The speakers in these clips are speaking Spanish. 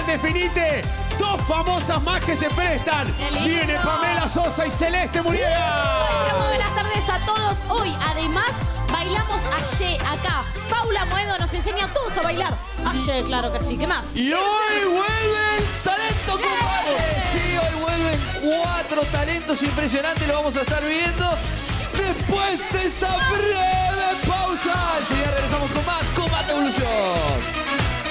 definite. Dos famosas más que se prestan. Viene Pamela Sosa y Celeste Muriega. Muy buenas tardes a todos. Hoy, además, bailamos ayer acá. Paula Moedo nos enseña a todos a bailar. Ayer, claro que sí. ¿Qué más? Y hoy vuelven talento, compadre. Sí, hoy vuelven 4 talentos impresionantes. Lo vamos a estar viendo después de esta breve pausa. Enseguida regresamos con más Combate Evolución.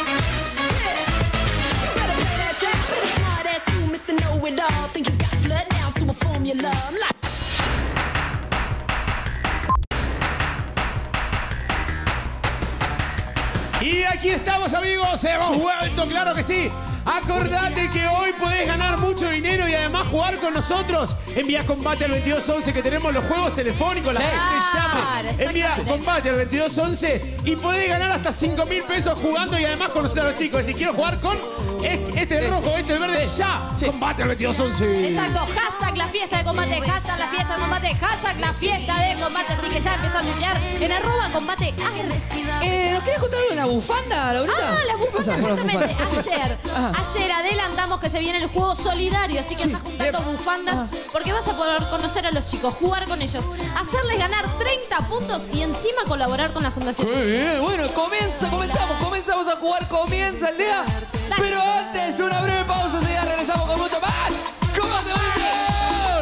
Y aquí estamos, amigos. Hemos vuelto, claro que sí. Acordate que hoy podés ganar mucho dinero y además jugar con nosotros. Envía combate al 2211 que tenemos los juegos telefónicos. La gente llama. Envía combate al 2211 y podés ganar hasta 5.000 pesos jugando y además conocer a los chicos. Si quiero jugar con este rojo, este verde, ya. Combate al 2211. Exacto. Hashtag la fiesta de combate. Hashtag la fiesta de combate. Hashtag la fiesta de combate. Así que ya empezando a enviar en @combate. ¿Nos querés contar algo de la bufanda, Laurita? La bufanda, exactamente. Ayer adelantamos que se viene el juego solidario, así que estás juntando bufandas porque vas a poder conocer a los chicos, jugar con ellos, hacerles ganar 30 puntos y encima colaborar con la fundación. Muy bien, bueno, comenzamos a jugar, comienza el día. Pero antes, una breve pausa, ya regresamos con mucho más. ¡Combate Evolución!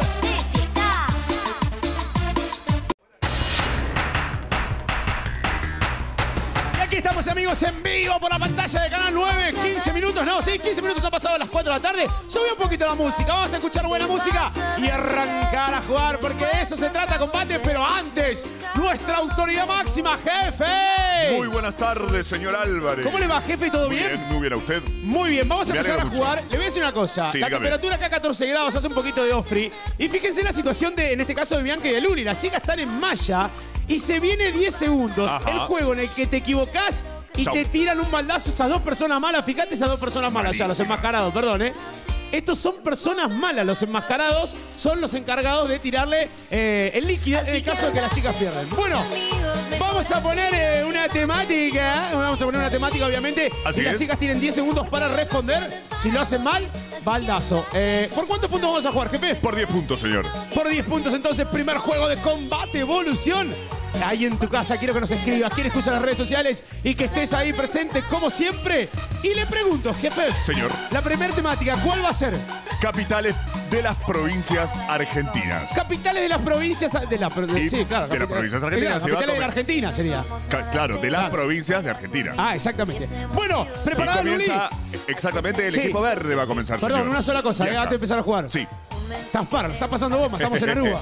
Aquí estamos, amigos, en vivo por la pantalla de Canal 9. 15 minutos, no, sí, 15 minutos han pasado a las 4 de la tarde. Subí un poquito la música, vamos a escuchar buena música y arrancar a jugar, porque de eso se trata, combate. Pero antes, nuestra autoridad máxima, jefe. Muy buenas tardes, señor Álvarez. ¿Cómo le va, jefe? ¿Todo bien? Muy bien, ¿a usted? Muy bien, vamos a empezar a jugar. Le voy a decir una cosa. Sí, la dígame. temperatura acá a 14 grados, hace un poquito de off-free. Y fíjense la situación de, en este caso, de Bianca y de Luli. Las chicas están en malla y se viene 10 segundos. Ajá. El juego en el que te equivocás y Chau. te tiran un baldazo esas dos personas malas. Fíjate esas dos personas malas ya, los enmascarados, perdón, Estos son personas malas, los enmascarados son los encargados de tirarle el líquido en el caso de que las chicas pierden. Bueno, vamos a poner una temática, obviamente. Así y las es. chicas tienen 10 segundos para responder. Si lo hacen mal, baldazo. ¿Por cuántos puntos vamos a jugar, jefe? Por 10 puntos, señor. Por 10 puntos, entonces, primer juego de Combate Evolución. Ahí en tu casa, quiero que nos escribas, quieres que uses las redes sociales y que estés ahí presente como siempre. Y le pregunto, jefe. Señor. La primera temática, ¿cuál va a ser? Capitales de las provincias argentinas. Capitales de las provincias... sí, claro. de las provincias argentinas. Capitales de la Argentina sería. Claro, de las provincias de Argentina. Ah, exactamente. Bueno, Y preparado, Luli. comienza, exactamente, el Sí. equipo verde va a comenzar, Perdón, señor. una sola cosa, Bianca. antes de empezar a jugar. Sí. Estás pasando bomba, estamos en Aruba.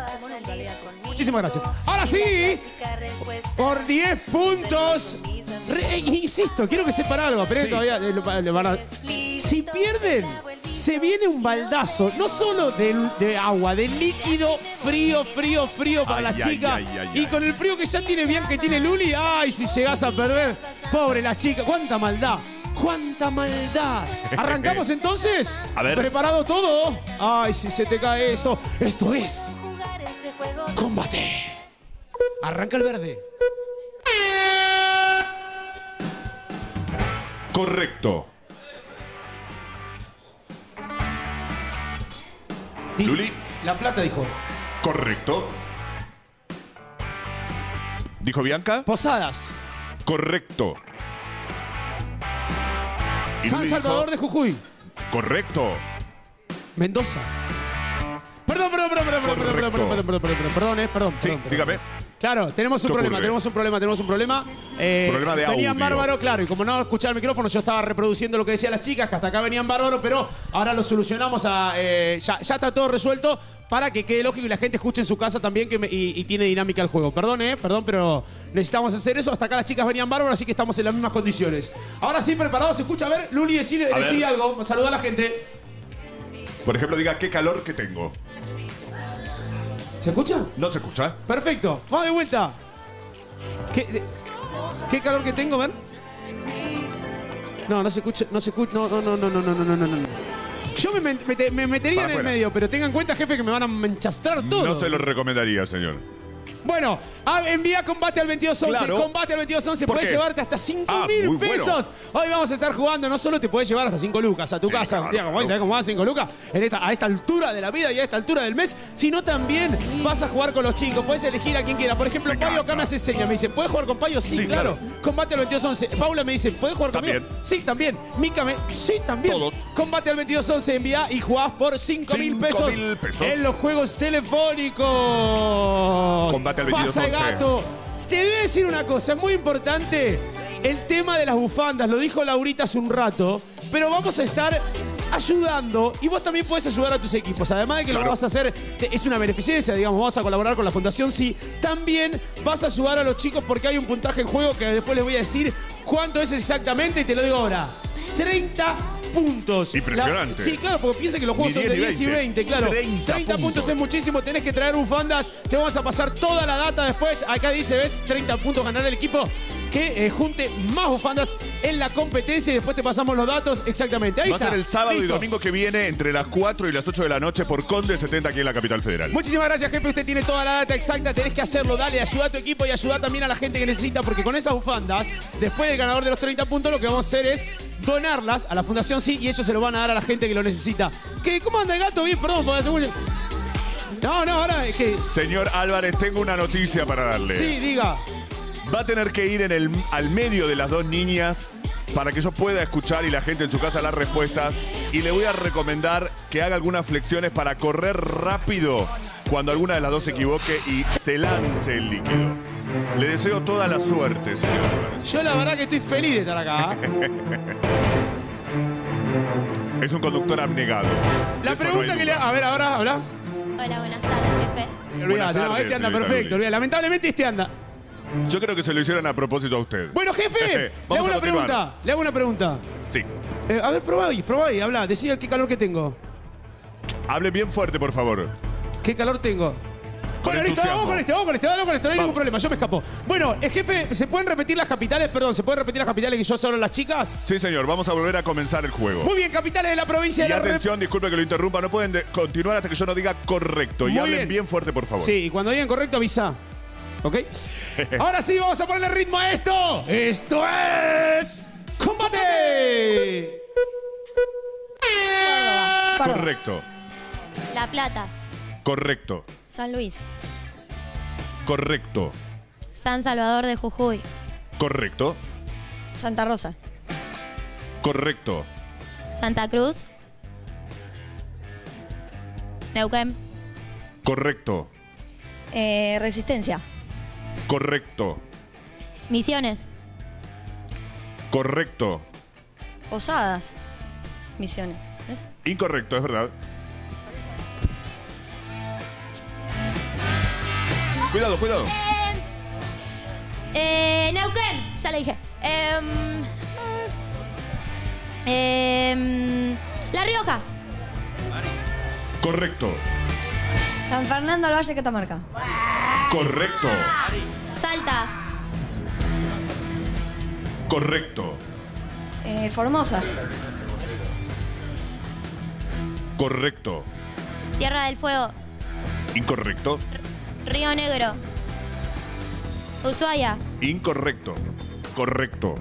Muchísimas gracias. Ahora sí, por 10 puntos. Insisto, quiero que sepan algo, pero Sí. todavía le van a... Si pierden, se viene un baldazo, no solo de agua, de líquido frío para Ay, las ay, chicas. ay, ay, Y ay. con el frío que ya tiene Bianca y tiene Luli, ay, si llegás a perder, pobre la chica, cuánta maldad. ¡Cuánta maldad! ¿Arrancamos entonces? A ver. ¿Preparado todo? Ay, si se te cae eso. Esto es... Combate. Arranca el verde. Correcto. Luli. La Plata dijo. Correcto. ¿Dijo Bianca? Posadas. Correcto. Y San Luli Salvador de dijo, Jujuy. Correcto. Mendoza. Perdón. Sí, dígame. Claro, tenemos un ¿Qué problema. ocurre? Problema de venían audio. bárbaro, claro, y como no escuchaba el micrófono, yo estaba reproduciendo lo que decían las chicas, que hasta acá venían bárbaro, pero ahora lo solucionamos ya está todo resuelto para que quede lógico y la gente escuche en su casa también y tiene dinámica el juego. Perdón, pero necesitamos hacer eso. Hasta acá las chicas venían bárbaro, así que estamos en las mismas condiciones. Ahora sí, preparados, se escucha. A ver, Luli, decí algo, saluda a la gente. Por ejemplo, diga qué calor que tengo. ¿Se escucha? ¿No se escucha? Perfecto, vamos de vuelta. ¿Qué calor que tengo, ven? No se escucha, no. Yo me metería Para en el afuera. medio, pero tengan en cuenta, jefe, que me van a enchastrar todo. No se lo recomendaría, señor. Bueno, envía combate al 2211. Claro. Combate al 2211. ¿Por Podés qué? llevarte hasta 5.000 muy pesos. Hoy vamos a estar jugando. No solo te podés llevar hasta 5 lucas a tu casa. claro, Tía, como hoy, ¿sabés cómo va 5 lucas? A esta altura de la vida y a esta altura del mes. Sino también vas a jugar con los chicos. Podés elegir a quien quiera. Por ejemplo, Payo acá me hace señas. Me dice, ¿puedes jugar con Payo? Sí, Sí, claro. Combate al 2211. Paula me dice, ¿puedes jugar conmigo? También. Sí, también. Mica sí, también. Todos. Combate al 2211. Envía y jugás por 5.000 pesos. 5.000 pesos. En los juegos telefónicos. Combate al Pasa 2211. gato. Te voy a decir una cosa, es muy importante el tema de las bufandas, lo dijo Laurita hace un rato, pero vamos a estar ayudando y vos también podés ayudar a tus equipos. Además de que Claro. lo vas a hacer, es una beneficencia, digamos, vas a colaborar con la Fundación Sí. También vas a ayudar a los chicos porque hay un puntaje en juego que después les voy a decir cuánto es exactamente y te lo digo ahora. 30 puntos. Impresionante. Sí, claro, porque piensa que los juegos Ni son de 10 10 y 20, claro. 30 puntos es muchísimo, tenés que traer bufandas, te vamos a pasar toda la data después. Acá dice, ¿ves? 30 puntos ganar el equipo que junte más bufandas en la competencia y después te pasamos los datos exactamente. Ahí Va a está. ser el sábado Listo. y domingo que viene entre las 4 y las 8 de la noche por Conde 70 aquí en la capital federal. Muchísimas gracias, jefe. Usted tiene toda la data exacta. Tenés que hacerlo. Dale, ayuda a tu equipo y ayuda también a la gente que necesita. Porque con esas bufandas, después del ganador de los 30 puntos, lo que vamos a hacer es donarlas a la Fundación Sí y ellos se lo van a dar a la gente que lo necesita. ¿Cómo anda el gato? Bien, perdón, por la No, ahora es que... Señor Álvarez, tengo una noticia para darle. Sí, diga. Va a tener que ir al medio de las dos niñas para que yo pueda escuchar y la gente en su casa las respuestas. Y le voy a recomendar que haga algunas flexiones para correr rápido cuando alguna de las dos se equivoque y se lance el líquido. Le deseo toda la suerte, señor Álvarez. Yo la verdad que estoy feliz de estar acá. Es un conductor abnegado. La Eso no pregunta hay que le... duda. A ver, ahora, habla. Hola, buenas tardes, jefe. Olvídate, no, tardes, este anda señorita perfecto. Luli. Olvídate. Lamentablemente este anda. Yo creo que se lo hicieron a propósito a usted. Bueno, jefe, le hago Vamos a una continuar. pregunta. Le hago una pregunta. Sí. A ver, probá ahí, habla. Decía qué calor que tengo. Hable bien fuerte, por favor. ¿Qué calor tengo? Con Bueno, listo, entusiasmo. vamos con este, no hay ningún Vamos. problema, yo me escapo. Bueno, jefe, ¿se pueden repetir las capitales? Perdón, ¿se pueden repetir las capitales que yo hago las chicas? Sí, señor. Vamos a volver a comenzar el juego. Muy bien, capitales de la provincia Y de la atención, disculpe que lo interrumpa, no pueden continuar hasta que yo no diga correcto. Y Muy hablen bien. bien fuerte, por favor. Sí, y cuando digan correcto, avisa. ¿Ok? Ahora sí, vamos a ponerle ritmo a esto. ¡Esto es... ¡Combate! Correcto, La Plata, correcto, San Luis, correcto, San Salvador de Jujuy, correcto, Santa Rosa, correcto, Santa Cruz, Neuquén, correcto, Resistencia, correcto, Misiones, correcto, Posadas, Misiones. ¿Ves? incorrecto, es verdad. Cuidado, cuidado. Neuquén, ya le dije. La Rioja, Correcto, San Fernando del Valle, Catamarca. correcto, Salta, correcto, Formosa. correcto, Tierra del Fuego, incorrecto, Río Negro, Ushuaia, incorrecto, correcto,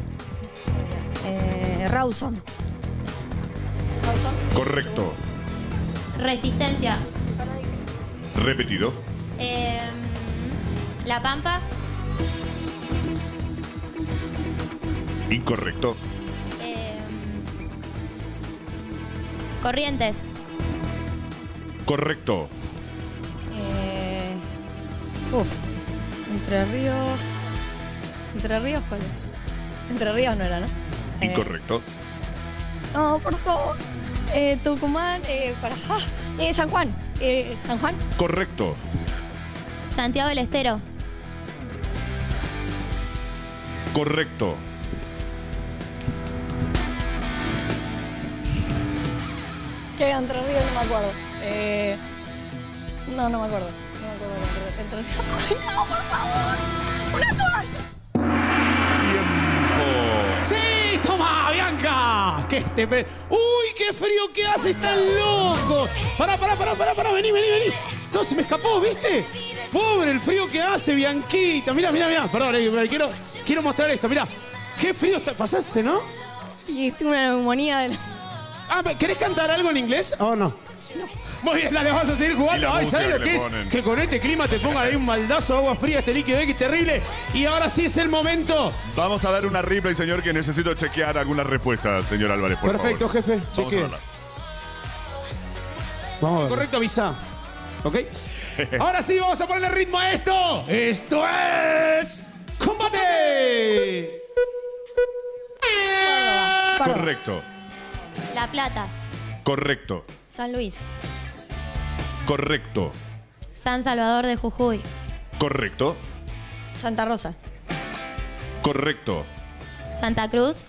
Rawson. correcto, Resistencia, repetido, La Pampa, incorrecto, Corrientes, correcto, Entre Ríos. ¿Entre Ríos cuál es? Entre Ríos no era, ¿no? incorrecto, No, por favor. Tucumán, San Juan. San Juan. correcto, Santiago del Estero, correcto, ¿Qué? Entre Ríos no me acuerdo. No me acuerdo. No me acuerdo. Entre Ríos. ¡Ay, no, por favor! ¡Una toalla! tiempo. ¡Sí! ¡Toma, Bianca! ¡Uy, qué frío que hace! ¡Están locos! Pará, vení. No, se me escapó, ¿viste? Pobre, el frío que hace, Bianquita. Mirá. Perdón, quiero mostrar esto. Mirá. Qué frío está. ¿Pasaste, no? Sí, tuve una neumonía de la... Ah, ¿querés cantar algo en inglés o no? Muy bien, dale, vamos a seguir jugando. Ay, ¿sabes lo que es? Que con este clima te pongan ahí un baldazo de agua fría, este líquido X terrible. Y ahora sí es el momento. Vamos a ver una replay, señor, que necesito chequear algunas respuestas, señor Álvarez, por Perfecto, favor. jefe. Vamos a Chequee. verla. Vamos a ver. Correcto, avisa. ¿Ok? Ahora sí, vamos a ponerle ritmo a esto. Esto es... ¡Combate! Córdoba. Correcto. La Plata. Correcto. San Luis. Correcto. San Salvador de Jujuy. Correcto. Santa Rosa. Correcto. Santa Cruz.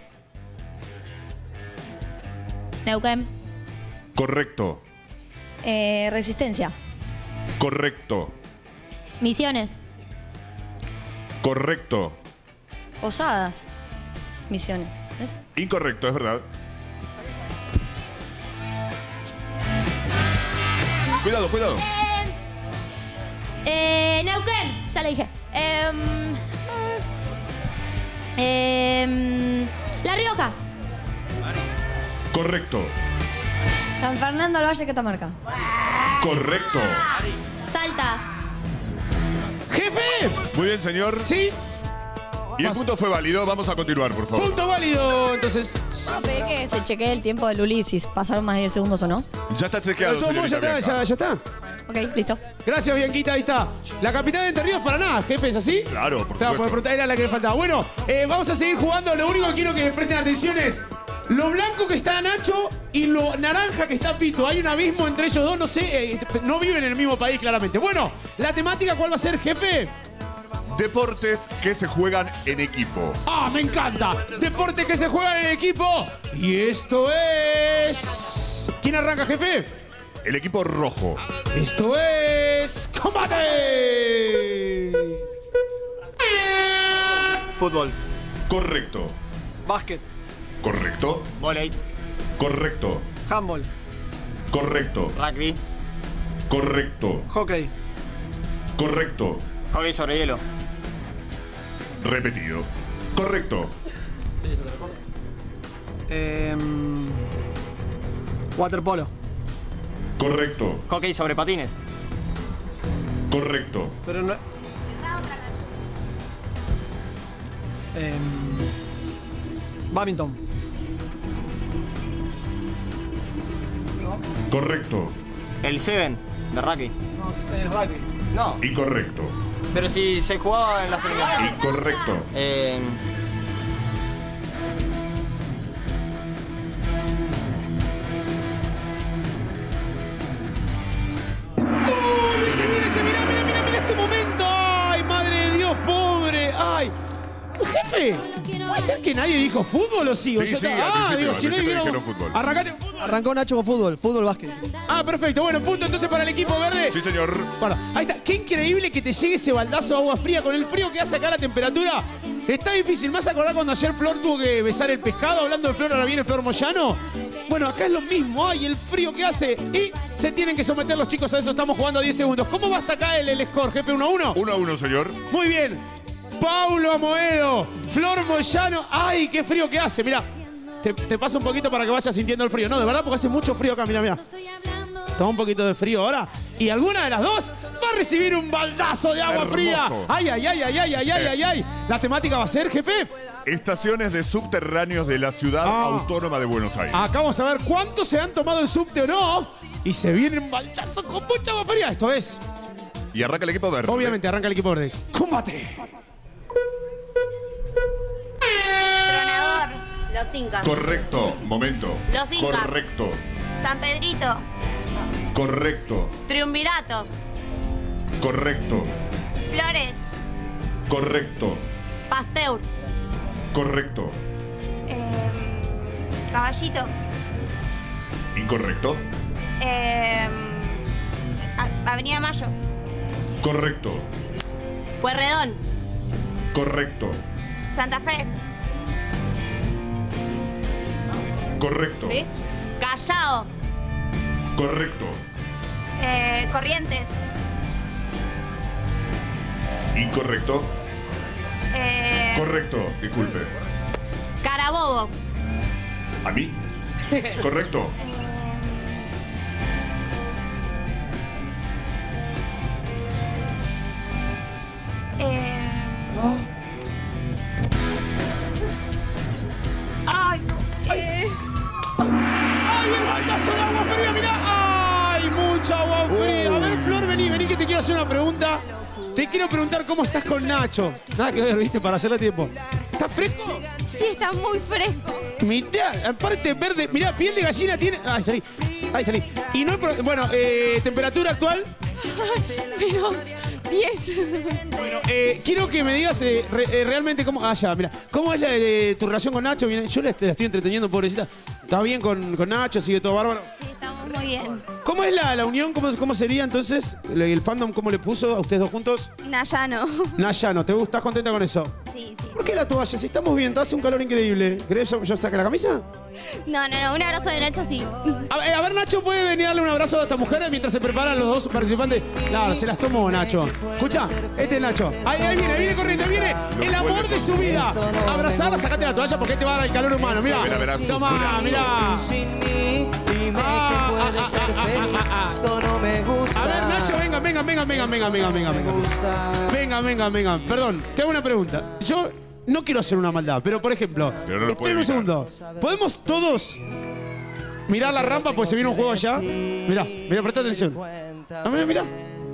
Neuquén. Correcto. Resistencia. Correcto. Misiones. Correcto. Posadas. Misiones. ¿Es? Incorrecto, es verdad. Cuidado. Neuquén. Ya le dije. La Rioja. Correcto. San Fernando del Valle, Catamarca. Correcto. Salta. ¡Jefe! Muy bien, señor. Sí. Y el punto fue válido. Vamos a continuar, por favor. Punto válido, entonces. Vamos a pedir que se chequee el tiempo del Ulises. ¿Pasaron más de 10 segundos o no? Ya está De chequeado, todos modos, señorita Bianca. ya está. Ok, listo. Gracias, Bianquita, ahí está. La capital de Entre Ríos para nada, jefe, ¿es así? Claro, por Claro, supuesto. era la que me faltaba. Bueno, vamos a seguir jugando. Lo único que quiero que me presten atención es lo blanco que está Nacho y lo naranja que está Pito. Hay un abismo entre ellos dos, no sé, no viven en el mismo país, claramente. Bueno, ¿la temática cuál va a ser, jefe? Deportes que se juegan en equipo. ¡Ah, me encanta! Deportes que se juegan en equipo. Y esto es... ¿Quién arranca, jefe? El equipo rojo. Esto es... ¡Combate! Fútbol, Correcto. básquet, Correcto. vóley, Correcto. handball, Correcto. rugby, Correcto. hockey, Correcto. hockey sobre hielo, Repetido. Correcto. waterpolo, Correcto. hockey sobre patines, Correcto. pero no... badminton, Correcto. el Seven de rugby. No, rugby. No, Incorrecto. pero si se jugaba en la selección. Incorrecto. Mira este momento. ¡Ay, madre de Dios, pobre! ¡Ay! Jefe, ¿puede ser que nadie dijo fútbol o sí? Sí, sí, al principio dijeron fútbol. Arrancate fútbol. Arrancó Nacho con fútbol, básquet. Ah, perfecto. Bueno, punto entonces para el equipo verde. Sí, señor. Bueno, ahí está. Qué increíble que te llegue ese baldazo de agua fría con el frío que hace acá la temperatura. Está difícil. ¿Me vas a acordar cuando ayer Flor tuvo que besar el pescado? Hablando de Flor, ahora viene Flor Moyano. Bueno, acá es lo mismo. Ay, el frío que hace. Y se tienen que someter los chicos a eso. Estamos jugando a 10 segundos. ¿Cómo va hasta acá el score, jefe? 1-1. 1-1, señor. Muy bien. Paulo Amoedo, Flor Moyano. ¡Ay, qué frío que hace! Mirá, te paso un poquito para que vayas sintiendo el frío. No, de verdad, porque hace mucho frío acá. Mirá. Toma un poquito de frío ahora. Y alguna de las dos va a recibir un baldazo de agua Hermoso. fría. ¡Ay! ¿La temática va a ser, jefe? Estaciones de subterráneos de la ciudad autónoma de Buenos Aires. Acá vamos a ver cuántos se han tomado el subte o no. Y se viene un baldazo con mucha agua fría. Esto es... Y arranca el equipo verde. Obviamente, arranca el equipo verde. ¡Combate! Tronador. Los Incas. Correcto. Momento. Los Incas. Correcto. San Pedrito. Correcto. Triunvirato. Correcto. Flores. Correcto. Pasteur. Correcto. Caballito. Incorrecto. Avenida Mayo. Correcto. Puerredón. Correcto. Santa Fe. Correcto. ¿Sí? Callao. Correcto. Corrientes. Incorrecto. Correcto, disculpe. Carabobo. ¿A mí? Correcto. Ay, ¡Ay, el baldazo de agua fría! ¡Mirá! ¡Ay, mucha agua fría! A ver, Flor, vení, que te quiero hacer una pregunta. Te quiero preguntar cómo estás con Nacho. Nada que ver, ¿viste? Para hacerle tiempo. ¿Estás fresco? Sí, está muy fresco. Mirá, aparte verde, mirá, piel de gallina tiene. Ay, salí. Y no hay bueno, temperatura actual. Menos 10. Bueno, quiero que me digas realmente cómo. Ah, ya, mira. ¿Cómo es tu relación con Nacho? Yo la estoy entreteniendo, pobrecita. ¿Está bien con Nacho? ¿Sigue todo bárbaro? Sí, estamos muy bien. ¿Cómo es la unión? ¿Cómo sería entonces? ¿El fandom cómo le puso a ustedes dos juntos? Nayano. Nayano, ¿estás contenta con eso? Sí. ¿Por qué la toalla? Si estamos bien, hace un calor increíble. ¿Querés yo saque la camisa? No, un abrazo de Nacho sí. A ver, Nacho, ¿puede venir a darle un abrazo a esta mujer mientras se preparan los dos participantes? Claro, se las tomó Nacho. Escucha, este es Nacho. Ahí viene corriendo, ahí viene el amor de su vida. Abrazarla, sacate la toalla porque te va a dar el calor humano. Mirá. Toma, mirá. A ver, Nacho, venga. Perdón, te hago una pregunta. Yo no quiero hacer una maldad, pero por ejemplo, esperen un segundo. ¿Podemos todos mirar la rampa porque se viene un juego allá? Mirá, presta atención. Mirá.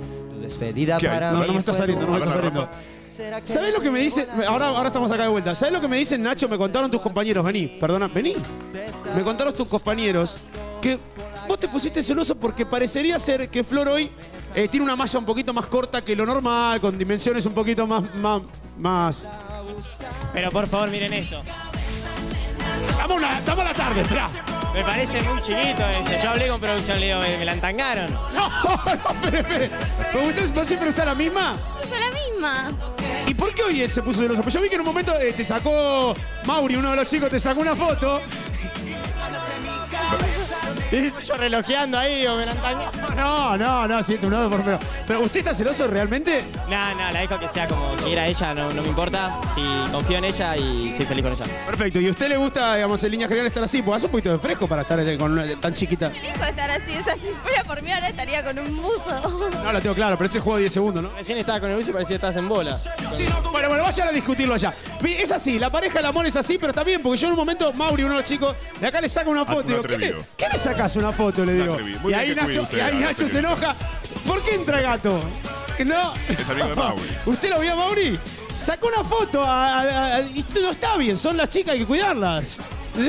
No me está saliendo. ¿Sabés lo que me dicen? Ahora estamos acá de vuelta. ¿Sabés lo que me dicen, Nacho? Me contaron tus compañeros. Vení. Me contaron tus compañeros que vos te pusiste celoso porque parecería ser que Flor hoy tiene una malla un poquito más corta que lo normal, con dimensiones un poquito más... Pero por favor, miren esto. Estamos a la tarde, esperá. Me parece muy chiquito ese. Yo hablé con producción, le digo, me la entangaron. No, espere. ¿Vos siempre usás la misma? Uso la misma. ¿Y por qué hoy él se puso celoso? Pues yo vi que en un momento te sacó Mauri, uno de los chicos, te sacó una foto. Yo relojeando ahí o me la entangaron. No, siento un lado por menos. ¿Pero usted está celoso realmente? No, la dejo que sea como quiera ella, no me importa. Si confío en ella y soy feliz con ella. Perfecto. ¿Y a usted le gusta, digamos, en línea general estar así? Pues hace un poquito de fresco para estar tan chiquita. Feliz de estar así. O sea, si fuera por mí ahora estaría con un buzo. No, lo tengo claro, pero este juego de 10 segundos, ¿no? Recién estaba con el buzo y parecía que estabas en bola. Bueno, vayan a discutirlo allá. Es así, la pareja del amor es así, pero está bien, porque yo en un momento, Mauri, uno de los chicos, de acá le saca una foto. Y digo, ¿qué le sacas una foto? Le digo. Muy Y ahí bien Nacho se enoja. ¿Por qué entra gato? No. Es amigo de Mauri. ¿Usted lo vio a Mauri? Sacó una foto. Esto no está bien, son las chicas, hay que cuidarlas.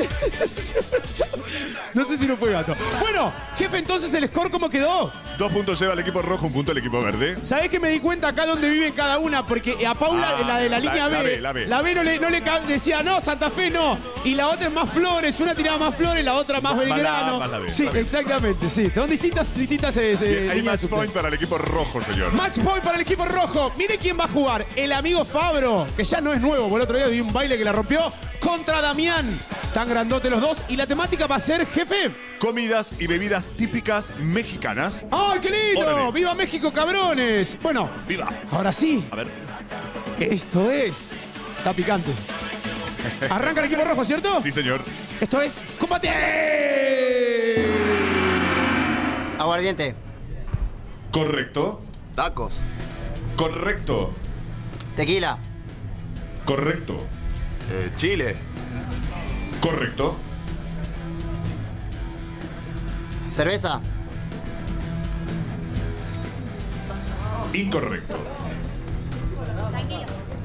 No sé si no fue gato. Bueno, jefe, entonces el score, ¿cómo quedó? 2 puntos lleva el equipo rojo, 1 punto el equipo verde. ¿Sabés que me di cuenta acá donde viven cada una? Porque a Paula, la de la línea B, la B no le decía, no, Santa Fe no. Y la otra es más Flores, una tiraba más Flores, la otra más Belgrano. Más la B, sí, exactamente, sí. Son distintas hay match point para el equipo rojo, señor. Match point para el equipo rojo. Mire quién va a jugar. El amigo Fabro, que ya no es nuevo, por el otro día dio un baile que la rompió, contra Damián. Tan grandote los dos. Y la temática va a ser, jefe, comidas y bebidas típicas mexicanas. ¡Ay, qué lindo! Órale. ¡Viva México, cabrones! Bueno, ¡Viva! Ahora sí. A ver. Esto es... Está picante. Arranca el equipo rojo, ¿cierto? Sí, señor. Esto es... ¡Combate! Aguardiente. Correcto. Tacos. Correcto. Tequila. Correcto. Chile. Correcto. Cerveza. Incorrecto. Tranquilo.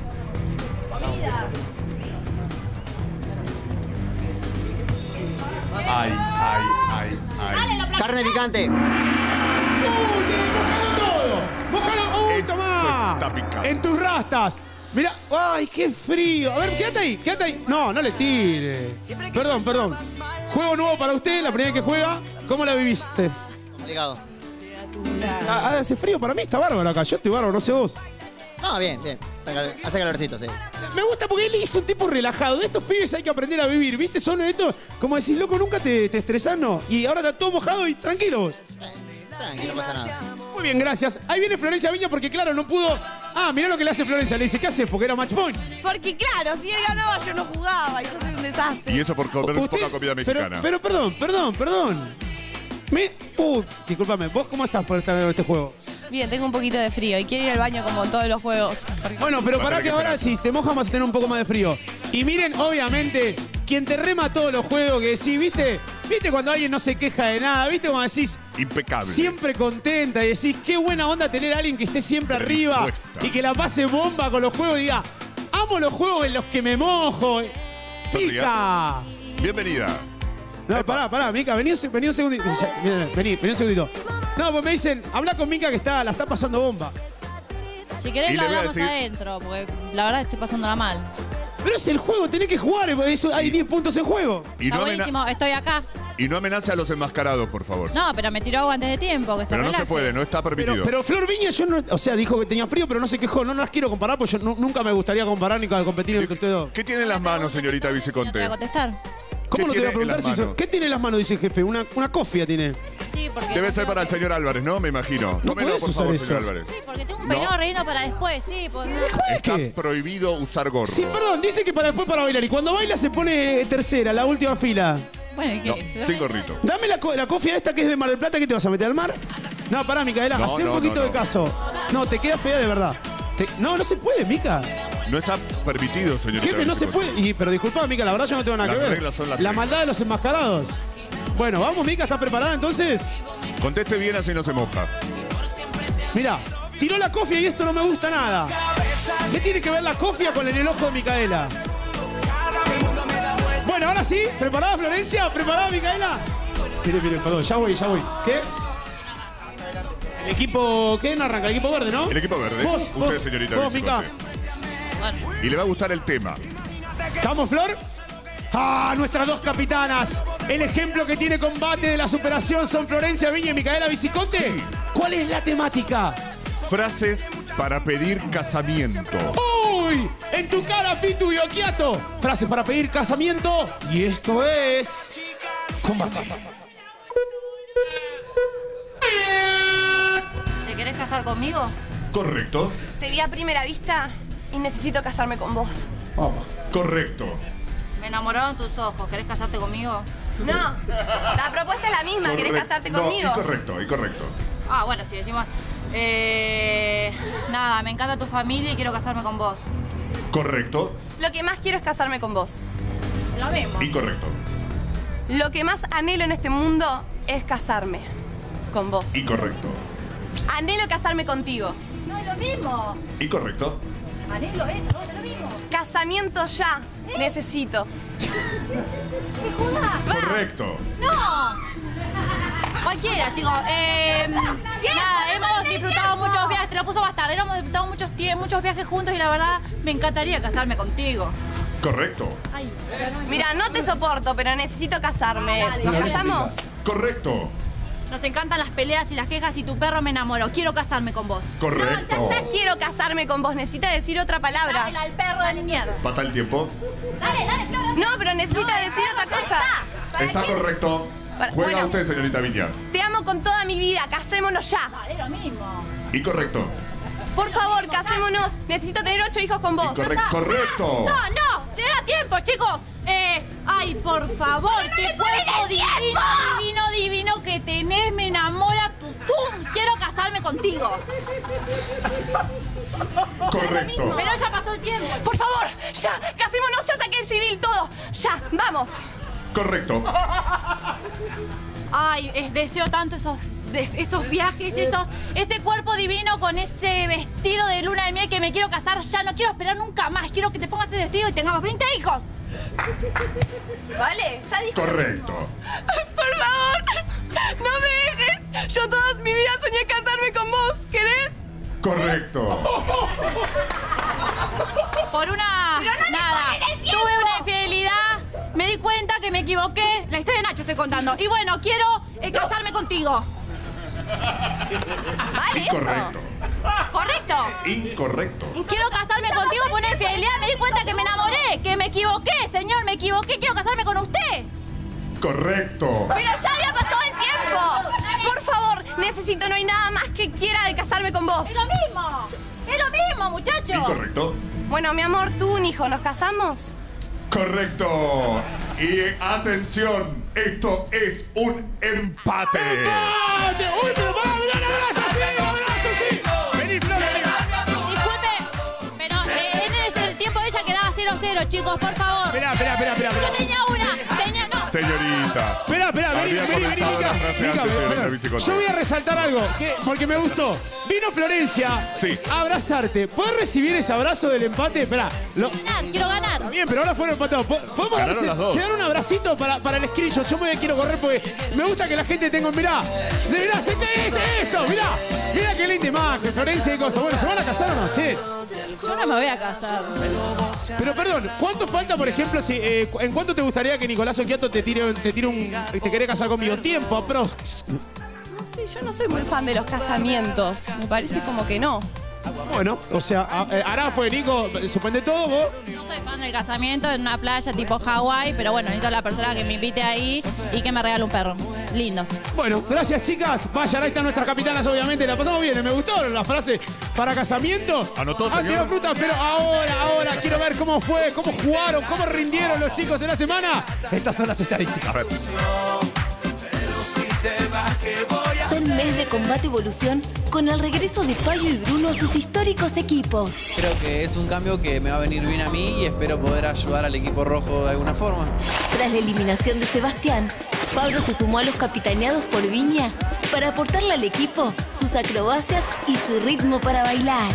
Ay. Carne picante. ¡Mojalo todo! ¡Mojalo! Esto ¡Toma! está picante. En tus rastas. Mira, ¡ay, qué frío! A ver, quédate ahí. No le tire. Perdón. Juego nuevo para usted, la primera vez que juega. ¿Cómo la viviste? Ligado. Hace frío para mí, está bárbaro acá. Yo estoy bárbaro, no sé vos. No, bien. Hace calorcito, sí. Me gusta porque él es un tipo relajado. De estos pibes hay que aprender a vivir, ¿viste? Son estos, como decís, loco, nunca te estresás, ¿no? Y ahora está todo mojado y tranquilo vos. Tranquilo, no pasa nada. Muy bien, gracias. Ahí viene Florencia Viña porque, claro, no pudo... Ah, mirá lo que le hace Florencia. Le dice, ¿qué haces? Porque era match point. Porque claro, si él ganaba yo no jugaba y yo soy un desastre. Y eso por comer poca comida mexicana. Pero perdón. Discúlpame, ¿vos cómo estás por estar en este juego? Bien, tengo un poquito de frío y quiero ir al baño como en todos los juegos. Bueno, pero pará que ahora si te mojas vas a tener un poco más de frío. Y miren, obviamente, quien te rema todos los juegos que decís, ¿viste cuando alguien no se queja de nada? ¿Viste cuando decís... Impecable. Siempre contenta y decís, qué buena onda tener a alguien que esté siempre arriba y que la pase bomba con los juegos y diga, amo los juegos en los que me mojo. ¡Mica! Bienvenida. No, pará, Mica, vení un segundito. Vení un segundito. No, pues me dicen, habla con Mica que la está pasando bomba. Si querés lo hablamos adentro, porque la verdad estoy pasándola mal. Pero es el juego, tenés que jugar, hay 10 puntos en juego. Está buenísimo, estoy acá. Y no amenace a los enmascarados, por favor. No, pero me tiró agua antes de tiempo, que se Pero no relaje. se puede, no está permitido. Pero Flor Viña, dijo que tenía frío, pero no se quejó. No las quiero comparar, porque yo nunca me gustaría comparar ni competir entre ustedes dos. ¿Qué tiene en las manos, señorita No te Viceconte? voy a contestar. ¿Cómo no te voy a preguntar si manos? ¿Qué tiene en las manos, dice el jefe? Una cofia tiene. Sí, porque... Debe no ser tengo para el que- señor Álvarez, ¿no? Me imagino. No Tómelo, podés por usar favor, eso. señor Álvarez. Sí, porque tengo un peinado relleno para después, sí. Está ¿Qué? prohibido usar gorro. Sí, perdón, dice que para después para bailar. Y cuando baila se pone tercera, la última fila. Bueno, ¿y No, qué? sin gorrito. Dame la cofia esta que es de Mar del Plata, ¿qué te vas a meter al mar? No, pará, Micaela, No, hacé un no, poquito no, de no. caso. No, te queda fea de verdad. No se puede, Mica. No está permitido, señorita Jefe, no se Viceconte. puede. Pero disculpa, Mica, la verdad yo no tengo nada Las que ver. reglas son las La reglas. maldad de los enmascarados. Bueno, vamos, Mica, ¿estás preparada entonces? Conteste bien, así no se moja. Mira, tiró la cofia y esto no me gusta nada. ¿Qué tiene que ver la cofia con el ojo de Micaela? Bueno, ahora sí, ¿preparada Florencia? ¿Preparada Micaela? Mire, perdón, ya voy. ¿Qué? El equipo, ¿qué? No arranca, el equipo verde, ¿no? El equipo verde. Usted, señorita vos, Mica. Viceconte. Y le va a gustar el tema. ¿Estamos, Flor? ¡Ah, nuestras dos capitanas! El ejemplo que tiene combate de la superación son Florencia Viña y Micaela Viceconte. Sí. ¿Cuál es la temática? Frases para pedir casamiento. ¡Uy! En tu cara, Pitu y Okiato. Frases para pedir casamiento. Y esto es... combate. ¿Te querés casar conmigo? Correcto. Te vi a primera vista y necesito casarme con vos. Correcto. Me enamoraron tus ojos. ¿Querés casarte conmigo? No, la propuesta es la misma. ¿Querés Correcto. casarte No, conmigo? incorrecto. Ah, bueno, si decimos... nada, me encanta tu familia y quiero casarme con vos. Correcto. Lo que más quiero es casarme con vos. Lo mismo. Incorrecto. Lo que más anhelo en este mundo es casarme con vos. Incorrecto. Anhelo casarme contigo. No, es lo mismo. Incorrecto. Anhelo, no, es lo mismo. Casamiento ya. Necesito. ¿Te jodas? Correcto. ¡No! Cualquiera, chicos. Nada, hemos disfrutado muchos viajes, te lo puso más tarde. Hemos disfrutado muchos viajes juntos y la verdad me encantaría casarme contigo. Correcto. Ay, Mira, no te soporto, pero necesito casarme. ¿Nos casamos? Correcto. nos encantan las peleas y las quejas y tu perro me enamoró. Quiero casarme con vos. Correcto. No, ya está, quiero casarme con vos. Necesita decir otra palabra. Dale al perro de mierda. Pasa el tiempo. Dale, Flor. No, pero necesita decir otra cosa. Está correcto. Juega Bueno. usted, señorita Viña. Te amo con toda mi vida. Casémonos ya. Dale, lo mismo. Incorrecto. Por favor, casémonos. Necesito tener 8 hijos con vos. Correcto. No, te da tiempo, chicos. Ay, por favor, qué cuerpo divino que tenés, me enamora tu tum. Quiero casarme contigo. Correcto. Pero ya pasó el tiempo. Por favor, ya. Casémonos. Ya saqué el civil, todo. Ya, vamos. Correcto. Ay, deseo tanto esos viajes, ese cuerpo divino con ese vestido de luna de miel que me quiero casar ya. No quiero esperar nunca más. Quiero que te pongas ese vestido y tengamos 20 hijos. ¿Vale? Ya dije. Correcto. Por favor, no me dejes. Yo toda mi vida soñé casarme con vos. ¿Querés? Correcto. Por una... nada. Tuve una infidelidad. Me di cuenta que me equivoqué. La historia de Nacho estoy contando. Y bueno, quiero casarme contigo. ¿Vale eso? Incorrecto. ¿Correcto? Incorrecto. Quiero casarme contigo por una infidelidad. Me di cuenta que me enamoré, que me equivoqué, señor, me equivoqué. Quiero casarme con usted. Correcto. Pero ya había pasado el tiempo. Por favor, Necesito, no hay nada más que quiera de casarme con vos. ¡Es lo mismo! ¡Es lo mismo, muchacho! Incorrecto. Bueno, mi amor, tú un hijo, ¿nos casamos? Correcto. Y atención, esto es un empate. ¡Empate! ¡Uy, pero va! ¡Mirá, abrazo, sí! ¡Abrazo, sí! Vení, Flor, vení. Disculpe, pero en el tiempo de ella quedaba 0-0, chicos, por favor. Espera. Yo tenía una, no. Señorita. Espera, vení, Había comenzado la frase Mica, antes de espera. servicio y control. Yo voy a resaltar algo, porque me gustó. Vino Florencia Sí. a abrazarte. ¿Puedes recibir ese abrazo del empate? Espera. Quiero ganar. Está bien, pero ahora fueron empatados. ¿Podemos Ganaron las dos. dar un abracito para el screenshot? Yo me quiero correr porque me gusta que la gente tenga... Mirá, sé que es esto, mirá qué linda imagen, Florencia y cosas. Bueno, ¿se van a casar o no? Che. Yo no me voy a casar. Pero perdón, ¿cuánto falta, por ejemplo, si en cuánto te gustaría que Nicolás Occhiato te tire un... te querés casar conmigo? Tiempo, aprox. Sí, yo no soy muy fan de los casamientos. Me parece como que no. Bueno, o sea, ahora fue Nico, suspende todo, vos. No soy fan del casamiento en una playa tipo Hawái, pero bueno, necesito a la persona que me invite ahí y que me regale un perro. Lindo. Bueno, gracias, chicas. Vayan, ahí están nuestras capitanas, obviamente. La pasamos bien, me gustó la frase para casamiento. ¿Anotó, señor? Quiero fruta, pero ahora quiero ver cómo fue, cómo jugaron, cómo rindieron los chicos en la semana. Estas son las estadísticas. A ver. Son mes de combate evolución con el regreso de Payo y Bruno a sus históricos equipos. Creo que es un cambio que me va a venir bien a mí y espero poder ayudar al equipo rojo de alguna forma. Tras la eliminación de Sebastián, Pablo se sumó a los capitaneados por Viña para aportarle al equipo sus acrobacias y su ritmo para bailar.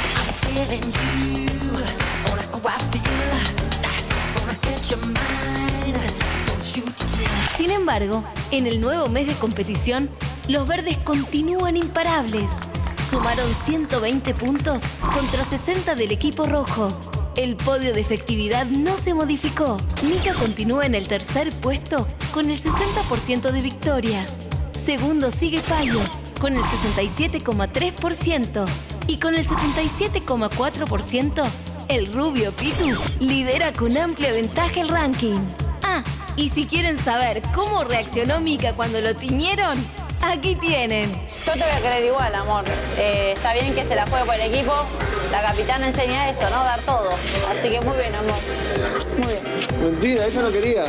Sin embargo, en el nuevo mes de competición, los verdes continúan imparables. Sumaron 120 puntos contra 60 del equipo rojo. El podio de efectividad no se modificó. Mica continúa en el tercer puesto con el 60% de victorias. Segundo sigue Payo con el 67,3%. Y con el 77,4%, el rubio Pitu lidera con amplia ventaja el ranking. Y si quieren saber cómo reaccionó Mica cuando lo tiñeron, aquí tienen. Yo te voy a querer igual, amor. Está bien que se la juegue por el equipo. La capitana enseña eso, ¿no? Dar todo. Así que muy bien, amor. Muy bien. Mentira, ella no quería.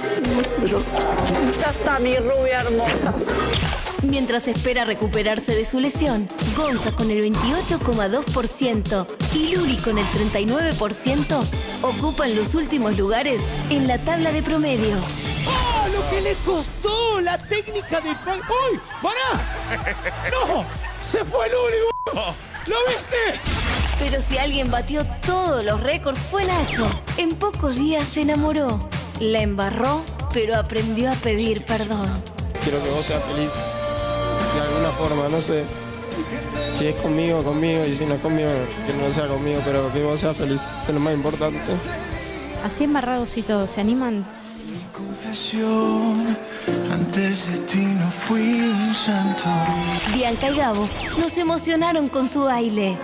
Ya está mi rubia hermosa. Mientras espera recuperarse de su lesión, Gonza con el 28,2% y Luli con el 39% ocupan los últimos lugares en la tabla de promedios. ¡Oh, lo que le costó la técnica de... ¡Uy! ¡Pará! ¡No! ¡Se fue Luli! ¿Lo viste? Pero si alguien batió todos los récords fue Nacho. En pocos días se enamoró. La embarró, pero aprendió a pedir perdón. Quiero que vos seas feliz. De alguna forma, no sé. Si es conmigo, conmigo. Y si no es conmigo, que no sea conmigo. Pero que vos seas feliz. Es lo más importante. Así embarrados y todo, ¿se animan? Confesión, antes de ti no fui un santo. Bianca y Gabo nos emocionaron con su baile.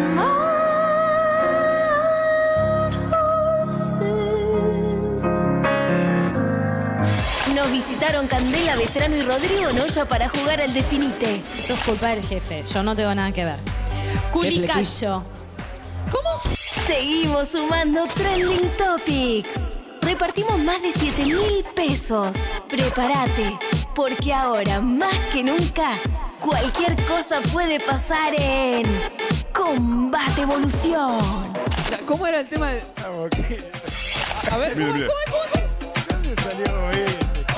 Nos visitaron Candela, Vetrano y Rodrigo Noya para jugar al Definite. Esto es culpa del jefe, yo no tengo nada que ver. Culicacho. ¿Cómo? Seguimos sumando Trending Topics. Repartimos más de 7.000 pesos. Prepárate, porque ahora, más que nunca, cualquier cosa puede pasar en Combate Evolución. ¿Cómo era el tema de...? A ver, ¿cómo? ¿Dónde salió ese?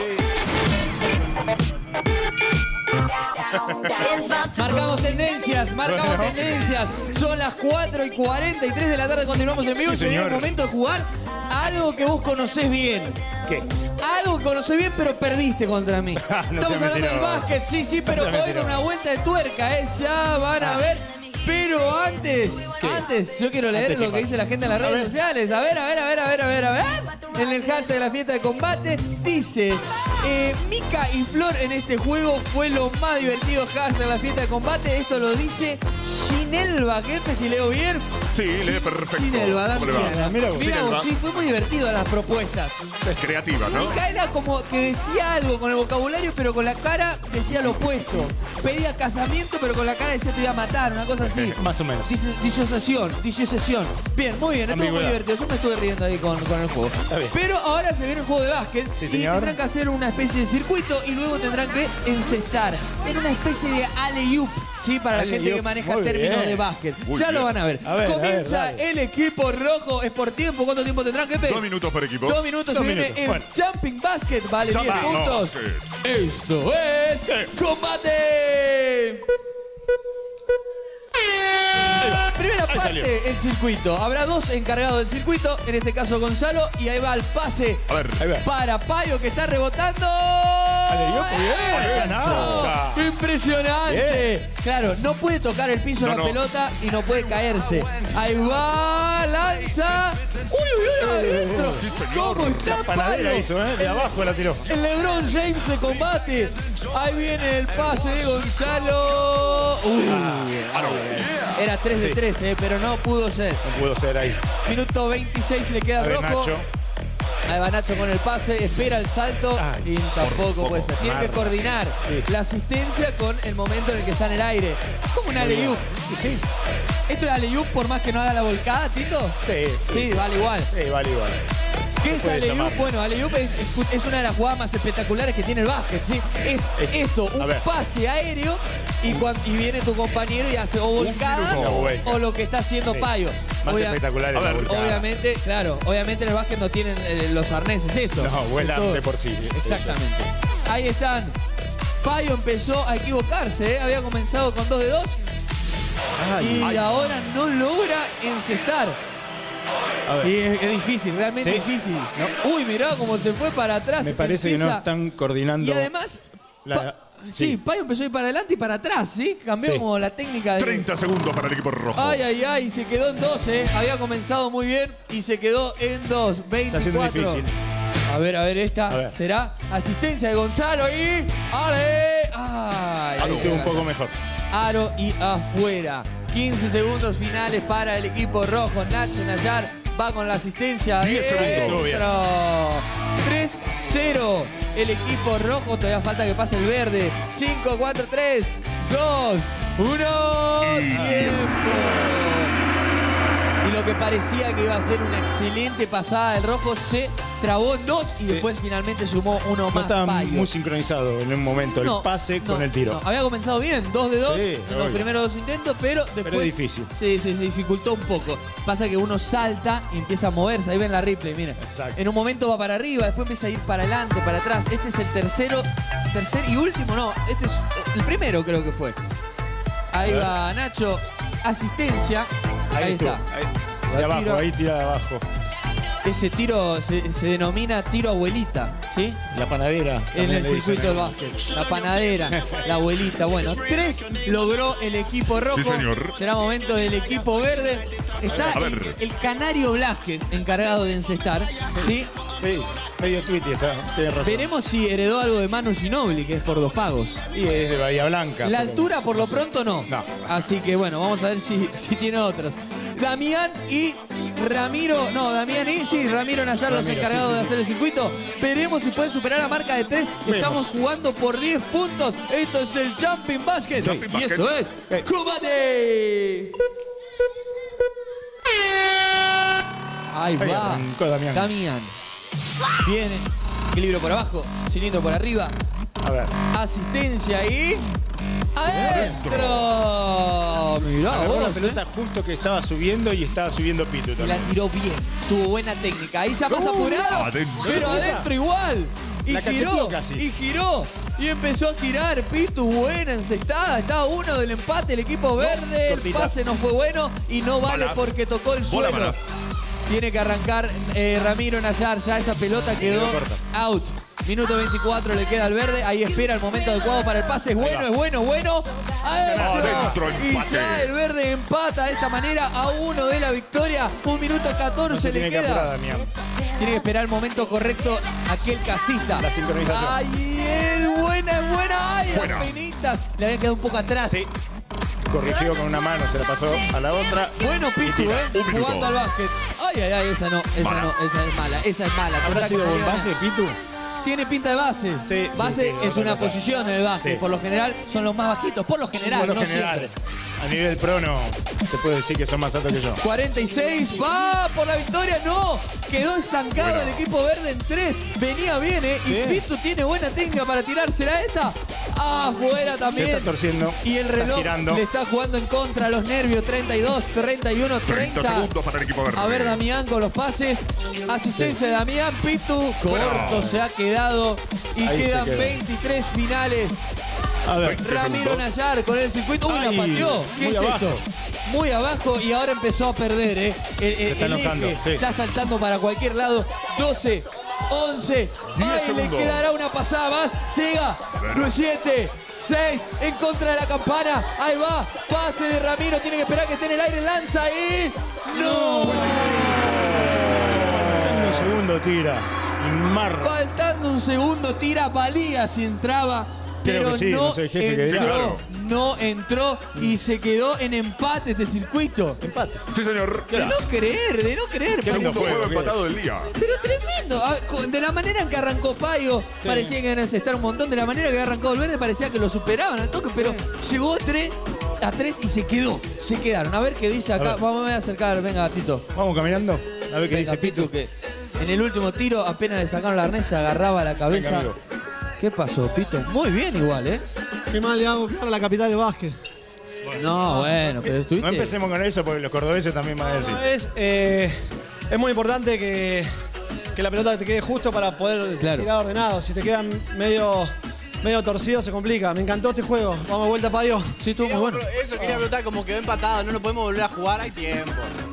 Marcamos tendencias. Son las 4:43 de la tarde, continuamos en vivo. Sí, Se viene el señor. momento de jugar a algo que vos conocés bien. ¿Qué? Algo que conocés bien, pero perdiste contra mí. No Estamos sea hablando del mentiroso. básquet, sí, pero No sea hoy con una vuelta de tuerca, ya van a ver. Pero antes, yo quiero leer Antes, ¿qué lo que pasa? dice la gente en las redes sociales. A ver. En el hashtag de la fiesta de combate dice: Mika y Flor en este juego fue lo más divertido. Hashtag la fiesta de combate. Esto lo dice Ginelva. ¿Qué si leo bien? Sí, lee perfecto. Ginelva, ¿Cómo le va? Mira vos, sí, fue muy divertido las propuestas. Es creativa, ¿no? Micaela como que decía algo con el vocabulario, pero con la cara decía lo opuesto. Pedía casamiento, pero con la cara decía te iba a matar, una cosa así. Más o menos. Disociación. Bien, muy bien, estuvo muy divertido. Yo me estuve riendo ahí con el juego. Pero ahora se viene el juego de básquet y tendrán que hacer una especie de circuito y luego tendrán que encestar en una especie de alley-oop, ¿sí? Para la gente que maneja términos de básquet. Ya lo van a ver. Comienza el equipo rojo. Es por tiempo. ¿Cuánto tiempo tendrán, Pepe? 2 minutos por equipo. 2 minutos. Se viene el jumping basket. Vale 10 puntos. Esto es combate. Primera parte, el circuito. Habrá 2 encargados del circuito, en este caso Gonzalo, y ahí va el pase para Payo que está rebotando. Impresionante. Bien. Claro, no puede tocar el piso la pelota y no puede caerse. Ahí va, lanza. Uy, adentro. ¿Cómo está Panadera hizo, de abajo la tiró. El LeBron James de combate. Ahí viene el pase de Gonzalo. Era 3 de 3, pero no pudo ser. No pudo ser ahí. Minuto 26 le queda rojo. Nacho. Ahí va Nacho con el pase, espera el salto y tampoco puede ser. Tiene que coordinar la asistencia con el momento en el que está en el aire. Como un alley-oop. Sí. ¿Esto es alley-oop por más que no haga la volcada, Tito? Sí, vale igual. Sí, vale igual. ¿Qué es alley-oop? Bueno, alley-oop es una de las jugadas más espectaculares que tiene el básquet, ¿sí? Es esto, un pase aéreo y viene tu compañero y hace o volcada o lo que está haciendo Payo. Más espectacular es la volcada. Obviamente, claro, obviamente en el básquet no tienen los arneses estos. No, vuelan de por sí. Exactamente. Ahí están. Payo empezó a equivocarse, había comenzado con 2 de 2 y ahora no logra encestar. Y es difícil, realmente difícil. No. Uy, mirá cómo se fue para atrás. Me parece que no están coordinando. Y además, Payo empezó a ir para adelante y para atrás, ¿sí? Cambió como la técnica de... 30 segundos para el equipo rojo. Ay, se quedó en 2, Había comenzado muy bien y se quedó en 2. 24. Está siendo difícil. A ver, esta será asistencia de Gonzalo y... ¡Ale! ¡Ay! Ahí estuvo un poco mejor. Aro y afuera. 15 segundos finales para el equipo rojo. Nacho Nayar va con la asistencia. 10 segundos. 3-0. El equipo rojo. Todavía falta que pase el verde. 5, 4, 3, 2, 1. Tiempo. Y lo que parecía que iba a ser una excelente pasada del rojo se trabó en 2 y después finalmente sumó uno más. No estaba muy sincronizado en un momento el pase con el tiro. Había comenzado bien, 2 de 2 en los primeros 2 intentos, pero después... Pero es difícil. Sí, se dificultó un poco. Pasa que uno salta y empieza a moverse. Ahí ven la replay, mira. Exacto. En un momento va para arriba, después empieza a ir para adelante, para atrás. Este es el tercer y último, no. Este es el primero, creo que fue. Ahí va Nacho, asistencia. Ahí está. De abajo, ahí tira de abajo. Ese tiro se denomina tiro abuelita, ¿sí? La panadera. En el circuito del básquet. La panadera, la abuelita. Bueno, 3 logró el equipo rojo. Sí, señor. Será momento del equipo verde. Está el Canario Blasquez encargado de encestar, ¿sí? Sí, medio Twitty está, tiene razón. Veremos si heredó algo de Manu Ginóbili, que es por 2 pagos. Y es de Bahía Blanca. La altura, por lo pronto, no. Así que, bueno, vamos a ver si tiene otras. Damián y Ramiro, Ramiro Nayar, los encargados de hacer el circuito. Veremos si pueden superar la marca de 3. Estamos jugando por 10 puntos. Esto es el Jumping Basket. Y esto es combate. Ahí va. Damián. Viene. Equilibrio por abajo. Cilindro por arriba. A ver. Asistencia y... ¡adentro! Mirá vos, la pelota justo que estaba subiendo y estaba subiendo Pitu también. Y la tiró bien. Tuvo buena técnica. Ahí ya más apurado. Pero adentro igual. Y giró. Y giró. Y empezó a girar. Pitu, buena encestada. Estaba uno del empate. El equipo verde. El pase no fue bueno. Y no vale porque tocó el suelo. Tiene que arrancar Ramiro Nayar. Ya esa pelota quedó out. Minuto 24 le queda al verde. Ahí espera el momento adecuado para el pase. Es bueno. Adentro. Y ya el verde empata de esta manera a 1 de la victoria. 1 minuto 14 le queda. Tiene que esperar el momento correcto aquel casista. La sincronización. ¡Ay, buena! ¡Ay, apenitas! Le había quedado un poco atrás. Sí. Corrigió con una mano, se la pasó a la otra. Bueno, Pitu, jugando al básquet. Ay, esa no, esa es mala. ¿Habrá sido buen base, Pitu? Tiene pinta de base. Sí, base es una posición en el básquet. Sí. Por lo general son los más bajitos. Por lo general, Por lo general. siempre. A nivel pro no se puede decir que son más altos que yo. 46, va por la victoria, no. Quedó estancado el equipo verde en 3. Venía bien, Sí. Y Pitu tiene buena técnica para tirársela esta. Afuera también. Se está torciendo. Y el reloj girando. le está jugando en contra a los nervios. 32, 31, 30. 30 segundos para el equipo verde. A ver, Damián con los pases. Asistencia de Damián. Pitu, corto se ha quedado. Y Ahí quedan se quedó. 23 finales. A ver. Ramiro Nayar con el circuito. Uy, la Ay, pateó. ¿Qué muy es abajo. esto? Muy abajo y ahora empezó a perder, Se está enojando, sí. Está saltando para cualquier lado. 12, 11. Ay, le segundos. quedará una pasada más. Llega. 7, 6. En contra de la campana. Ahí va. Pase de Ramiro. Tiene que esperar que esté en el aire. Lanza y... ¡No! Faltando un segundo, tira. Marra. Faltando un segundo, tira, valía si entraba, Creo pero que sí, no no sé el jefe que entró, dirá. no entró y se quedó en empate este circuito. Empate. Sí, señor. De no creer. Qué lindo Segundo parecía- juego empatado del día. Pero tremendo. De la manera en que arrancó Paio, parecía que iban a encestar un montón. De la manera que había arrancado el verde, parecía que lo superaban al toque, pero llegó a 3 y se quedó. Se quedaron. A ver qué dice acá. A ver. Vamos a acercar. Venga, Tito. Vamos caminando. A ver qué Venga, dice Pitu. que en el último tiro apenas le sacaron la arnés, se agarraba la cabeza. Venga, amigo. ¿Qué pasó, Pito? Muy bien igual, Qué mal le hago quedar a la capital del básquet. No, bueno, pero estuviste... No empecemos con eso porque los cordobeses también van a decir. Es muy importante que la pelota te quede justo para poder Claro. tirar ordenado. Si te quedan medio torcido se complica. Me encantó este juego. Vamos de vuelta, Paio. Sí, estuvo muy bueno. Eso quería preguntar, como quedó empatado, no lo podemos volver a jugar, hay tiempo.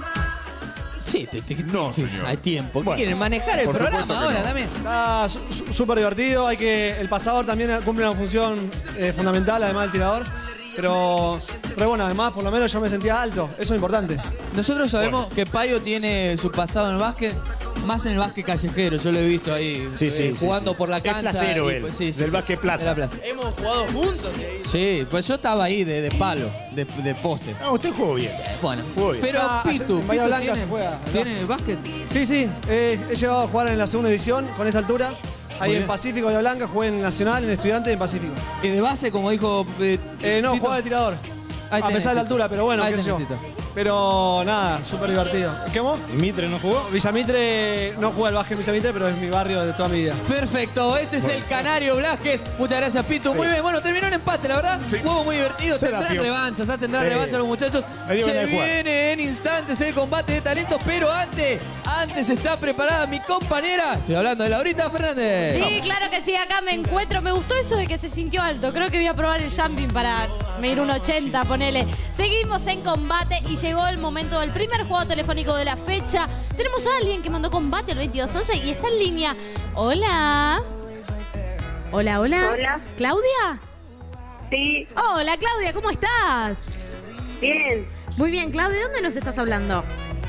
Sí, No, señor. hay tiempo. ¿Qué Bueno, quieren manejar el por programa supuesto que ahora no. también? Está súper divertido. El pasador también cumple una función fundamental, además del tirador. Pero bueno, además, por lo menos yo me sentía alto. Eso es importante. Nosotros sabemos que Paio tiene su pasado en el básquet, más en el básquet callejero. Yo lo he visto ahí jugando por la Es cancha. placero y, él, pues, del básquet plaza. de la plaza. Hemos jugado juntos. Sí, pues yo estaba ahí de palo, de poste. No, usted jugó bien. Bueno, Jugó bien. pero Ya, Pitu, en Bahía Pitu Blanca se juega. ¿tiene básquet? Sí. He llegado a jugar en la segunda división con esta altura. Ahí Muy en bien. Pacífico, Bahía Blanca, jugué en Nacional, en Estudiantes y en Pacífico. ¿Y de base, como dijo No, Tito? jugaba de tirador. Ahí A tenés, pesar de la Tito. altura, pero bueno, Ahí qué sé yo. tenés, Tito. Pero nada, súper divertido. ¿Qué vos? ¿Mitre no jugó? Villamitre, no juega al básquet en Villamitre, pero es mi barrio de toda mi vida. Perfecto, este es el Canario Blasquez. Muchas gracias, Pitu. Muy bien, bueno, terminó en empate, la verdad. Juego muy divertido. Se la Tendrán pio. revanchas, tendrán Sí. revancha los muchachos. Me dio Se ganas de jugar. viene en instantes el combate de talentos, pero antes está preparada mi compañera. Estoy hablando de Laurita Fernández. Sí, claro que sí, acá me encuentro. Me gustó eso de que se sintió alto. Creo que voy a probar el jumping para medir un 80, ponele. Seguimos en combate y llegó el momento del primer juego telefónico de la fecha. Tenemos a alguien que mandó combate al 2211 y está en línea. Hola. Hola. Hola. ¿Claudia? Sí. Hola, Claudia, ¿cómo estás? Bien. Muy bien, Claudia, ¿de dónde nos estás hablando?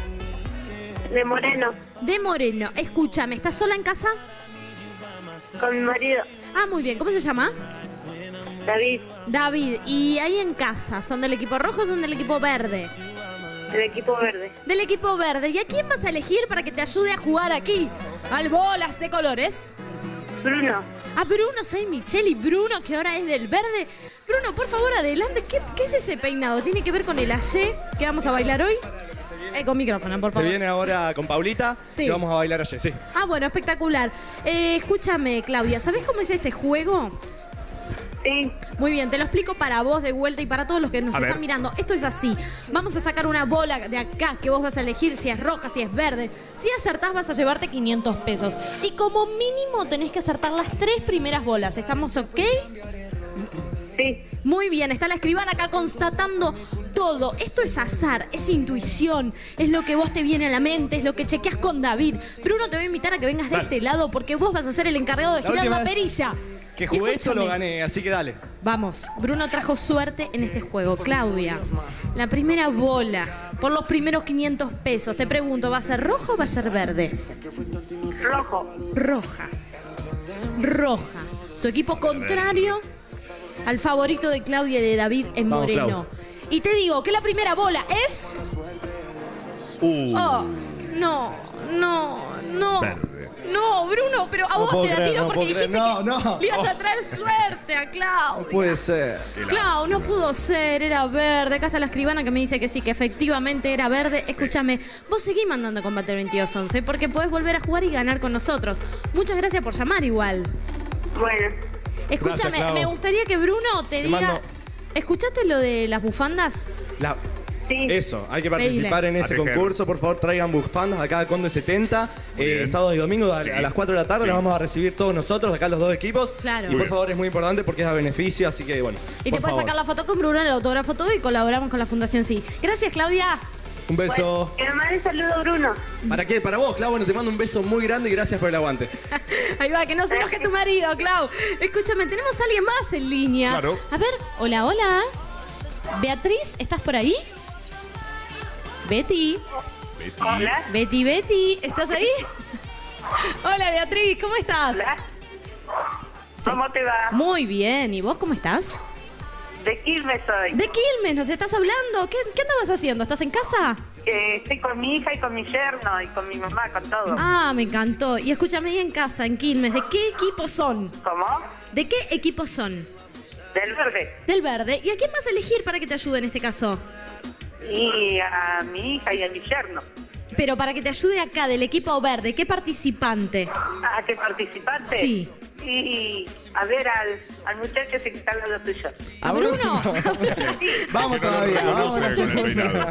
De Moreno. De Moreno. Escúchame, ¿estás sola en casa? Con mi marido. Ah, muy bien. ¿Cómo se llama? David. David. ¿Y ahí en casa? ¿Son del equipo rojo o son del equipo verde? Del equipo verde. Del equipo verde. ¿Y a quién vas a elegir para que te ayude a jugar aquí? Al bolas de colores. Bruno. Ah, Bruno, soy Michelle y Bruno, que ahora es del verde. Bruno, por favor, adelante. ¿Qué es ese peinado? ¿Tiene que ver con el ayer que vamos a bailar hoy? Con micrófono, por favor. Se viene ahora con Paulita Sí. y vamos a bailar ayer, sí. Ah, bueno, espectacular. Escúchame, Claudia, ¿sabés cómo es este juego? Sí. Muy bien, te lo explico para vos de vuelta y para todos los que nos A ver. están mirando. Esto es así. Vamos a sacar una bola de acá que vos vas a elegir si es roja, si es verde. Si acertás vas a llevarte 500 pesos. Y como mínimo tenés que acertar las 3 primeras bolas. ¿Estamos ok? Sí. Muy bien, está la escribana acá constatando todo. Esto es azar, es intuición, es lo que vos te viene a la mente, es lo que chequeas con David. Bruno, te voy a invitar a que vengas de este lado porque vos vas a ser el encargado de La girar última la vez perilla. Que Y jugué esto lo escúchame. gané, así que dale. Vamos, Bruno trajo suerte en este juego. Claudia, la primera bola por los primeros 500 pesos. Te pregunto, ¿va a ser rojo o va a ser verde? Rojo. Roja. Roja. Su equipo contrario al favorito de Claudia y de David en Vamos, Moreno. Clau. Y te digo que la primera bola es... Oh, no. Verde. No, Bruno, pero a No vos puedo te la creer, tiro no porque puedo creer. dijiste No. que le ibas a traer suerte a Clau. No puede ser. Clau, no pudo ser, era verde. Acá está la escribana que me dice que sí, que efectivamente era verde. Escúchame, vos seguí mandando Combate 2211 porque podés volver a jugar y ganar con nosotros. Muchas gracias por llamar igual. Bueno. Escúchame, Gracias, Clau. me gustaría que Bruno te diga... mando- ¿Escuchaste lo de las bufandas? Eso, hay que participar en ese Atejer. concurso. Por favor, traigan bufandas acá a Conde 70. Sábado y domingo a las 4 de la tarde Sí. las vamos a recibir todos nosotros, acá los dos equipos. Claro. Y Muy por bien. favor, es muy importante porque es a beneficio, así que bueno. Y te por puedes favor. sacar la foto con Bruno, el autógrafo todo y colaboramos con la Fundación Sí. Gracias, Claudia. Un beso. Que me mande saludo, Bruno. ¿Para qué? Para vos, Clau. Bueno, te mando un beso muy grande y gracias por el aguante. Ahí va, que no se enoje tu marido, Clau. Escúchame, tenemos a alguien más en línea. Claro. A ver, hola. Beatriz, ¿estás por ahí? Betty. Hola. Betty, ¿estás ahí? Hola, Beatriz, ¿cómo estás? Hola. ¿Cómo te va? Muy bien, ¿y vos cómo estás? De Quilmes soy. De Quilmes, ¿nos estás hablando? ¿Qué andabas haciendo? ¿Estás en casa? Estoy con mi hija y con mi yerno y con mi mamá, con todo. Ah, me encantó. Y escúchame, ahí en casa, en Quilmes, ¿de qué equipo son? ¿Cómo? ¿De qué equipo son? Del verde. Del verde. ¿Y a quién vas a elegir para que te ayude en este caso? Y a mi hija y a mi yerno. Pero para que te ayude acá, del equipo verde, ¿qué participante? ¿A qué participante? Sí. Y a ver al muchacho ese que está al lado tuyo. ¿A Bruno? Vamos Que no lo todavía. reconoce Vamos con el peinado.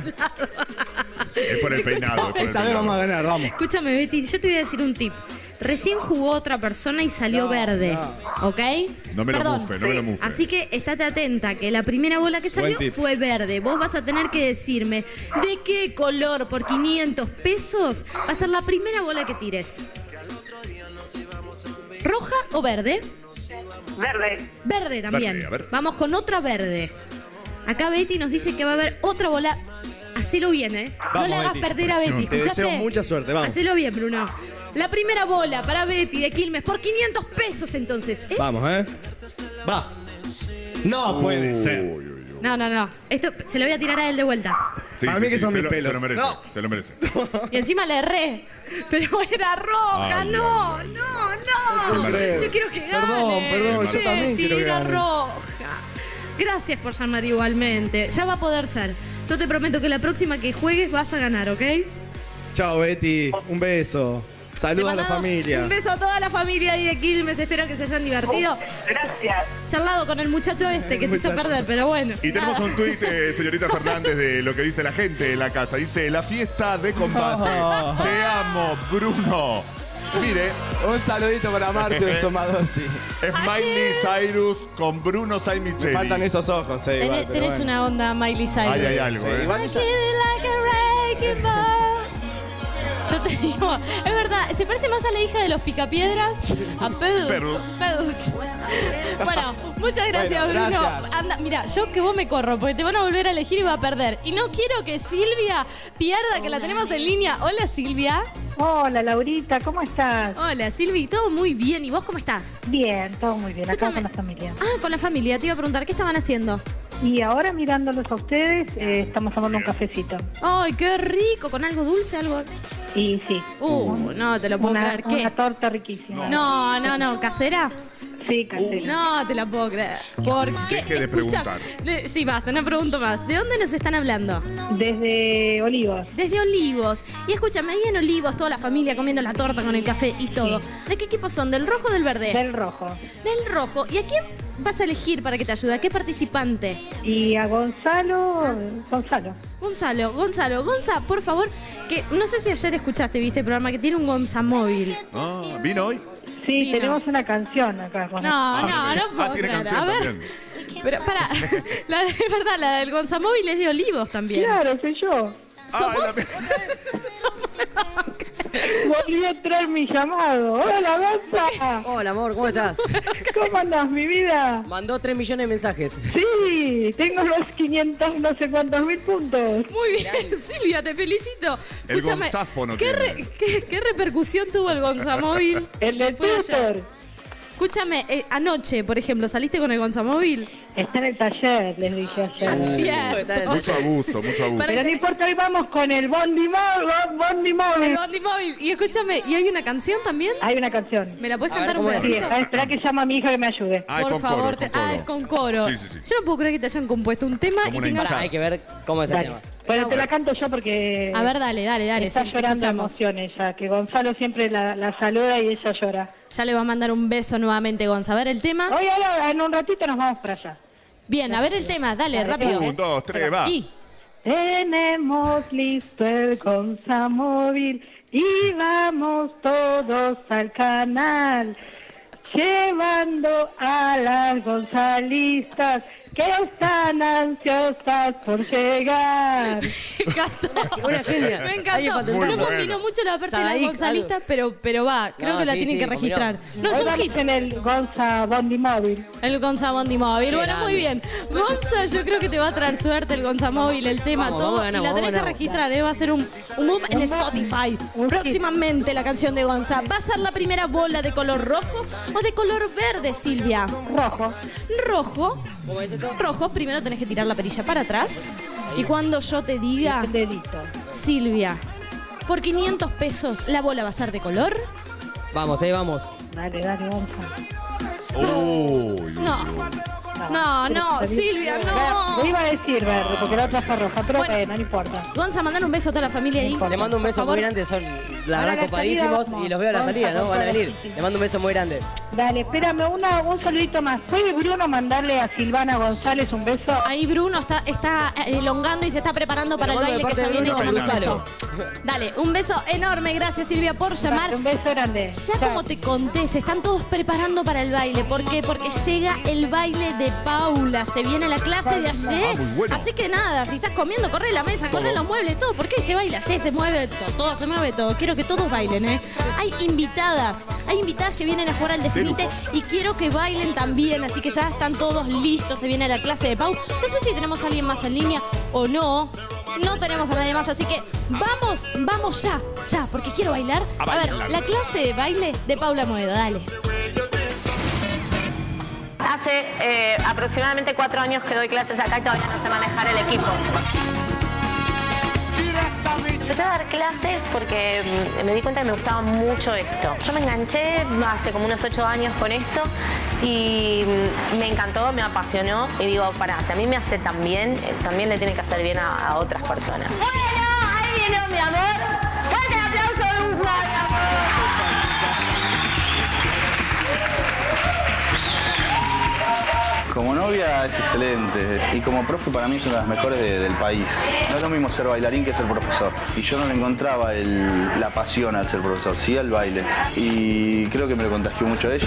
Es por el peinado. es por el Esta vez peinado. vamos a ganar, vamos. Escúchame, Betty, yo te voy a decir un tip. Recién jugó otra persona y salió verde, ¿ok? No me lo Perdón. mufe, no me lo mufe. Así que estate atenta, que la primera bola que salió Buen tip. fue verde. Vos vas a tener que decirme de qué color por 500 pesos va a ser la primera bola que tires. ¿Roja o verde? Verde. Verde también. Verde, a ver. Vamos con otra verde. Acá Betty nos dice que va a haber otra bola. Hacelo bien, ¿eh? No Vamos, le hagas Betty. perder a Betty. Te ¿Escuchaste? deseo mucha suerte, vamos. Hacelo bien, Bruno. La primera bola para Betty de Quilmes por 500 pesos entonces. ¿Es? Vamos, Va. No puede ser. No. Esto se lo voy a tirar a él de vuelta. Sí, Para mí que son se mis lo- pelos. Se lo merece, No. se lo merece. Y encima le erré. Pero era roja. Ay, no. ay, Yo quiero que gane. Perdón, yo también quiero que Betty, la gane. roja. Gracias por llamar igualmente. Ya va a poder ser. Yo te prometo que la próxima que juegues vas a ganar, ¿ok? Chao, Betty. Un beso. Saludos a la mandamos familia. Un beso a toda la familia ahí de Quilmes. Espero que se hayan divertido. Gracias. Charlado con el muchacho este que te hizo muchacho. perder, pero bueno. Y tenemos nada. un tuit, señorita Fernández, de lo que dice la gente en la casa. Dice, la fiesta de combate. Te amo, Bruno. Mire, Un saludito para Marte Somadosi. Smiley Cyrus con Bruno Sai Me Micheli. faltan esos ojos, igual, Tenés, pero tenés bueno. una onda Miley Cyrus. Ay, hay algo, Sí, igual I ya- give it like a wrecking ball. Yo te digo, es verdad, se parece más a la hija de los Picapiedras, a Pedus. Bueno, muchas gracias, Bueno, Bruno. gracias. Anda, mira, yo que vos me corro, porque te van a volver a elegir y va a perder. Y no quiero que Silvia pierda, que la tenemos en línea. Hola, Silvia. Hola, Laurita, ¿cómo estás? Hola, Silvi, todo muy bien. ¿Y vos cómo estás? Bien, todo muy bien, acá Escúchame. con la familia. Ah, con la familia. Te iba a preguntar, ¿qué estaban haciendo? Y ahora mirándolos a ustedes, estamos tomando un cafecito. Ay, qué rico. ¿Con algo dulce, algo? Y sí. No te lo puedo creer. ¿Qué? Una torta riquísima. No. ¿Casera? Sí, casera. No te la puedo creer. ¿Por qué? Deje de Escucha, preguntar. sí, basta, no pregunto más. ¿De dónde nos están hablando? Desde Olivos. Desde Olivos. Y escúchame, ahí en Olivos, toda la familia comiendo la torta con el café y todo. ¿De qué equipo son? ¿Del rojo o del verde? Del rojo. Del rojo. ¿Y a quién vas a elegir para que te ayude? ¿A qué participante? Y a Gonzalo. Gonza, por favor, que no sé si ayer escuchaste, viste el programa que tiene un Gonza móvil. Ah, ¿vino hoy? Sí, Vino. tenemos una canción acá. Con No puedo tiene creer. canción A ver, también. pero para, es verdad, la del Gonza móvil es de Olivos también. Claro, soy yo. ¿Sos Ah, vos? Volví a entrar mi llamado. Hola, Gonza. Hola, amor, ¿cómo estás? ¿Cómo andás, mi vida? Mandó 3 millones de mensajes. Sí, tengo los 500 no sé cuántos mil puntos. Muy bien, Silvia, te felicito. El Escúchame, gonzáfono ¿qué repercusión tuvo el Gonzamóvil? El del Twitter. Escúchame, anoche, por ejemplo, ¿saliste con el Gonzamóvil? Está en el taller, les dije ayer. Cierto. Mucho abuso, mucho abuso. Pero no importa, hoy vamos con el Bondi Móvil. El Bondi Móvil. Y escúchame, ¿y hay una canción también? Hay una canción. ¿Me la puedes cantar un pedacito? Sí, espera que llama a mi hija que me ayude. Por favor. Es con coro. Sí, sí, sí. Yo no puedo creer que te hayan compuesto un tema y tengas... Hay que ver cómo es el tema. Bueno, te la canto yo porque... A ver, dale. Está sí, llorando de escuchamos. emoción ella, que Gonzalo siempre la saluda y ella llora. Ya le va a mandar un beso nuevamente, Gonza. A ver el tema. Oye, en un ratito nos vamos para allá. Bien, a ver el tema. Dale, rápido. 1, 2, 3, va. Y... Tenemos listo el Gonzamóvil y vamos todos al canal, llevando a las gonzalistas que están ansiosas por llegar. Me encantó. Una genia. Me encantó. No combinó mucho la parte de las gonzalistas, pero va. Creo que la tienen que registrar. No es un hit. En el Gonza Bondi Móvil. El Gonza Bondi Móvil. Bueno, muy bien. Gonza, yo creo que te va a traer suerte el Gonza Móvil, el tema, todo. Y la tenés que registrar, Va a ser un move en Spotify. Próximamente la canción de Gonza. ¿Va a ser la primera bola de color rojo o de color verde, Silvia? Rojo. Rojo. Rojo, primero tenés que tirar la perilla para atrás. Y cuando yo te diga, Silvia, por 500 pesos, ¿la bola va a ser de color? Vamos, ahí vamos. Dale, Gonza. No, Silvia, no. Le iba a decir verde, porque la otra fue roja, pero bueno, no importa. Gonza, mandale un beso a toda la familia ahí. Le mando un beso muy grande, son la verdad copadísimos y los veo a la salida, ¿no? Van a venir. Le mando un beso muy grande. Dale, espérame, un saludito más. ¿Puede Bruno mandarle a Silvana González un beso? Ahí Bruno está elongando y se está preparando para el baile que ya viene. Te mando un beso. Dale, un beso enorme. Gracias, Silvia, por llamar. Un beso grande. Ya como te conté, se están todos preparando para el baile. ¿Por qué? Porque llega el baile de Paula. Se viene la clase de ayer. Así que nada, si estás comiendo, corre la mesa, corre los muebles, todo. ¿Por qué se baila ayer? Se mueve todo, se mueve todo. Quiero que todos bailen, Hay invitadas que vienen a jugar al Definite y quiero que bailen también. Así que ya están todos listos. Se viene la clase de Pau. No sé si tenemos a alguien más en línea o no. No tenemos a nadie más, así que vamos ya, porque quiero bailar. A ver, la clase de baile de Paula Moedo, dale. Hace aproximadamente 4 años que doy clases acá y todavía no sé manejar el equipo. Empecé a dar clases porque me di cuenta que me gustaba mucho esto. Yo me enganché hace como unos 8 años con esto y me encantó, me apasionó. Y digo, si a mí me hace tan bien, también le tiene que hacer bien a otras personas. Bueno, ahí viene mi amor. ¡Fuerte el aplauso, mi amor! Como novia es excelente y como profe para mí es una de las mejores del país. No es lo mismo ser bailarín que ser profesor. Y yo no le encontraba la pasión al ser profesor, sí al baile. Y creo que me lo contagió mucho a ella.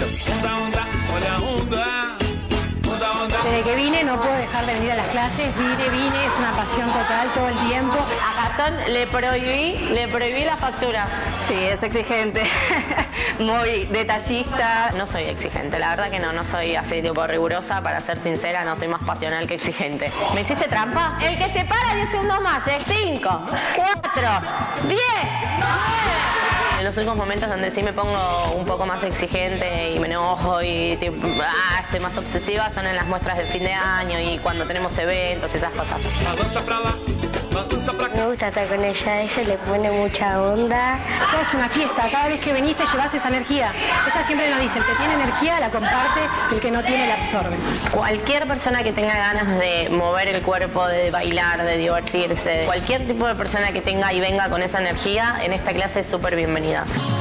Desde que vine no puedo dejar de venir a las clases, vine, es una pasión total todo el tiempo. A Gastón le prohibí las facturas. Sí, es exigente, muy detallista. No soy exigente, la verdad que no soy así tipo rigurosa, para ser sincera, no soy más pasional que exigente. ¿Me hiciste trampa? El que se para 10 segundos más, es 5, 4, 10, 9. En los únicos momentos donde sí me pongo un poco más exigente y me enojo y estoy más obsesiva son en las muestras del fin de año y cuando tenemos eventos y esas cosas. Me gusta estar con ella le pone mucha onda. Es una fiesta, cada vez que venís te llevas esa energía. Ella siempre nos dice, el que tiene energía la comparte, el que no tiene la absorbe. Cualquier persona que tenga ganas de mover el cuerpo, de bailar, de divertirse, cualquier tipo de persona que tenga y venga con esa energía, en esta clase es súper bienvenida.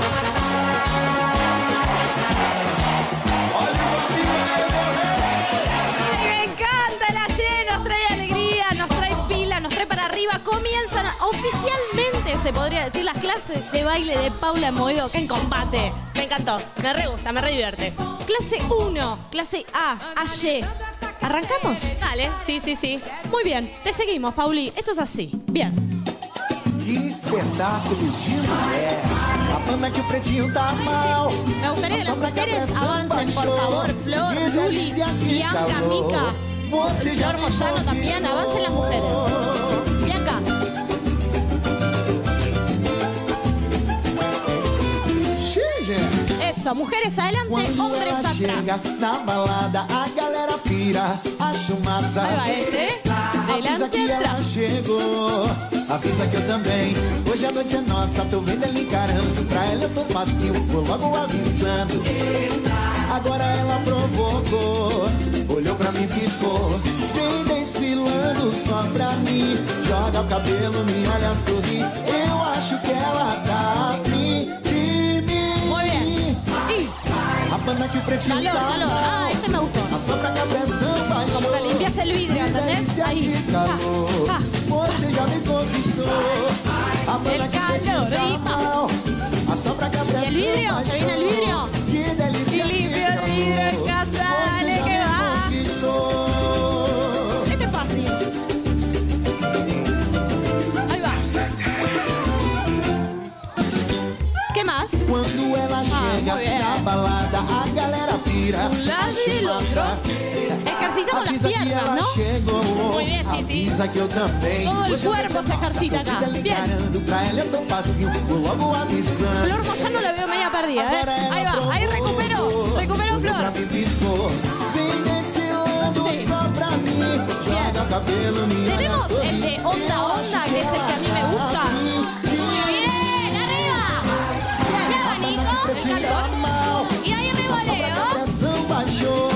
Me encanta el ayer, nos trae alegría, nos trae pila, nos trae para arriba. Comienzan oficialmente, se podría decir, las clases de baile de Paula Moedo, que en combate. Me encantó, me re gusta, me re divierte. Clase 1, clase A, AY. ¿Arrancamos? Dale, sí. Muy bien, te seguimos, Pauli. Esto es así. Bien. Que espetáculo de mulher. Me gustaría que las mujeres avancen, por favor. Flor, Luli, Bianca, Mica, Flor Moyano también. Avancen las mujeres. Bianca. Eso, mujeres adelante, hombres atrás. Na balada a galera pira, acho massa. Ahí va este. Avisa que ela chegou, avisa que eu também. Hoje a noite é nossa, tô vendo ela encarando. Pra ela eu tô facinho, vou logo avisando. Agora ela provocou, olhou pra mim, piscou. Vem desfilando só pra mim. Joga o cabelo, me olha sorrir. Eu acho que ela tá afim de mim. Muy bien. Calor, calor. Ah, este me gustó. Como que limpias el vidrio, ¿entendés? Ahí. Você já me conquistou. El calor. ¿Y el vidrio? ¿Se viene el vidrio? Y limpio el vidrio en casa, dale que va. Este es fácil. Ahí va. ¿Qué más? Quando ela chega na balada, a galera pira. Un lado y del otro. Ejercitamos las piernas, ¿no? Muy bien, sí, sí. Avisa que eu também. Todo el cuerpo se ejercita acá. Bien. Pra ela eu tô facinho, vou logo avisando. Flor Moyano la veo media perdida, ¿eh? Ahí va, ahí recupero. Recupero Flor. Bien. Tenemos el de Onda Onda, que es el que a mí me gusta. Muy bien, arriba. Bien, abanico, el calor. Y ahí revoleo.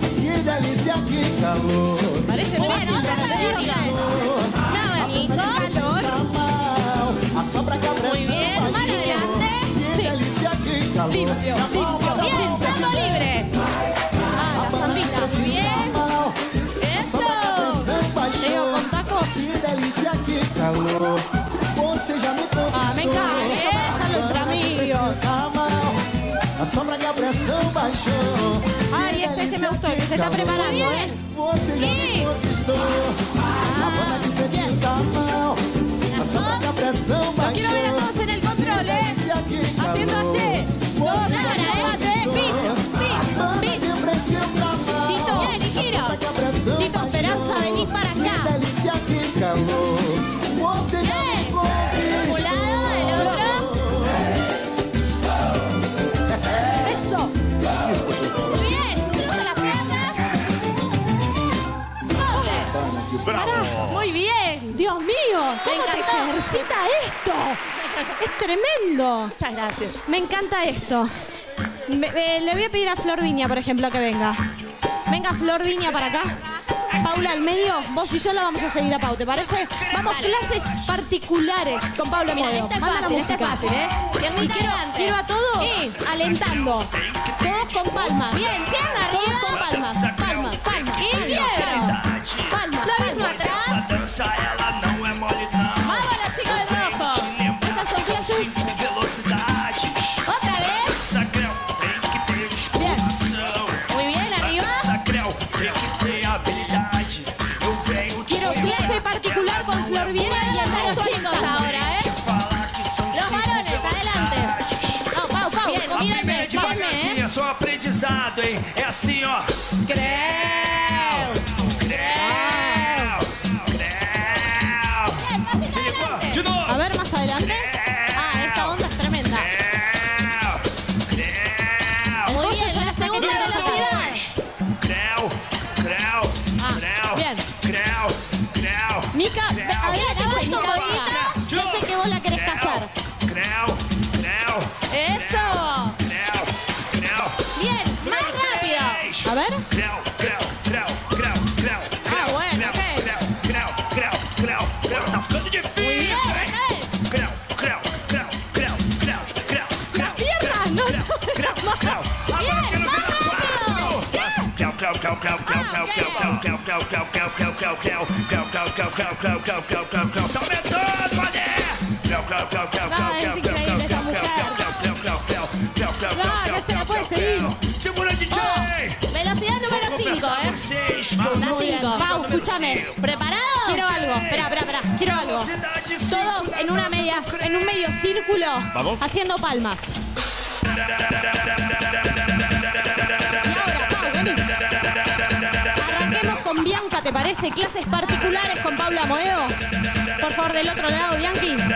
Parece muy bien, otra abanico. Un abanico, calor. Muy bien, mano adelante. Sí. Limpio, limpio. Bien, salto libre. Ah, la zambita. Muy bien. Eso. Leo con tacos. Ah, me encanta. Esa entre amigos. Ay, este me gustó, que se está preparando, ¿eh? Sí. Los quiero ver a todos en el control, ¿eh? Haciendo así. Todos ahora, pis, pis, pis. Tito, bien, y giro. Tito Esperanza, vení para acá. Un lado, el otro. Eso. Muy bien, cruza las piernas. ¡Bravo! Muy bien. Dios mío, ¿cómo te ejercita esto? Es tremendo. Muchas gracias. Me encanta esto. Le voy a pedir a Flor Viña, por ejemplo, que venga. Venga Flor Viña para acá. Paula al medio, vos y yo la vamos a seguir a Pau, ¿te parece? Vamos, clases particulares con Paula Modo. Manda la música. Este es fácil, ¿eh? Y quiero a todos alentando. Todos con palmas. Bien, pierna arriba. Todos con palmas. Palmas, palmas. Y piernas. Palmas, Lo mismo atrás. Vamos los chicos de rojo. Estas son clases. Otra vez. Bien. Muy bien, arriba. Quiero clase particular con Flor Viña y a los chicos ahora, ¿eh? Los varones, adelante. Pau. Bien, mírenme, mírenme, ¿eh? Só aprendizado, hein? É assim, ó. De novo. A ver, más adelante. Ah, esta onda es tremenda. Muy bien, la segunda velocidad. Bien. Mica, adelante con Mica. Yo sé que vos la querés casar. Eso. Bien, más rápido. A ver. Ah, bueno, ok. Tá ficando difícil, Muy bien, otra vez. Las piernas, no. Bien, más rápido. Tá aumentando, Es increíble esta mujer. No se la puede seguir. Segura, DJ. Velocidad número 5, ¿eh? La 5. Pau, escúchame. ¿Preparado? Quiero algo. Espera. Quiero algo. Todos en una media chicas en un medio círculo. Vamos. Haciendo palmas. Y ahora, Pau, vení. Arranquemos con Bianca, ¿te parece? Clases particulares con Paula Moedo. Por favor, del otro lado, Bianchi. Bien.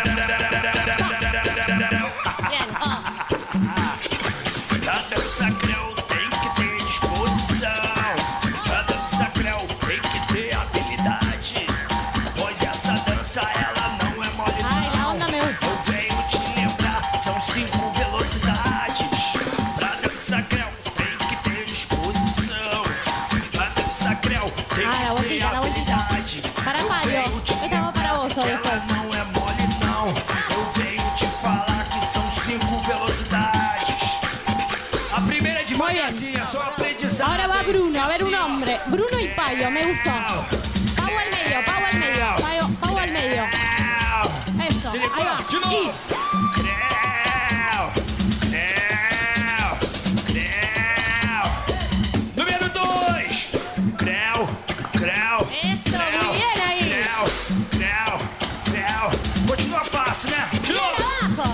Pra dançar creu tem que ter disposição. Pra dançar creu tem que ter habilidade. Pois essa dança ela não é mole não. Ai, la onda me gusta. Eu venho te lembrar, são 5 velocidades. Pra dançar creu tem que ter disposição. Pra dançar creu tem Ah, la que ter vueltita, la vueltita. habilidade. Para Pablo. Esta va para vos, Ela después. não é mole não. Eu venho te falar que são 5 velocidades. A primeira é devagarzinha, só aprendizado. Ahora va Bruno, a ver un hombre. Bruno y Payo, me gustó. Pau al medio, Pau al medio. Pau al medio. Eso, Se ahí ligou? va. De novo. Y Número 2. Creu. Eso, muy bien ahí. Creu. Continua fácil, né? De novo. abajo.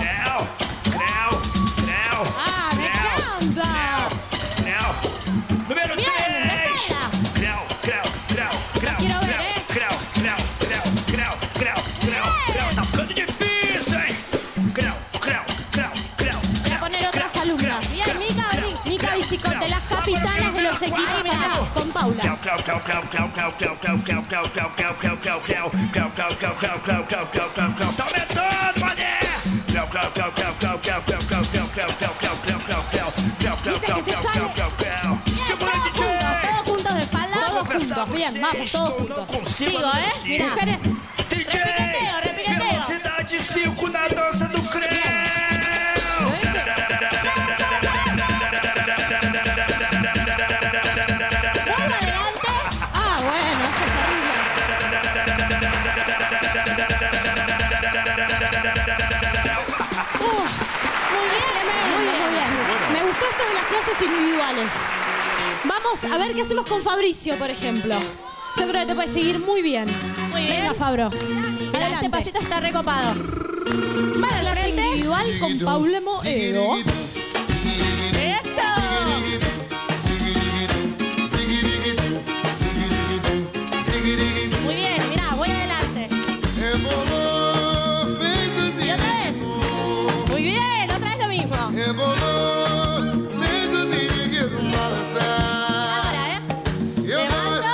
Ah, me encanta. Creu. Número 3. Bien, despega. Creu. Quiero ver, ¿eh? Creu. Tá ficando difícil, hein? Creu. Voy a poner otras alumnas. Bien, Mica, vení. Mica Bicicón, de las capitanas de los equipos acá, con Paula. Tá aumentando, mané! Segura, DJ! Todos juntos de espalda. Todos juntos, bien, vamos, todos juntos. Sigo, Mira. Mujeres, DJ! Repiqueteo. Velocidade 5 na dança do creu! Uno adelante. ah, bueno, eso es terrible. Muy bien. Me gustó esto de las clases individuales. Vamos a ver qué hacemos con Fabricio, por ejemplo. Yo creo que te puede seguir muy bien. Muy bien. Venga, Fabro. Mira, este Adelante. pasito está recopado. Para la Clase frente. individual con Paula Moedo. Eso. Muy bien, mira, voy adelante. Y otra vez. Muy bien, otra vez lo mismo. Ahora, Levanto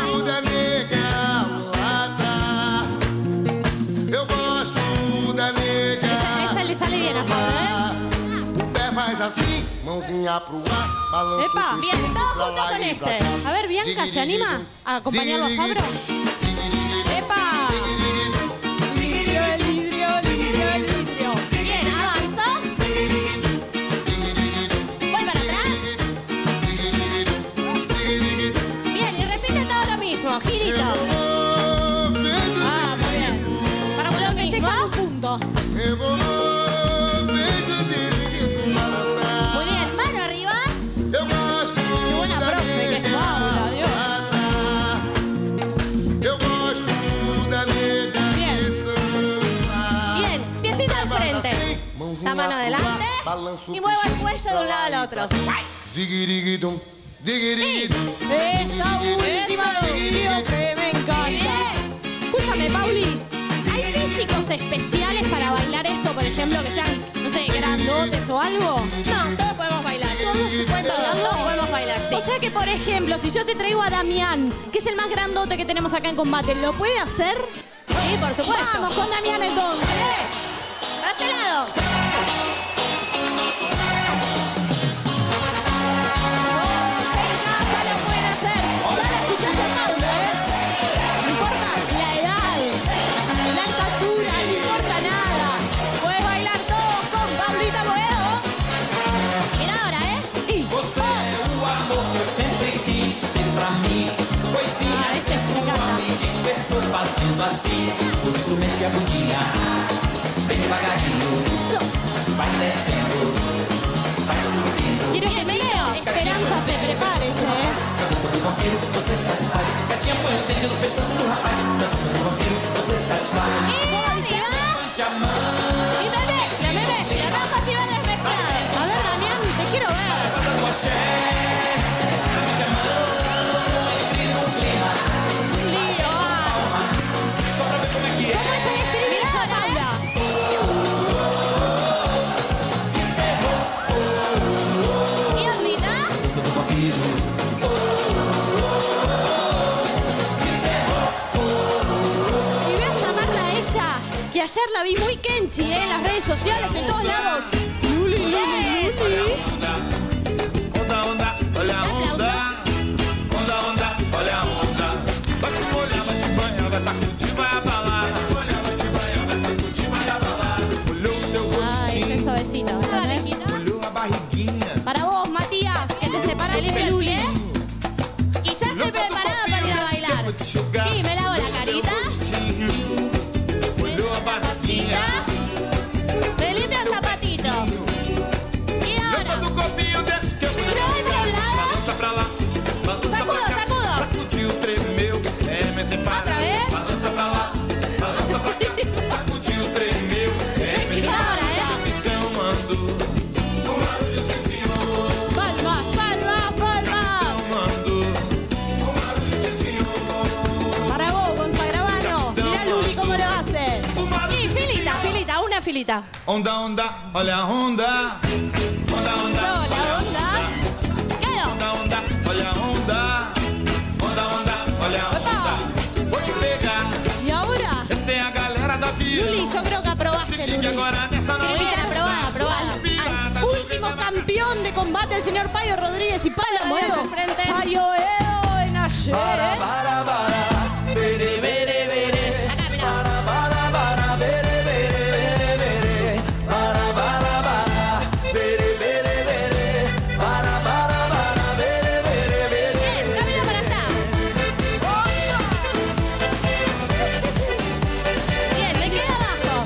abajo. Esa le sale bien a Fabro, assim, mãozinha pro ar, balança Epa, o bien, pescoço todos pra juntos lá con e pra este. cá. A ver, Bianca, ¿se anima a acompañarlo a Fabro? ¡Epa! Lidrio. Bien, avanzo. Voy para atrás. Bien, y repite todo lo mismo. Girito. Ah, muy bien. Para que lo festejan un punto. Muy bien, mano arriba. Qué buena profe que es Paula, Dios. Bien, piecito al frente. La mano adelante. Y muevo el cuello de un lado al otro. Zigirigidum, Esta última video que me encanta. Escúchame, Pauli. ¿Hay físicos especiales para bailar esto, por ejemplo, que sean, no sé, grandotes o algo? No, todos podemos bailar. Todos se pueden bailar. Todos podemos bailar, sí. O sea que, por ejemplo, si yo te traigo a Damián, que es el más grandote que tenemos acá en combate, ¿lo puede hacer? Sí, por supuesto. Vamos con Damián entonces. A este lado. Ya lo pueden hacer. Sale escuchando el Paula, ¿eh? No importa la edad, la estatura, no importa nada. Puedes bailar todos con Paulita Moedo. Mira ahora, Y Você é o amor que eu sempre quis ter pra mim. Coisinha sensual me despertou fazendo assim. Por isso mexe a bundinha, bem devagarinho. Vai descendo, vai subindo. Quiero que Melo Esperanza se prepare, ¿eh? Dança do vampiro, você satisfaz. Gatinha põe o dente no pescoço do rapaz. Dança do vampiro, você satisfaz. arriba. Levante a mão. ayer la vi muy Kenchi, en las redes sociales, en todos lados. Luli, Luli, Luli. Onda, onda, olha a onda. Onda, onda, olha a onda. Bate molha, bate banha, vai sacudir, vai abalar. Bate molha, bate banha, vai sacudir, vai abalar. Olhou o seu rostinho. Ay, este suavecito. Olhou a barriguinha. Para vos, Matías, que te separa el peluli. Y ya estoy preparada para ir a bailar. Y me lavo la carita. Olhou a barriguinha. Me limpio el zapatito. Y ahora. Me voy para un lado. Balança pra lá. Balança Sacudo, pra cá. sacudo. Sacudiu, tremeu. Me separa. Otra vez. Balança pra lá. Balança pra cá. Sacudiu, tremeu. Me Y ahora, Calmando. O barulho se senhor. Palmas, palmas, palmas. Calmando. O barulho se senhor. Para vos, Gonzagrabano. Mirá Luli cómo lo hace. Y filita, filita, una filita. Onda, onda, olha a onda. Onda, onda, olha a onda. Onda, onda, olha a onda. Onda, onda, olha a onda. Vou te pegar. ¿Y ahora? Essa é a galera da vida. Luli, yo creo que aprobaste, Luli. Agora nessa Bien, aprobada, aprobada. Al último campeón de combate, el señor Payo Rodríguez y Paula Moedo. Payo Edo en ayer. Bere, bere, bere. Acá, mirá. Bere, bere, bere. Bara, bara, bara. Bere, bere, bere. Bara, bara, bara. Bere, bere, bere. Bien, camino para allá. Bien, me quedo abajo.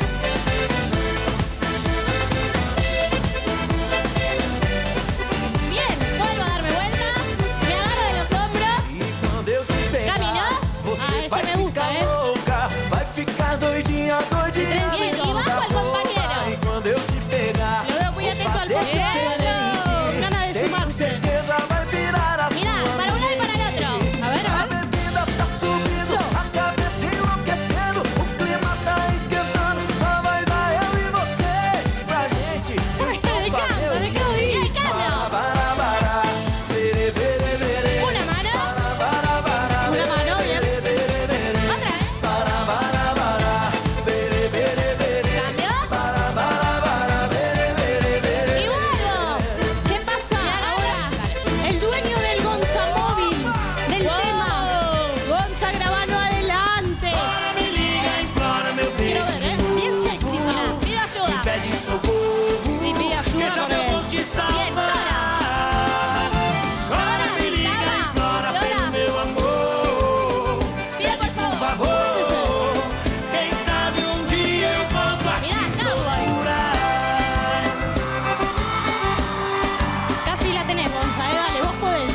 Bien, vuelvo a darme vuelta. Me agarro de los hombros. Quando eu te pegar, Camino. você Ah, esse me gusta, ficar louca. Vai ficar doidinha, doidinha. Bien, y bajo al compañero. E quando eu te pegar, Lo veo muy atento al pollo. Con ganas de sumarse. certeza vai virar a Mirá, para un lado y para el otro. A ver, a ver. bebida tá subindo, a cabeça enlouquecendo, o clima tá esquentando, só vai dar eu e você pra gente. Me encanta, me quedo Y ahí. el cambio. Bara, bara, bere, bere, bere. Una mano. Bara, bara, Una mano, bien. bere, bere, bere. Otra vez. Bara, bara, bara, bere, bere, bere. Cambio. Bara, bara, bara, bere, bere, bere. Y vuelvo. ¿Qué pasa ahora? El dueño del Gonza Móvil, del tema. Gonza Grabano, adelante. Me liga, implora meu Quiero beijo. ver, ¿eh? Bien sexy, Mirá, mano. pido ayuda. Pede socorro. Sí, pide ayuda Quem sabe eu con vou él. te salvar. Bien, llora. Chora, me liga, llama, implora llora. pelo meu amor. Pide por Por favor. favor, quem sabe dia eu volto a Mirá, cowboy. curar. Casi la tenés, Gonza, dale, vos podés.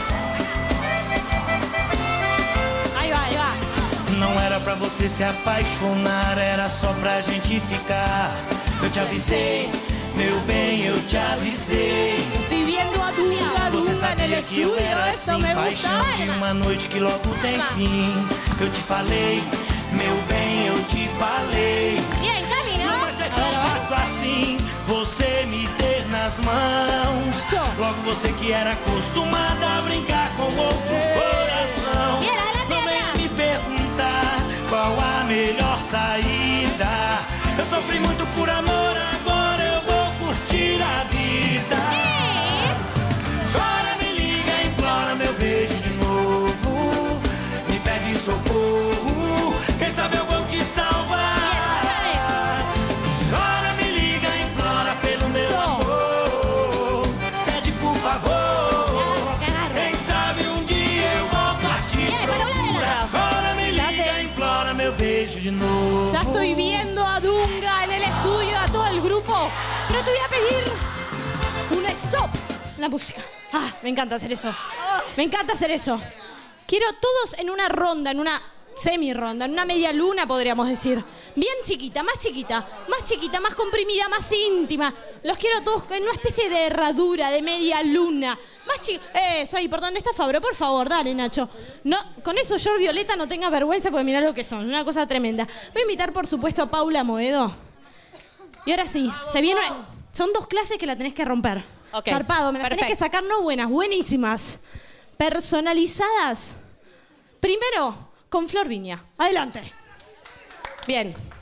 Ahí va, ahí va. Não era pra você se apaixonar, era só pra gente ficar. Eu te avisei, meu bem, eu te avisei. Estoy viendo a Dunga, Você Dunga en el sabia que eu estudio, era esto assim, me paixão gusta. de uma noite que logo tem fim. Eu te falei, meu bem, eu te falei. Bien, camino. Mas é tão fácil assim, você me ter nas mãos. Logo você que era acostumada a brincar com outro coração. Bien, adelante, Não vem atrás. me perguntar qual a melhor saída. Eu sofri muito por amor, agora eu vou curtir a vida. Chora, me liga, implora meu beijo de novo. Me pede socorro, quem sabe eu vou te salvar. Chora, me liga, implora pelo meu amor. Pede por favor, quem sabe dia eu volto a te procurar. Chora, me liga, implora meu beijo de novo. Ya estoy viendo a Dunga en el estudio, a todo el grupo. Pero te voy a pedir un stop. La música. Ah, me encanta hacer eso. Me encanta hacer eso. Quiero todos en una ronda, en una semi-ronda, en una media luna, podríamos decir. Bien chiquita, más comprimida, más íntima. Los quiero a todos en una especie de herradura, de media luna. Más chiquita. Eso ahí, ¿por dónde está Fabro? Por favor, dale, Nacho. No, con eso yo, Violeta, no tenga vergüenza porque mirá lo que son. Una cosa tremenda. Voy a invitar, por supuesto, a Paula Moedo. Y ahora sí, se viene... Son 2 clases que la tenés que romper. Ok, Zarpado, me las tenés que sacar, no buenas, buenísimas. Personalizadas. Primero, con Flor Viña. Adelante. Bien.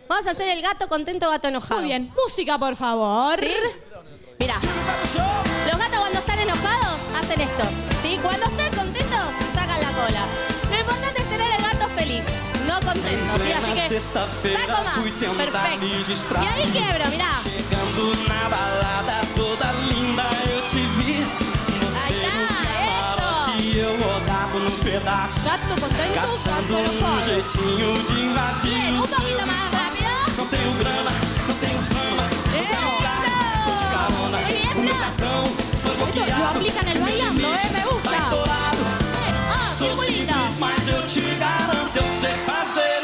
Vamos a hacer el gato contento, gato enojado. Muy bien. Música, por favor. ¿Sí? Mira, los gatos cuando están enojados hacen esto, ¿sí? Cuando están contentos, sacan la cola. Lo importante es tener el gato feliz, no contento, ¿sí? Así que saco más. Perfecto. Y ahí quiebro, mirá. Chegando na balada toda linda eu te vi. Você no camarote e eu rodado no pedaço. Gato contento, caçando jeitinho de invadir bien, o un poquito seu más rápido. Não tenho grana, não tenho fama. Tô de carona, o meu cartão foi bloqueado. Lo aplican el bailando, me gusta. Tá estourado. Sou circulito. simples, mas eu te garanto, eu sei fazer o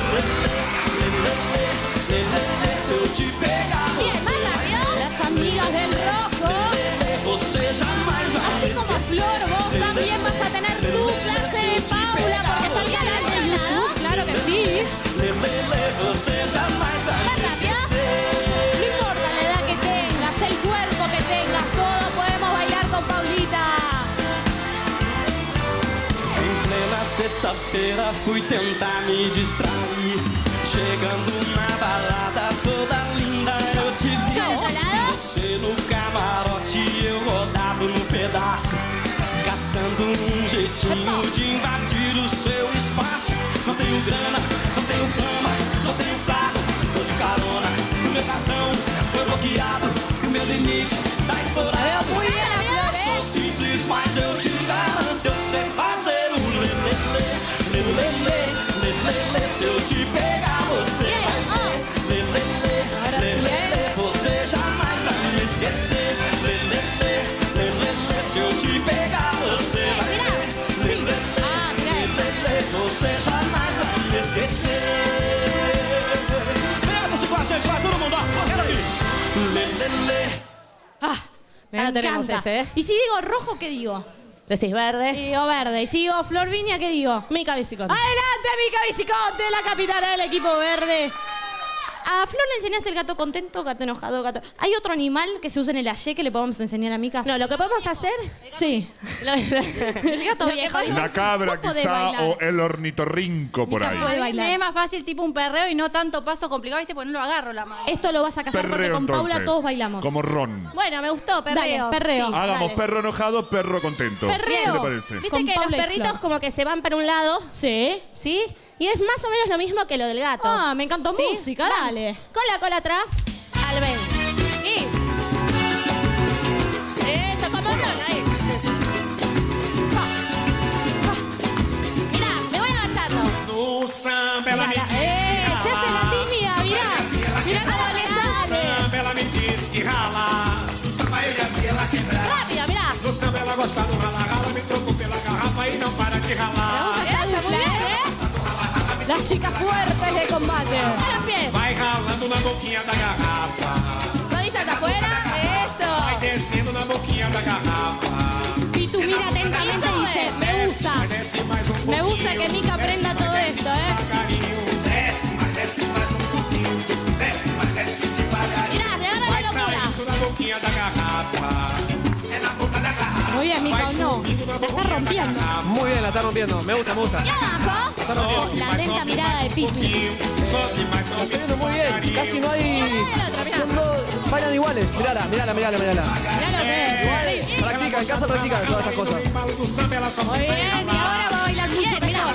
lelê, se eu te pegar. Bien, más rápido. Las amigas del rojo. Você jamais vai Así como Flor, vos también vas a tener tu clase de Paula, porque está el canal de YouTube, claro que sí. Você jamais vai Más rápido. No importa la edad que tengas, el cuerpo que tengas, todos podemos bailar con Paulita. Em plena sexta-feira fui tentar me distrair. Chegando na balada toda linda eu te vi. Você no camarote e eu rodado no pedaço. Caçando jeitinho de invadir o seu espaço. Não tenho grana, não tenho fama, não tenho carro. Tô de carona, o meu cartão foi bloqueado. E o meu limite tá estourado. Sou simples, mas eu te garanto, eu sei fazer o lelê. Se eu te pegar, você vai ver. Lelê, você jamais vai me esquecer. Lelê, se eu te pegar, você vai ver. Lelê, você jamais vai me esquecer. Pega-se com a gente, vai todo mundo, ó. Quero ouvir. Lelê. Ya lo tenemos encanta. ese, ¿eh? Y si digo rojo, ¿qué digo? Decís verde. Digo verde. Y si digo Flor Viña, ¿qué digo? Mica Biciconte. ¡Adelante, Mica Biciconte, la capitana del equipo verde! A Flor le enseñaste el gato contento, gato enojado, gato... ¿Hay otro animal que se usa en el ayer que le podamos enseñar a Mica? No, lo que podemos hacer... Sí. El gato viejo. La cabra Vos podés quizá bailar. o el ornitorrinco por ahí. puede bailar. Es más fácil tipo un perreo y no tanto paso complicado, ¿viste? Porque no lo agarro la mano. Esto lo vas a casar porque Perreo con Paula entonces. todos bailamos. Como Ron. Bueno, me gustó, perreo. Dale, perreo. Sí, Hagamos dale. perro enojado, perro contento. Perreo. ¿Qué le parece? Viste Con que Paula los y perritos Flor. como que se van para un lado, Sí. ¿sí? Y es más o menos lo mismo que lo del gato. Ah, me encantó ¿Sí? música, Vamos. dale. Con la cola atrás, al ven. Y... Eso, como Ron, ahí. Mirá, me voy agachando. No samba ela me Se hace la tímida, mirá. Mirá cómo le sale. samba ela me diz que rala. No samba eu e a minha ela quebrar. Rápido, mirá. No samba ela gosta do rala-rala, me trocou pela garrafa e não para de ralar. Eso, muy bien, ¿eh? Las chicas fuertes de combate. A los pies. Vai ralando na boquinha da garrafa. Rodillas afuera. Eso. Vai descendo na boquinha da garrafa. Y tú mira atentamente y dice, me gusta. Vai desce mais Me gusta que Mica aprenda todo esto, ¿eh? devagarinho. Desce mais pouquinho. Desce devagarinho. Mirá, le agarra Vai la locura. saindo na boquinha da garrafa. É na boca da garrafa. Muy bien, Mica, ¿o no? La está rompiendo. Muy bien, la está rompiendo. Me gusta, me gusta. Y abajo. La atenta mirada de Pitu. Sobe mais Está yendo muy bien. Casi no hay... Son dos... Bailan iguales. Mirala. Mirá lo que es. Practica, en casa practica todas estas cosas. do samba ela só Muy pensa em bien, y ralar. ahora va a bailar mucho mejor.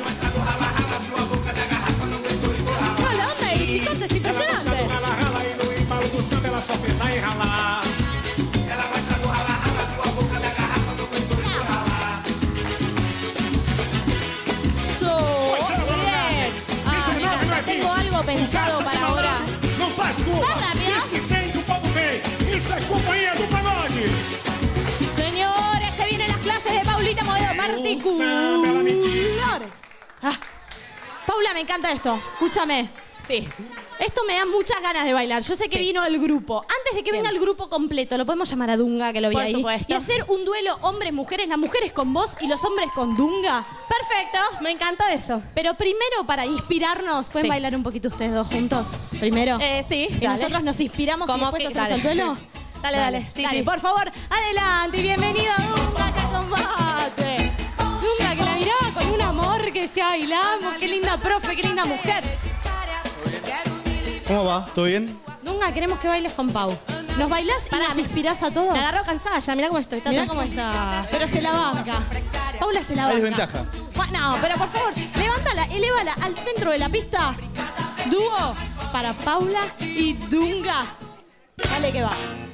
No, la onda de Biciconte es impresionante. Rala-rala e no embalo do samba ela só pensa em ralar. Ela vai pra do rala-rala, abriu a boca da garrafa, no canto e ralar. Bien. Mira, ya tengo algo pensado para ahora. Não faz curva. Vai rápido. Diz que tem que o povo vem. Isso é companhia do pagode. Señores, se vienen las clases de Paulita Modelo particulares. Paula, me encanta esto. Escúchame. Sí. Esto me da muchas ganas de bailar. Yo sé que vino el grupo. Antes de que venga el grupo completo, lo podemos llamar a Dunga, que lo vi Por ahí. supuesto. Y hacer un duelo hombres-mujeres, las mujeres con vos y los hombres con Dunga. Perfecto, me encantó eso. Pero primero, para inspirarnos, ¿pueden Sí. bailar un poquito ustedes dos juntos? Primero. Sí. Y nosotros nos inspiramos y después hacemos dale. el duelo. Dale, dale. Sí, Dale, sí. por favor, adelante y bienvenido a Dunga acá a combate. Dunga, que la miraba con un amor que decía, bailamos, qué linda profe, qué linda mujer. ¿Cómo va? ¿Todo bien? Dunga, queremos que bailes con Pau. ¿Nos bailás y nos inspirás a todos? Me agarró cansada ya, mirá cómo estoy. Mirá cómo está. Pero se la banca. Paula se la banca. Hay desventaja. No, pero por favor, levántala, elévala al centro de la pista. Dúo para Paula y Dunga. Dale que va.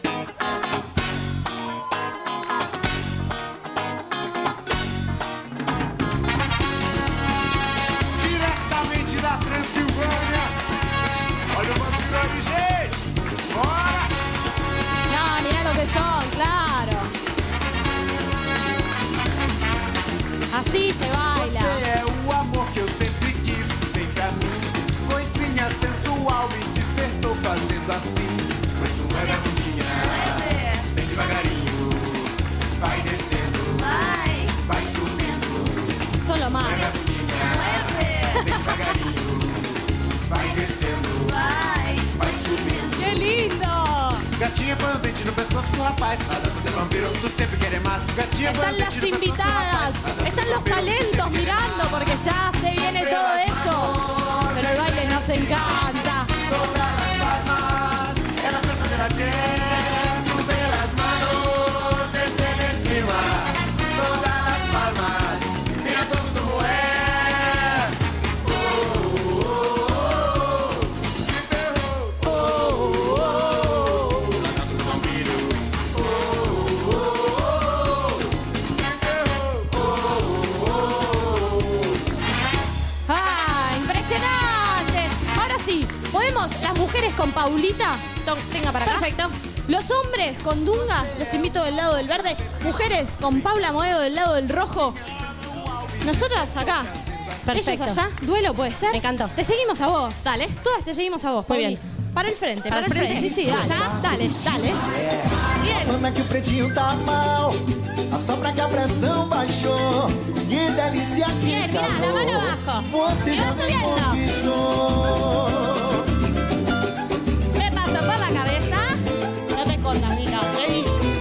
Diretamente da Transilvânia. Olha o vampiro aí, gente. Bora! No, mirá lo que son, claro. Así se baila. Você é o amor que eu sempre quis. Vem pra mim. Coisinha sensual me despertou fazendo assim. Pois não é da minha. Vem devagarinho. Vai descendo. Vai subindo. Solo más. Vem devagarinho. Vai descendo. Vai subindo. ¡Qué lindo! Gatinha põe o dente no pescoço do rapaz. A dança do vampiro, tu sempre querer más. Gatinha põe o Están dente las no pescoço do invitadas, rapaz. están los talentos mirando porque ya se viene todo eso. Pero el baile nos encanta. Todas las palmas, é na festa de la gente. Sube las manos, entre el clima. Todas las palmas, mira todos como es. La dança do vampiro. ¡Ah, impresionante! Ahora sí, ¿podemos las mujeres con Paulita? Tenga para acá. Perfecto. Los hombres con Dunga, los invito del lado del verde. Mujeres con Paula Moedo del lado del rojo. Nosotras acá. Perfecto. Ellos allá. Duelo puede ser. Me encantó. Te seguimos a vos. Dale. Todas te seguimos a vos. Muy Pauli. bien. Para el frente, para el Para el frente. frente. Sí, dale. ¿Ya? Dale, dale. Mama que o pretinho tá mal, assopra que a pressão baixou. Que delícia que Bien, mirá, la mano abajo. Você Y já va me subiendo. conquistou. Me paso por la cabeza. No te escondas, Mica. Vení.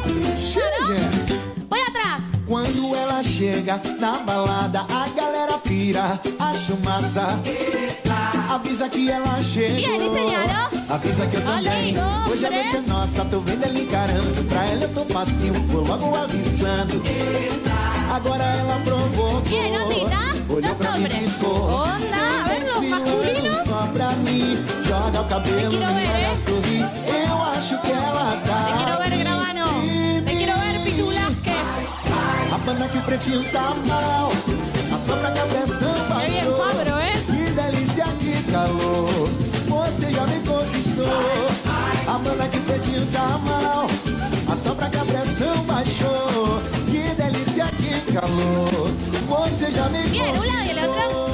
Voy atrás. Quando ela chega na balada, a galera pira, acho massa. Avisa que ela chegou. Bien, y señalo. Avisa que eu também. Olha, Hoje a noite é nossa, tô vendo ela encarando. Pra ela eu tô facinho, vou logo avisando. Agora ela provocou. Bien, ondita. Olhou Los pra mim e hombres. piscou. Onda, a ver los masculinos. Só pra mim, joga o cabelo, Te quiero me ver, olha sorrir. Eu acho que ela tá. Te quiero ver, Gravano. Te quiero ver, Pitu Blasquez. A banda que o pretinho tá mal, assopra que a pressão Qué bien, baixou. Fabro, ¿eh? Que delícia, que calor, você já me conquistou. A banda que o pretinho tá mal, assopra que a pressão baixou. Que delícia, que calor, você já me Bien, un lado y el otro.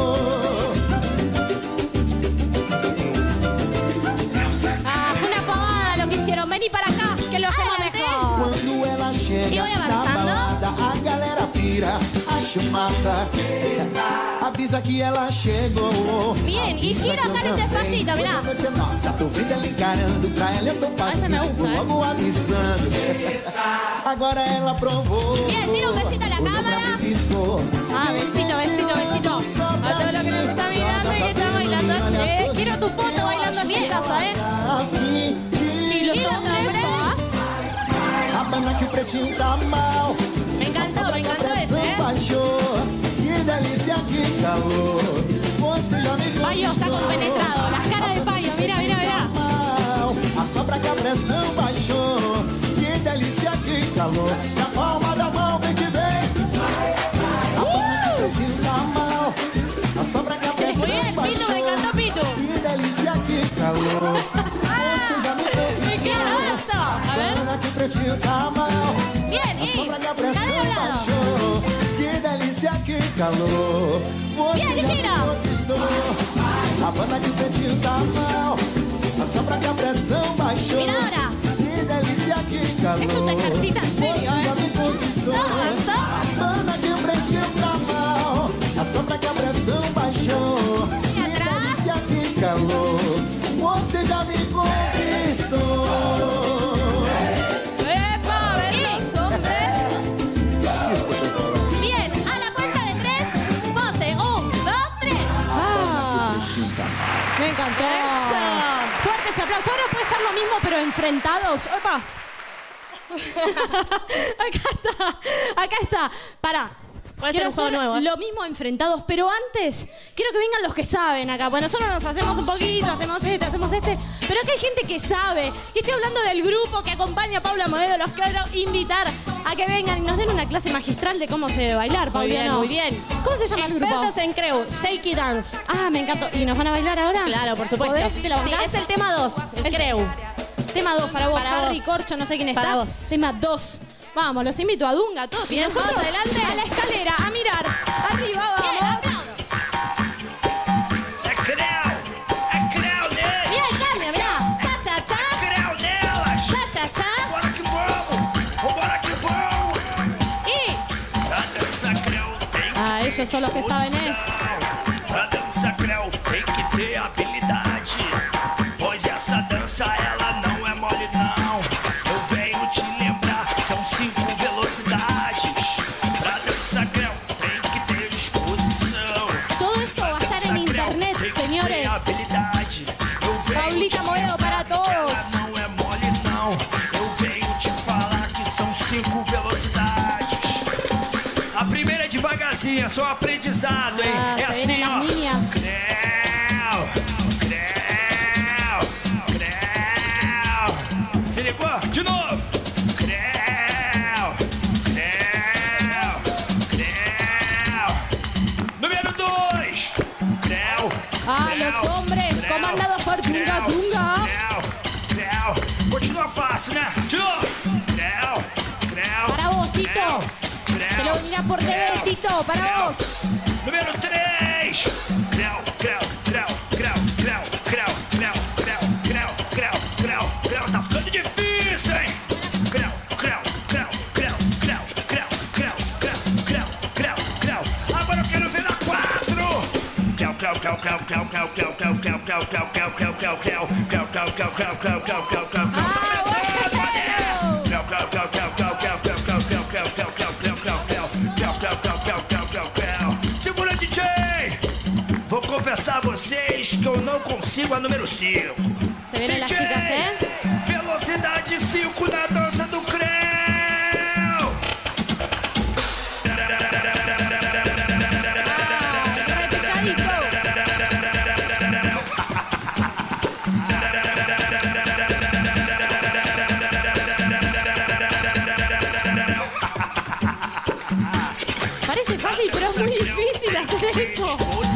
Ah, fue una pavada lo que hicieron. Vení para acá, que lo hacemos Adelante. mejor. Quando ela chega E voy na avançando. balada, a galera pira, acho massa. Avisa que ela chegou. Bien, y Avisa giro que eu acá en este também. espacito, mirá. Hoje a noite é nossa, tô vendo ela encarando. Pra ela eu tô Essa me passinho, gusta, vou ¿eh? logo avisando. Agora ela provou. Bien, tira un besito a la Olhou pra cámara. mim, piscou. Ah, besito, besito, besito. A todo lo que nos está mirando y que está bailando así, ¿eh? Quiero tu foto bailando así en casa, ¿eh? Y los hombres, ¿ah? A banda que o pretinho tá mal. Me encantó ese, ¿eh? Baixou. Que delícia, que calor. Você já me Payo está compenetrado. Las caras de Payo, mira, mira, mira. mal. Assopra que a pressão baixou. Que delícia, que calor. Na palma da mão, vem que vem. A banda que o pretinho tá mal. Assopra que a pressão Muy bien, Pitu, me encantó Pitu. Que delícia, que calor. Você já me conquistou. Bien, avanzo. A ver. Banda que o pretinho tá mal. Bien, y Assopra que a cadera pressão a un lado. baixou. Que delícia, que calor. Você Bien, y já me gira. conquistou. A banda que o pretinho tá mal. Assopra que a pressão baixou. Mira ahora. Que delícia, que calor. Esto te ejercita en serio, Você ¿eh? já me conquistou. Avanço. A banda que o pretinho tá mal. Assopra que a pressão baixou. Y atrás. Delícia, que calor. Você já me conquistou. ¡Epa! A ver los hombres. Bien, a la cuenta de 3. Pose. 1, 2, 3. Ah, me encantó. Eso. lo mismo pero enfrentados? ¡Opa! Acá está. Pará. Puede ser un juego nuevo. Lo mismo enfrentados, pero antes quiero que vengan los que saben acá. Pues nosotros nos hacemos un poquito, hacemos este. Pero acá hay gente que sabe. Y estoy hablando del grupo que acompaña a Paula Moedo. Los quiero invitar a que vengan y nos den una clase magistral de cómo se debe bailar, Pauliano. Muy bien. ¿Cómo se llama el grupo? Expertos en Creu, Shaky Dance. Ah, me encantó. ¿Y nos van a bailar ahora? Claro, por supuesto. ¿Podés? ¿Te la Sí, bancás? es el tema 2, el Creu. Tema 2 para vos, Para Harry vos. Corcho, no sé quién está. Para vos. Tema 2. Vamos, los invito a Dunga, a todos. Bien, y nosotros vamos, adelante. a la escalera, a mirar. Arriba, vamos. Mira el cambio, mirá. Cha, cha, cha. Cha, cha, cha. Bora que vamos! Bora que vamos! Y A dança creu tem Ah, ellos son los que saben, A dança creu tem que ter habilidade, pois essa dança ela não é mole não. Eu venho te lembrar, são 5 velocidades. Pra dança creu tem que ter disposição. Todo esto va a estar en internet, Tem que señores. ter habilidade. Eu venho Paulita te Moedo para lembrar que todos. ela não é mole não. Eu venho te falar que são 5 velocidades. A primeira é devagarzinho, é só aprendizado, hein? Ah, É se assim, vienen ó. las niñas. Se ligou? De novo. Número 2. Ah, los hombres comandados por Dunga Dunga. Continua fácil, né? De novo. Para vos, Tito. Te lo venirás por TV, Tito. Para vos. Número 3. Tá ficando difícil, hein? Agora eu quero ver na 4. Segura, DJ! Vou confessar a vocês que eu não consigo a número 5. Se vienen las chicas, ¿eh? Velocidade 5 na dança do Creu! Parece fácil, pero es muy difícil hacer eso.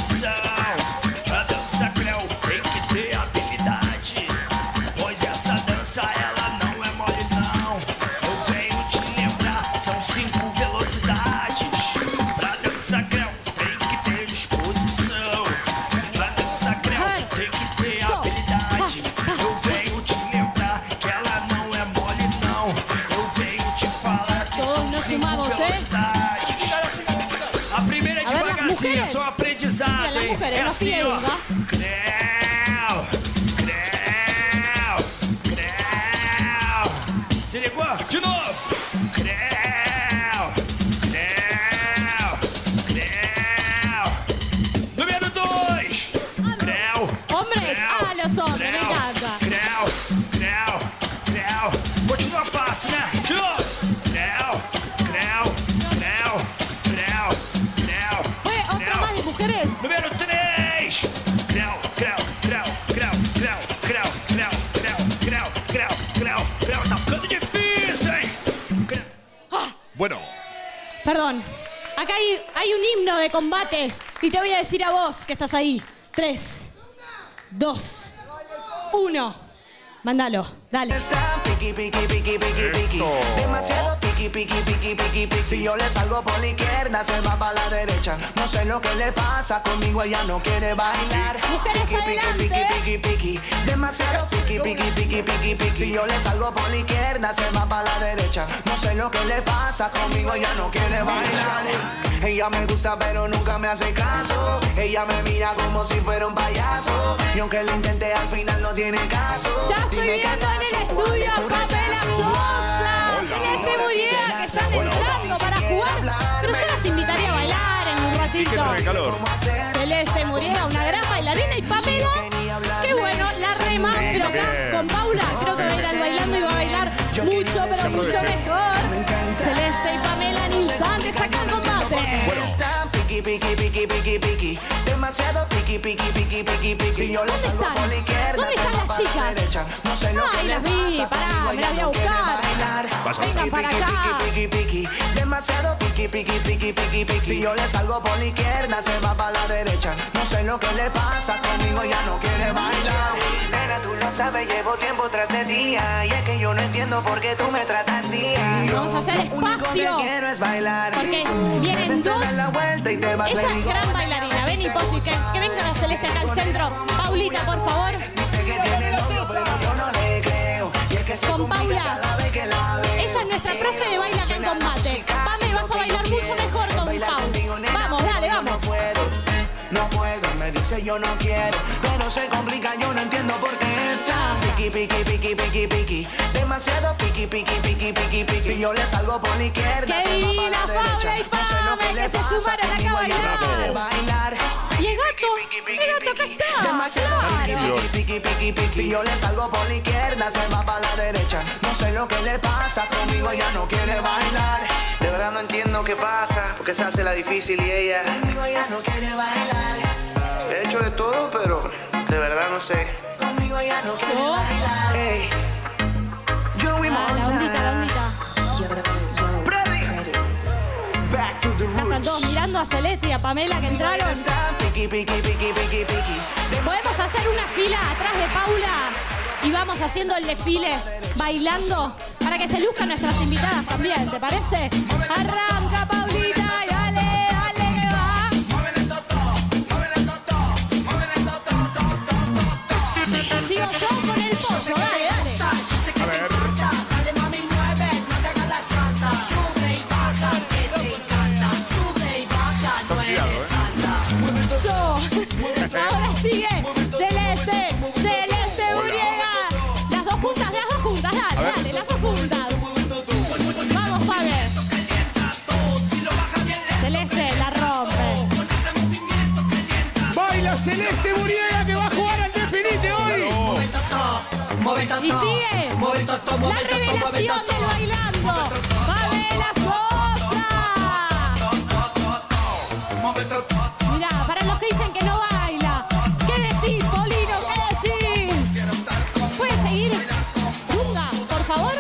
A dança Creu tem que ter habilidade, pois essa dança ela não é mole não. Eu venho te lembrar, são 5 velocidades. Pra dança Creu tem que ter disposição. Pra dança Creu tem que ter habilidade. Eu venho te lembrar que ela não é mole não. Eu venho te falar que Todos nos são 5 sumamos, velocidades. A primeira é A ver, las devagarzinho, é mujeres. só aprendizado, Mira, las hein? mujeres, É no assim, piden, ó. ¿va? Se ligou? De novo. Número 2. Hombres, ah, los hombres, me encanta. Continua fácil, né? De novo. Oye, otra más de mujeres. Número 3. Tá ficando difícil, hein? Bueno, Perdón. Acá hay un himno de combate. Y te voy a decir a vos que estás ahí. 3, 2, 1. Mándalo. Dale. Piqui, piqui, piqui, piqui, piqui. Demasiado piqui, piqui, piqui, piqui, piqui. Si yo le salgo por la izquierda, se va para la derecha. No sé lo que le pasa, conmigo ella no quiere bailar. Mujeres, Piqui, piqui, adelante. piqui, piqui, piqui. Demasiado piqui, piqui, piqui, piqui, piqui. Si yo le salgo por la izquierda, se va para la derecha. No sé lo que le pasa, conmigo ella no quiere bailar. Ella me gusta pero nunca me hace caso. Ella me mira como si fuera un payaso. Y aunque lo intenté al final no tiene caso. Ya estoy viendo en el estudio a Pamela Sosa, Celeste Muriel, que están entrando para jugar. Pero yo las invitaría a bailar en un ratito. qué calor. Celeste Muriel, una gran bailarina, y Pamela, qué bueno, la rema, pero acá con Paula, mucho mejor. Celeste y Pamela en instantes acá en combate. Bueno. Está piqui, piqui, piqui, piqui, piqui. Demasiado piqui, piqui, piqui, piqui, piqui. Si yo le salgo por la izquierda, ¿Dónde se están va las para la chicas? derecha. No sé lo que Ay, le las vi, pasa, pará, conmigo me las ella voy a no quiere buscar. bailar. Vengan para Piqui, acá. piqui, piqui, piqui. Demasiado piqui, piqui, piqui, piqui, piqui. Si yo le salgo por la izquierda, se va para la derecha. No sé lo que le pasa, conmigo ella no quiere bailar. Nena, tú lo sabes, llevo tiempo tras de día. Y es que yo no entiendo por qué tú me tratas así. Vamos a hacer espacio. Lo único que quiero es bailar. Porque vienen dos. Dar la vuelta y te vas. Ella es gran bailarina. Ven y Pollo, que venga la Celeste acá al centro. Paulita, por favor. Con Paula. Ella es nuestra profe de baile acá en combate. Pame, vas a bailar mucho mejor con Pau. Vamos, dale, vamos. No puedo, me dice yo no quiero, pero se complica, yo no entiendo por qué está piqui, piqui, piqui, piqui, piqui. Demasiado piqui, piqui, piqui, piqui, piqui. Si yo le salgo por la izquierda, se va para la derecha. No sé lo que le pasa, conmigo ella no quiere bailar. Y el gato acá está. Demasiado piqui, piqui, piqui, piqui. Si yo le salgo por la izquierda, se va para la derecha. No sé lo que le pasa, conmigo ella no quiere bailar. De verdad no entiendo qué pasa, porque se hace la difícil y ella conmigo ella no quiere bailar. He hecho de todo, pero de verdad no sé. Conmigo ella no quiere bailar. Hey. Joey Montana. Back to the roots. Están todos mirando a Celeste y a Pamela que entraron. Podemos hacer una fila atrás de Paula y vamos haciendo el desfile, bailando, para que se luzcan nuestras invitadas también, ¿te parece? Arranca, Paulita, y dale, dale, que va. Sigo yo con el pollo, dale, dale. A ver. Ahora sigue Celeste, Celeste Uriega. Las dos juntas, dale, dale, las dos juntas. Vamos, Faber. Celeste la rompe. Baila Celeste Uriega que va a jugar al Definite hoy. Y sigue la revelación del bailando. Pamela Sosa. Mirá, para los que dicen que no baila. ¿Qué decís, Polino? ¿Qué decís? ¿Puedes seguir? Dunga, por favor.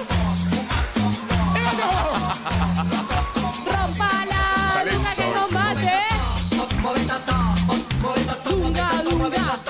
Rompala, Dunga que combate. Dunga, Dunga.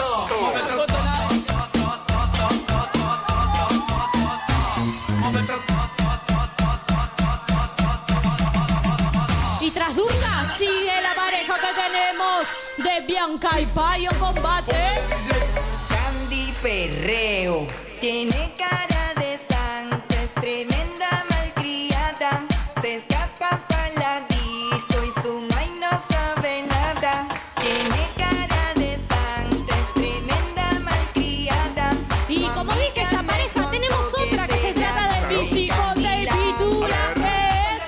Y tras Dunga sigue la pareja que tenemos de Bianca y Payo combate. Candy Perreo tiene cara de santa, es tremenda malcriada, se escapa para la disco y su mai no sabe nada. Tiene cara de santa, es tremenda malcriada. Y como dije, esta pareja tenemos otra que se trata del físico de Pitura, que es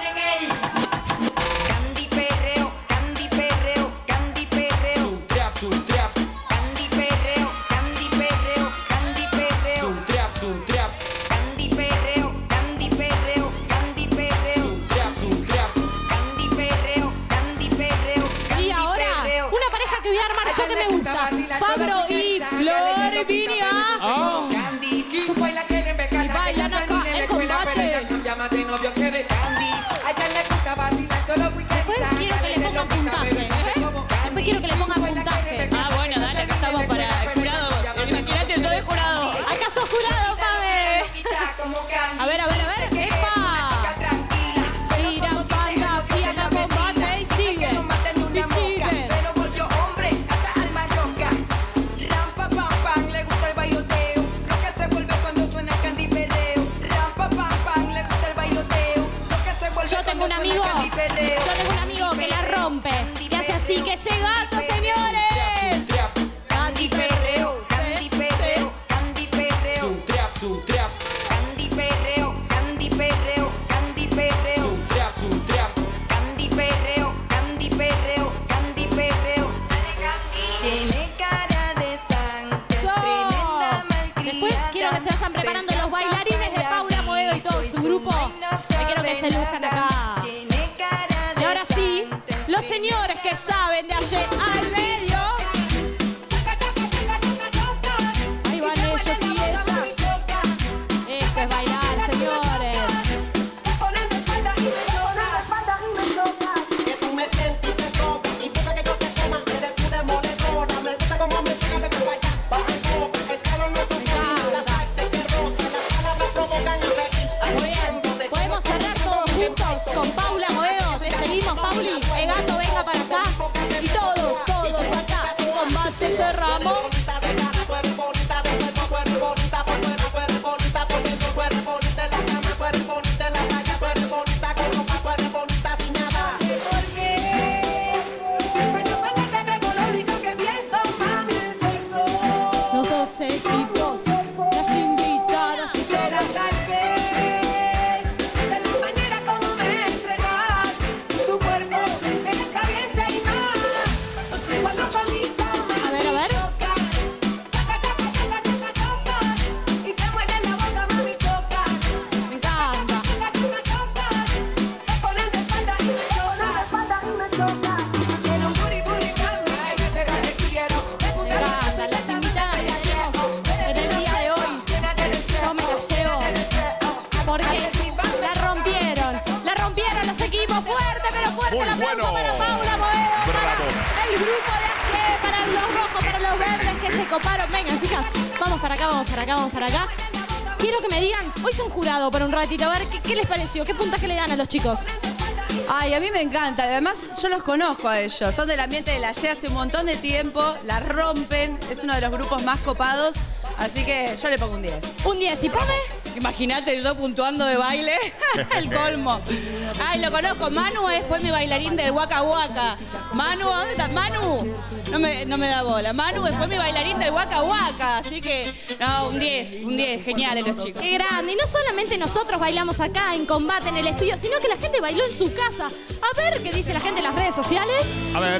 Candy Perreo, Candy Perreo, Candy Perreo. Su trap. Candy Perreo, Candy Perreo, Candy Perreo. Su trap. Candy Perreo, Candy Perreo, Candy Perreo. Su trap. Candy Perreo, Candy Perreo, Y ahora, una pareja que voy a armar yo que me gusta. Fabro y Flor Vinia. Candy, tú bailas que le me Y bailan acá en combate. Llámate novio que de Candy. A ella le gusta vacilar todos los weekends. Después quiero que le pongan puntaje. Después quiero que le pongan puntaje. Ah, bueno, dale, que estamos para jurado. Imagínate, yo de jurado. Acá sos jurado, Pame. A ver, ¡epa! Tira fantasía la combate y sigue. Y sigue. Pero volvió hombre hasta alma roca. Rampa pam pam, le gusta el bailoteo. Lo que se vuelve cuando suena Candy Perreo. Rampa pam pam, le gusta el bailoteo. Lo que se vuelve Yo tengo un amigo que la rompe. Y hace así que ese gato, señores. Candy Perreo, Candy Perreo, Candy Perreo. Su trap. Candy Perreo, Candy Perreo, Candy Perreo. Su trap. Candy Perreo, Candy Perreo, Candy Perreo. Tiene cara de santa, es tremenda malcriada. Después quiero que se vayan preparando los bailarines de Paula Moedo y todo su grupo que saben de ayer al medio. Ahí van ellos y ellas. Esto es bailar, señores. Podemos cerrar todos juntos con Paula Moedo. Te seguimos, Pauli. El gato venga para acá. Y todos acá en combate cerramos. Los dos equipos, las invitadas y todas. A ver, a ver. Me encanta. Me encanta. Las invitadas que tenemos en el día de hoy. Yo me las llevo. Porque la rompieron los equipos. Fuerte, pero fuerte. Muy El aplauso bueno. para Paula Moedo. Bravo. Para el grupo de ACE, para los rojos, para los verdes que se coparon. Vengan, chicas. Vamos para acá, vamos para acá, vamos para acá. Quiero que me digan, hoy son jurado por un ratito, a ver qué les pareció, qué puntaje le dan a los chicos. Ay, a mí me encanta. Además, yo los conozco a ellos. Son del ambiente de la YE hace un montón de tiempo. La rompen. Es uno de los grupos más copados. Así que yo le pongo un 10. Un 10. ¿Y Pame? Imagínate yo puntuando de baile. El colmo. Ay, lo conozco. Manu fue mi bailarín del Waka Waka. Manu, ¿dónde está? Manu. No me da bola. Manu fue mi bailarín del Waka Waka. Así que, no, un 10. Geniales los chicos. Qué grande. Y no solamente nosotros bailamos acá en combate en el estudio, sino que la gente bailó en su casa. A ver qué dice la gente en las redes sociales. A ver.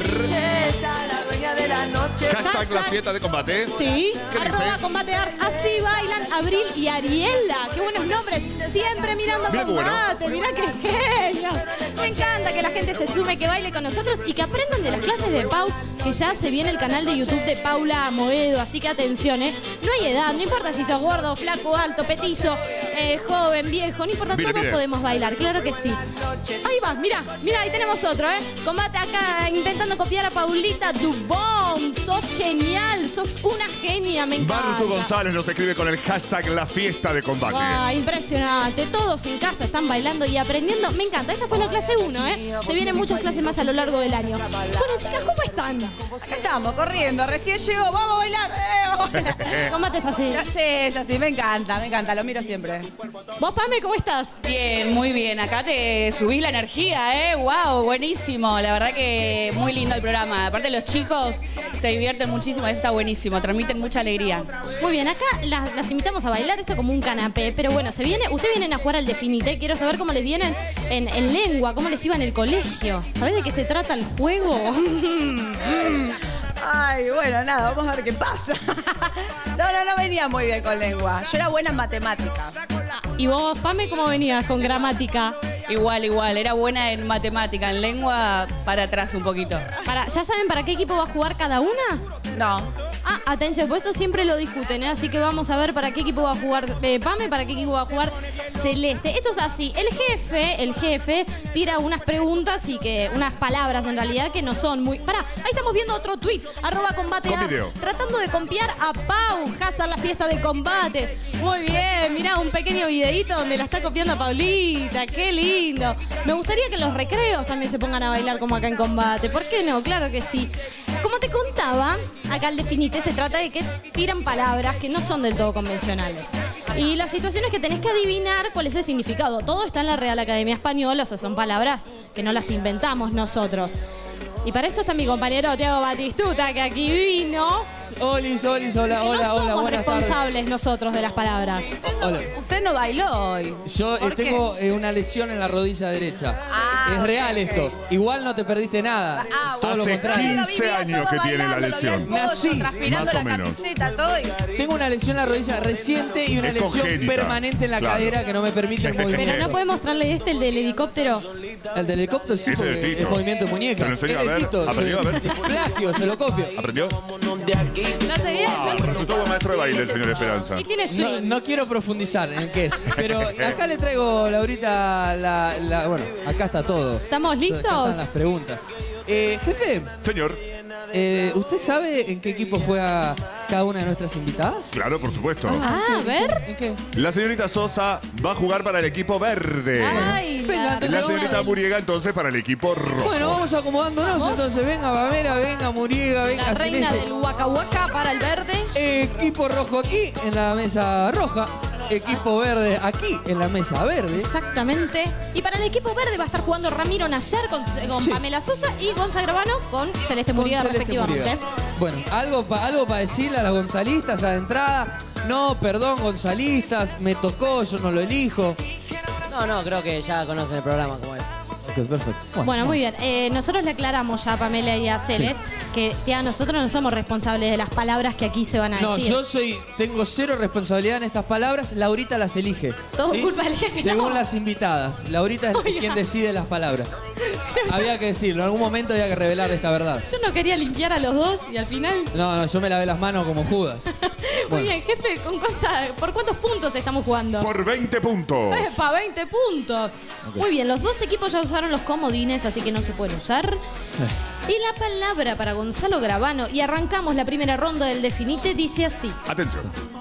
La dueña de la noche. Hashtag la fiesta de combate. Sí. ¿Qué dice? @combatear. Así bailan Abril y Ariela. Qué buenos nombres. Siempre mirando Mira qué bueno. combate. Mirá qué genios. Me encanta que la gente se sume, que baile con nosotros y que aprendan de las clases de Pau, que ya se viene el canal de YouTube de Paula Moedo. Así que atención, no hay edad. No importa si sos gordo, flaco, alto, petizo, joven, viejo. No importa, Mire, todos mire. podemos bailar. Claro que sí. Ahí va, mira, ahí tenemos otro, Combate acá intentando copiar a Paulita Dubón. Sos genial, sos una genia, me encanta. Bartu González nos escribe con el hashtag la fiesta de combate. Ah, impresionante. Todos en casa están bailando y aprendiendo. Me encanta. Esta fue la clase 1, Se vienen muchas clases más a lo largo del año. Bueno, chicas, ¿cómo están? Acá estamos, corriendo. Recién llegó. Vamos a bailar. Vamos a bailar. Combate es así. Sí, es así. Me encanta. Lo miro siempre. ¿Vos, Pame, cómo estás? Bien, muy bien. Acá te subís la energía, Wow, buenísimo. La verdad que muy lindo el programa. Aparte los chicos se divierten muchísimo. Eso está buenísimo. Transmiten mucha alegría. Muy bien, acá las invitamos a bailar esto como un canapé. Pero bueno, ustedes vienen a jugar al Definite. Quiero saber cómo les vienen en lengua, cómo les iba en el colegio. ¿Sabés de qué se trata el juego? Ay, bueno, nada, vamos a ver qué pasa. No venía muy bien con lengua. Yo era buena en matemáticas. ¿Y vos, Pame, cómo venías con gramática? Igual. Era buena en matemática. En lengua, para atrás un poquito. ¿Ya saben para qué equipo va a jugar cada una? No. Ah, atención, pues esto siempre lo discuten, Así que vamos a ver para qué equipo va a jugar Pame, para qué equipo va a jugar Celeste. Esto es así, el jefe tira unas preguntas unas palabras en realidad que no son muy... Pará, ahí estamos viendo otro tweet, @combatear, tratando de copiar a Pau, hashtag la fiesta de combate. Muy bien, mirá, un pequeño videíto donde la está copiando a Paulita, qué lindo. Me gustaría que en los recreos también se pongan a bailar como acá en combate, ¿por qué no? Claro que sí. Como te contaba, acá al Definite se trata de que tiran palabras que no son del todo convencionales. Y la situación es que tenés que adivinar cuál es el significado. Todo está en la Real Academia Española, o sea, son palabras que no las inventamos nosotros. Y para eso está mi compañero Tiago Batistuta, que aquí vino. Olis, hola, No hola, somos buenas tardes. responsables nosotros de las palabras. Hola. Usted no bailó hoy. Yo ¿Por qué? tengo una lesión en la rodilla derecha. Es real esto. Igual no te perdiste nada. Todo lo Hace contrario. 15 años que tiene la lesión. Nací. Transpirando Más o la menos. camiseta, todo. Tengo una lesión en la rodilla reciente y una Es lesión congénita, permanente en la claro. cadera que no me permite el movimiento. Pero no puede mostrarle el del helicóptero. El del helicóptero sí, Ese porque de Tito. es movimiento de muñeca. Se lo enseñó a Es de ver. Tito, Aprendió a ver. Plagio, se lo copio. ¿Aprendió? ¿Lo hace bien? Resultó buen maestro de baile el señor Esperanza. Y tiene No, swing. no quiero profundizar en qué es, pero acá le traigo, Laurita, bueno, acá está todo. ¿Estamos Acá listos? están las preguntas. Jefe. Señor. ¿Usted sabe en qué equipo juega cada una de nuestras invitadas? Claro, por supuesto. Ah, a ver. ¿En qué? La señorita Sosa va a jugar para el equipo verde. Ay, Venga, la entonces La reina señorita del- Muriega entonces para el equipo rojo. Bueno, vamos acomodándonos Vamos. entonces. Venga, Pamela, venga, Muriega, venga, La reina Celeste. del Waka Waka para el verde. Equipo rojo aquí en la mesa roja. Equipo verde aquí en la mesa verde. Exactamente. Y para el equipo verde va a estar jugando Ramiro Nayar con Pamela Sosa y Gonza Gravano con Celeste Con Muriega, Celeste respectivamente. Muriega. Bueno, algo para decirle a las gonzalistas ya de entrada. No, perdón, gonzalistas, me tocó, yo no lo elijo. No, creo que ya conocen el programa como es. Ok, perfecto. Bueno, muy bien. Nosotros le aclaramos ya a Pamela y a Celes que ya nosotros no somos responsables de las palabras que aquí se van a No, decir. yo tengo cero responsabilidad en estas palabras. Laurita las elige. Todo culpa del jefe, Según no. las invitadas. Laurita es quien decide las palabras. Había que decirlo. En algún momento había que revelar esta verdad. Yo no quería limpiar a los dos y al final... No, yo me lavé las manos como Judas. Muy bien, jefe, ¿por cuántos puntos estamos jugando? Por 20 puntos. ¡Epa, 20 puntos! Ok. Muy bien, los dos equipos ya usaron los comodines, así que no se pueden usar. Y la palabra para Gonzalo Gravano, y arrancamos la primera ronda del Definite, dice así. Atención.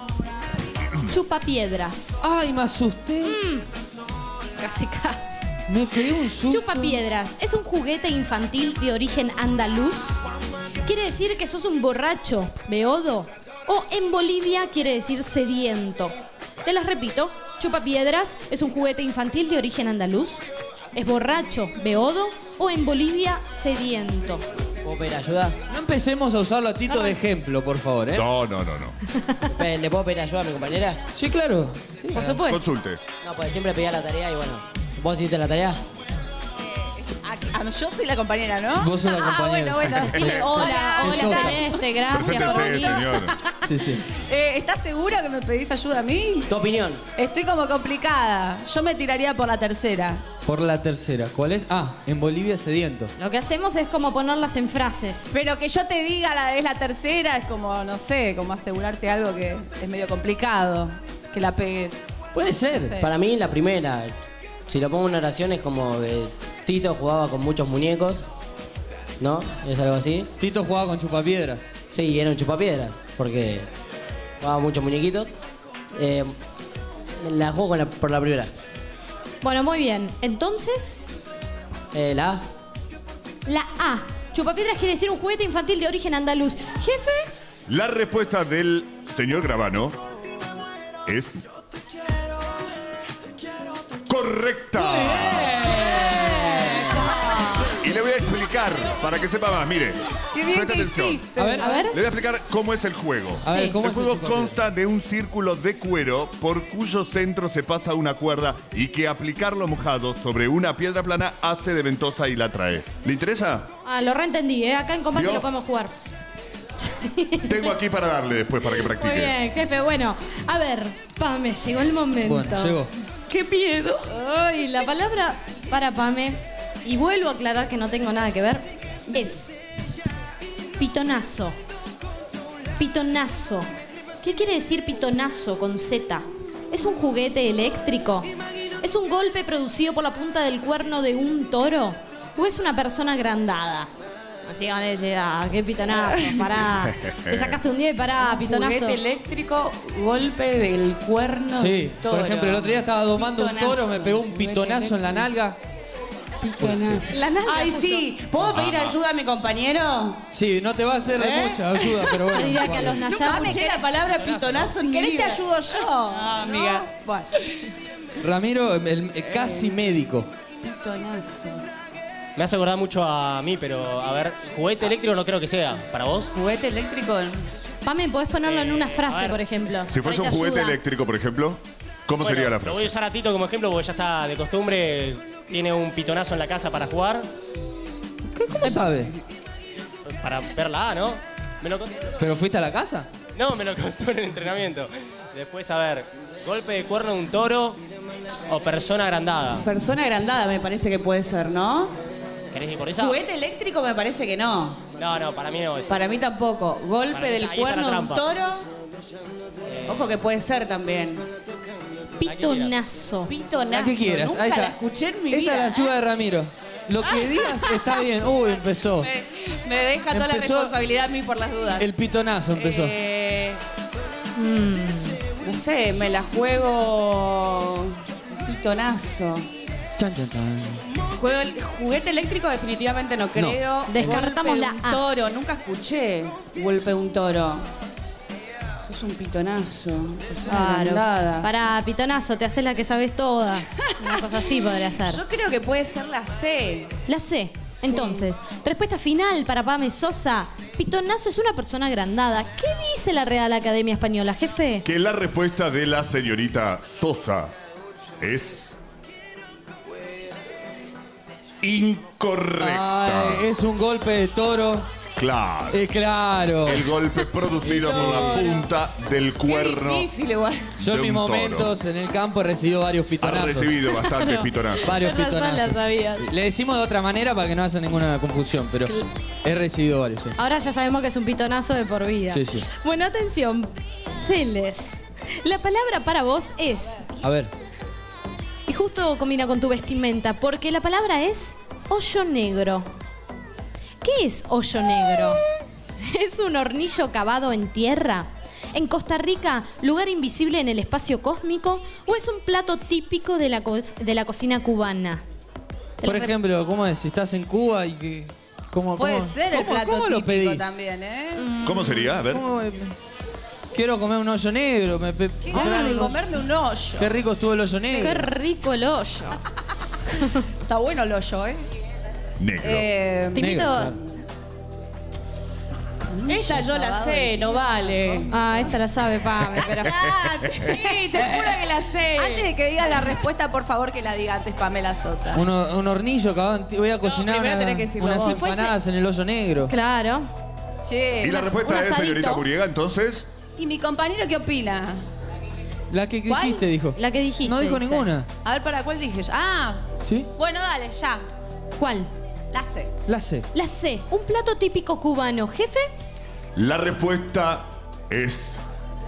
Chupapiedras. Ay, me asusté. Casi, casi. Me quedé un susto. Chupapiedras es un juguete infantil de origen andaluz. Quiere decir que sos un borracho, beodo. O en Bolivia quiere decir sediento. Te las repito. Chupapiedras es un juguete infantil de origen andaluz. Es borracho, beodo. O en Bolivia sediento. ¿Puedo pedir ayuda? No empecemos a usarlo a Tito de ejemplo, por favor, ¿eh? No. ¿Le puedo pedir ayuda a mi compañera? Sí, claro. Sí. Por supuesto. Consulte. No, pues siempre pedía la tarea y bueno. ¿Vos hiciste la tarea? Yo soy la compañera, ¿no? Vos sos la compañera. Bueno, decirle hola, Te hola toca. Celeste, gracias. Preséntese, Bonito. señor. Sí. ¿Estás segura que me pedís ayuda a mí? Tu opinión. Estoy como complicada. Yo me tiraría por la tercera. Por la tercera. ¿Cuál es? Ah, en Bolivia sediento. Lo que hacemos es como ponerlas en frases. Pero que yo te diga es la tercera es como, no sé, como asegurarte algo que es medio complicado. Que la pegues. Puede ser. No sé. Para mí la primera. Si lo pongo en oración es como que Tito jugaba con muchos muñecos. ¿No? ¿Es algo así? Tito jugaba con chupapiedras. Sí, era un chupapiedras. Porque jugaba muchos muñequitos. La juego por la primera. Bueno, muy bien. Entonces, La A. la A. Chupapiedras quiere decir un juguete infantil de origen andaluz. Jefe, La respuesta del señor Gravano es correcta. Y le voy a explicar para que sepa más. Mire, Qué bien preste que atención. hiciste. A ver. a ver. Le voy a explicar cómo es el juego. A ver, ¿cómo el es el juego chupapiedras? consta de un círculo de cuero por cuyo centro se pasa una cuerda y que aplicarlo mojado sobre una piedra plana hace de ventosa y la trae. ¿Le interesa? Lo reentendí, ¿eh? Acá en combate ¿Vio? lo podemos jugar. Tengo aquí para darle después para que Muy practique. bien, jefe. Bueno, a ver, Pame, llegó el momento. Bueno, llegó. ¡Qué miedo! Ay, la palabra para Pame, y vuelvo a aclarar que no tengo nada que ver, es pitonazo. Pitonazo. ¿Qué quiere decir pitonazo con Z? ¿Es un juguete eléctrico? ¿Es un golpe producido por la punta del cuerno de un toro? ¿O es una persona agrandada? Así que van a decir, qué pitonazo, pará. Te sacaste un 10, pará, pitonazo. Juguete eléctrico, golpe del cuerno. Sí, toro. por ejemplo, el otro día estaba domando un Pitonazo. toro, me pegó un pitonazo en la nalga. Pitonazo. La nalga Ay, justo. sí. ¿Puedo pedir ayuda a mi compañero? Sí, no te va a hacer de ¿Eh? mucha ayuda, pero bueno. Yo diría que a los No Nayar... escuché la palabra pitonazo en mi ¿Querés te vida. ayudo yo? Ah, amiga. Bueno. Ramiro, casi médico. Pitonazo. Me hace acordar mucho a mí, pero a ver, juguete eléctrico no creo que sea. ¿Para vos? Juguete eléctrico. Pame, podés ponerlo en una frase, a ver. por ejemplo. Si fuese Por ahí un te juguete ayuda. eléctrico, por ejemplo, ¿cómo sería la Lo voy a frase? usar a Tito como ejemplo porque ya está de costumbre. Tiene un pitonazo en la casa para jugar. ¿Cómo sabe? Para ver la A, ¿no? Me lo contó. ¿Pero fuiste a la casa? No, me lo contó en el entrenamiento. Después, a ver, golpe de cuerno de un toro. O persona agrandada. Persona agrandada me parece que puede ser, ¿no? ¿Querés ir por esa? Juguete eléctrico me parece que no. No, para mí no es. Para mí tampoco. Golpe Para mí del ahí está cuerno la de un trampa. toro. Ojo que puede ser también. Pitonazo. Pitonazo. La que quieras. Nunca Ahí está. la escuché en mi Esta vida. es la ayuda de Ramiro. Lo que digas está bien. Uy, empezó. Me deja toda la Empezó- responsabilidad a mí por las dudas. El pitonazo empezó. No sé, me la juego. Pitonazo. Chan, chan, chan. Juego el juguete eléctrico definitivamente no creo. Descartamos Golpe de la un A. toro, nunca escuché golpe de un toro. Sos un pitonazo. Persona agrandada. Para pitonazo, te haces la que sabes toda. Una cosa así podría ser. Yo creo que puede ser la C. La C. Entonces, respuesta final para Pame Sosa. Pitonazo es una persona agrandada. ¿Qué dice la Real Academia Española, jefe? Que la respuesta de la señorita Sosa es incorrecta. Ay, es un golpe de toro. Claro. Claro. El golpe producido por la punta del cuerno. Difícil igual. Yo en de mis un toro. momentos en el campo he recibido varios Ha pitonazos. recibido bastantes pitonazos. Varios Con razón la pitonazos. sabías. Le decimos de otra manera para que no haya ninguna confusión, pero he recibido varios, sí. Ahora ya sabemos que es un pitonazo de por vida. Sí, sí. Bueno, atención. Celes. La palabra para vos es... A ver. Y justo combina con tu vestimenta, porque la palabra es hoyo negro. ¿Qué es hoyo negro? ¿Es un hornillo cavado en tierra? ¿En Costa Rica, lugar invisible en el espacio cósmico? ¿O es un plato típico de la cocina cubana? Por ejemplo, ¿cómo es? Si estás en Cuba y que... ¿Cómo, Puede cómo- ser el cómo- plato cómo lo típico pedís? también, ¿eh? ¿Cómo sería? A ver. ¿Cómo, quiero comer un hoyo negro. Qué ganas de comerme un hoyo. Qué rico estuvo el hoyo negro. Qué rico el hoyo. Está bueno el hoyo, ¿eh? Negro. Te invito... Negro, Esta yo la sé, no vale. Ah, esta la sabe, Pame, pero... Sí, te juro que la sé. Antes de que digas la respuesta, por favor que la diga antes Pamela Sosa. Un hornillo cavado en voy a cocinar primero tenés que decirlo unas vos. empanadas en el hoyo negro. Claro. Che. Y la respuesta un es, asadito. señorita Muriega, entonces. ¿Y mi compañero qué opina? La que ¿Cuál? dijiste, dijo. La que dijiste. No dijo dice. ninguna. A ver, ¿para cuál dije yo? Ah, ¿Sí? bueno, dale, ya. ¿Cuál? La sé. La sé. La C. Un plato típico cubano. ¿Jefe? La respuesta es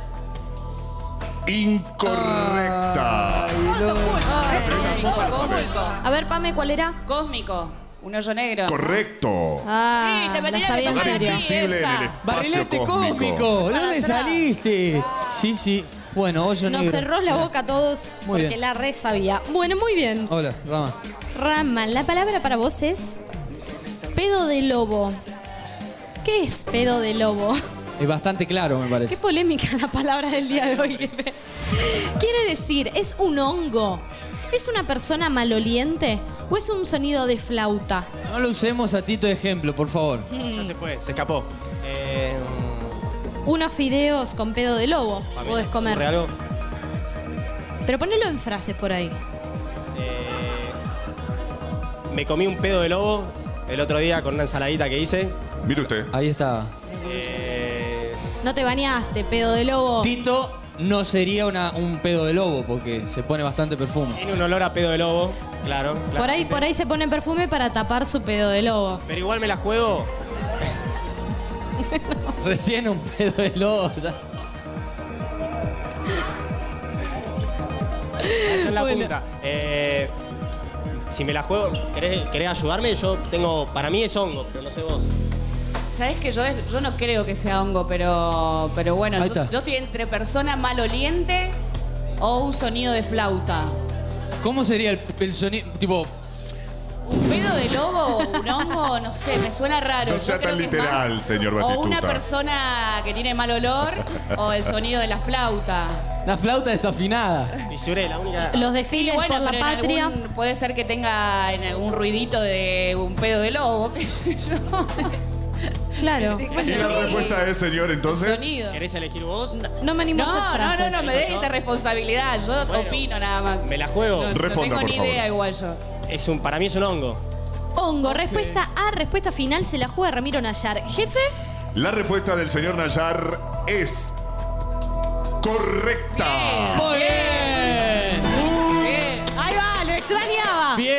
incorrecta. La señorita Sosa la sabe. A ver, Pame, ¿cuál era? Cósmico. Un hoyo negro. Correcto. Ah, Sí, te la tenía sabía en que Lugar serio. invisible en el espacio Barrilete cósmico. cósmico. ¿De dónde saliste? Sí, sí. Bueno, hoyo Nos negro. cerró la boca a todos Muy porque bien. la re sabía. Bueno, muy bien. Hola, Rama. Rama, la palabra para vos es pedo de lobo. ¿Qué es pedo de lobo? Es bastante claro, me Qué parece. polémica la palabra del día de hoy, jefe. Quiere decir, ¿es un hongo? ¿Es una persona maloliente? ¿O es un sonido de flauta? No lo usemos a Tito de ejemplo, por favor. Ya se fue, se escapó. Unos fideos con pedo de lobo podés comer. ¿Ocurre algo? Pero ponelo en frases por ahí. Me comí un pedo de lobo el otro día con una ensaladita que hice. Mire usted. Ahí está. No te bañaste, pedo de lobo. Tito no sería un pedo de lobo porque se pone bastante perfume. Tiene un olor a pedo de lobo, claro. Por ahí se pone perfume para tapar su pedo de lobo. Pero igual me la juego. Recién un pedo de lobo. Ya. Yo en la punta. Si me la juego, ¿querés ayudarme? Yo tengo. Para mí es hongo, pero no sé vos. ¿Sabés que yo no creo que sea hongo, pero bueno, Ahí yo está. estoy entre persona maloliente o un sonido de flauta. ¿Cómo sería el sonido? Tipo, ¿Un pedo de lobo o un hongo? No sé, me suena raro. No Yo sea creo tan que es literal, más señor o Batistuta. una persona que tiene mal olor o el sonido de la flauta. la flauta desafinada. Fisuré, la única. Los desfiles por la pero en patria. puede ser que tenga en algún ruidito de un pedo de lobo, qué sé yo. Claro. Y la respuesta es, señor, entonces. Sonido. ¿Querés elegir vos? No me animo a hacer frases. No me des esta responsabilidad. Yo Bueno, opino nada más. Me la juego. No Responda, tengo por ni favor. idea igual yo. Para mí es un hongo. Hongo, respuesta A, respuesta final, se la juega Ramiro Nayar. Jefe, La respuesta del señor Nayar es correcta. ¡Muy bien!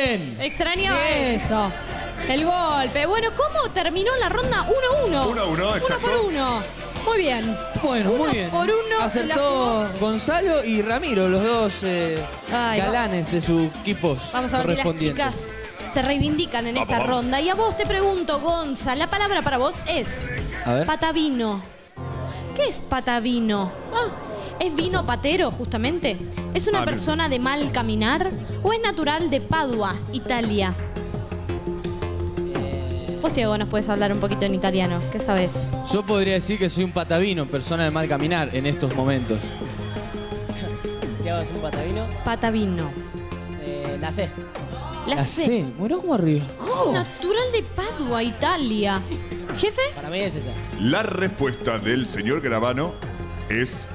Bien. Extrañaba eso. El golpe. Bueno, ¿cómo terminó la ronda? 1-1. 1-1, exacto. 1 por 1. Muy bien. Bueno, muy 1 bien. por 1. Acertó Gonzalo y Ramiro, los dos galanes de sus equipos Vamos a ver si las correspondientes. chicas se reivindican en esta Vamos. ronda. Y a vos te pregunto, Gonza, la palabra para vos es A ver. patavino. ¿Qué es patavino? ¿Es vino patero, justamente? ¿Es una bien. persona de mal caminar? ¿O es natural de Padua, Italia? Vos, Diego, nos puedes hablar un poquito en italiano. ¿Qué sabes? Yo podría decir que soy un patavino, persona de mal caminar en estos momentos. ¿Qué hago? ¿Es un patavino? Patavino. La C. La C. C. Bueno, como arriba. Natural de Padua, Italia. ¿Jefe? Para mí es esa. La respuesta del señor Gravano es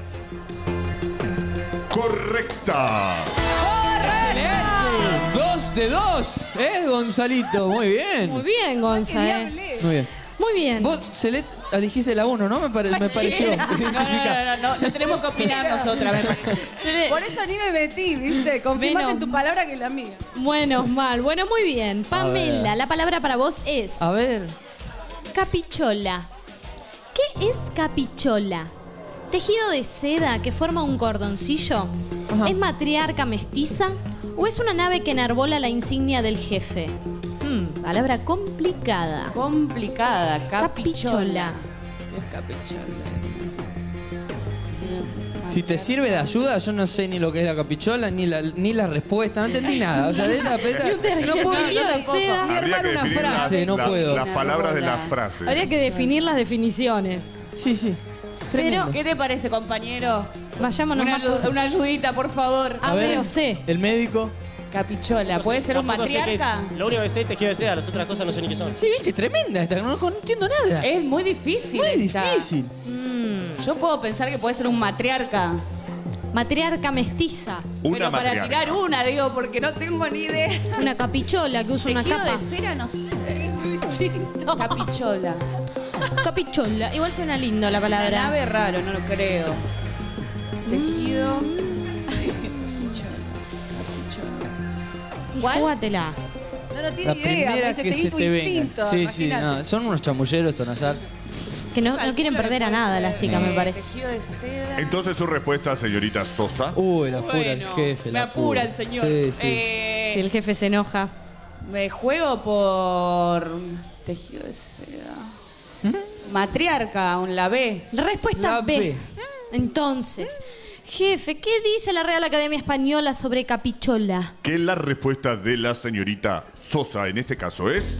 correcta. ¡Excelente! 2 de 2, Gonzalito? Muy bien. Muy bien, Gonza. Muy bien. Muy bien. Vos, Celet, dijiste la 1, ¿no? Me pareció. No tenemos que opinar nosotras, ¿verdad? Por eso ni me metí, ¿viste? Confío más en tu palabra que en la mía. Menos mal. Bueno, muy bien. Pamela, la palabra para vos es A ver. capichola. ¿Qué es capichola? ¿Tejido de seda que forma un cordoncillo? Ajá. ¿Es matriarca mestiza? ¿O es una nave que enarbola la insignia del jefe? Palabra complicada. Complicada, Capichola. Si te sirve de ayuda, yo no sé ni lo que es la capichola, ni la respuesta. No entendí nada. O sea, de esta peta, no puedo ni Habría armar que una definir frase, no puedo. Las palabras de la frase. Habría que definir las definiciones. Sí. Pero, ¿Qué te parece, compañero? Vayámonos más. Una ayudita, por favor. A, B o C. El médico. Capichola. ¿Puede ser un Tampoco sé qué es. matriarca? Lo único que sé es tejido de seda, las otras cosas no sé ni qué son. Sí, viste, tremenda esta, no entiendo nada. Es muy difícil. Muy esta. difícil. Yo puedo pensar que puede ser un matriarca. Matriarca mestiza. Pero para tirar una, digo, porque no tengo ni idea. Una capichola que usa una Tejido capa. de cera, no sé. Capichola. Capichola. Igual suena lindo la La palabra. nave raro, no lo creo. Tejido. Y ¿Cuál? jugátela. No tiene La idea. primera Me dice, que seguí se tu te venga. instinto. Sí, no, son unos chamulleros, Tonayar. Que no quieren perder a nada las chicas, me parece. Tejido de seda. Entonces su respuesta, señorita Sosa. La apura el jefe. Me apura el señor. Sí. Si el jefe se enoja. Me juego por tejido de seda. Matriarca, un la B. Respuesta La B. B. Entonces, jefe, ¿qué dice la Real Academia Española sobre capichola? Que la respuesta de la señorita Sosa en este caso es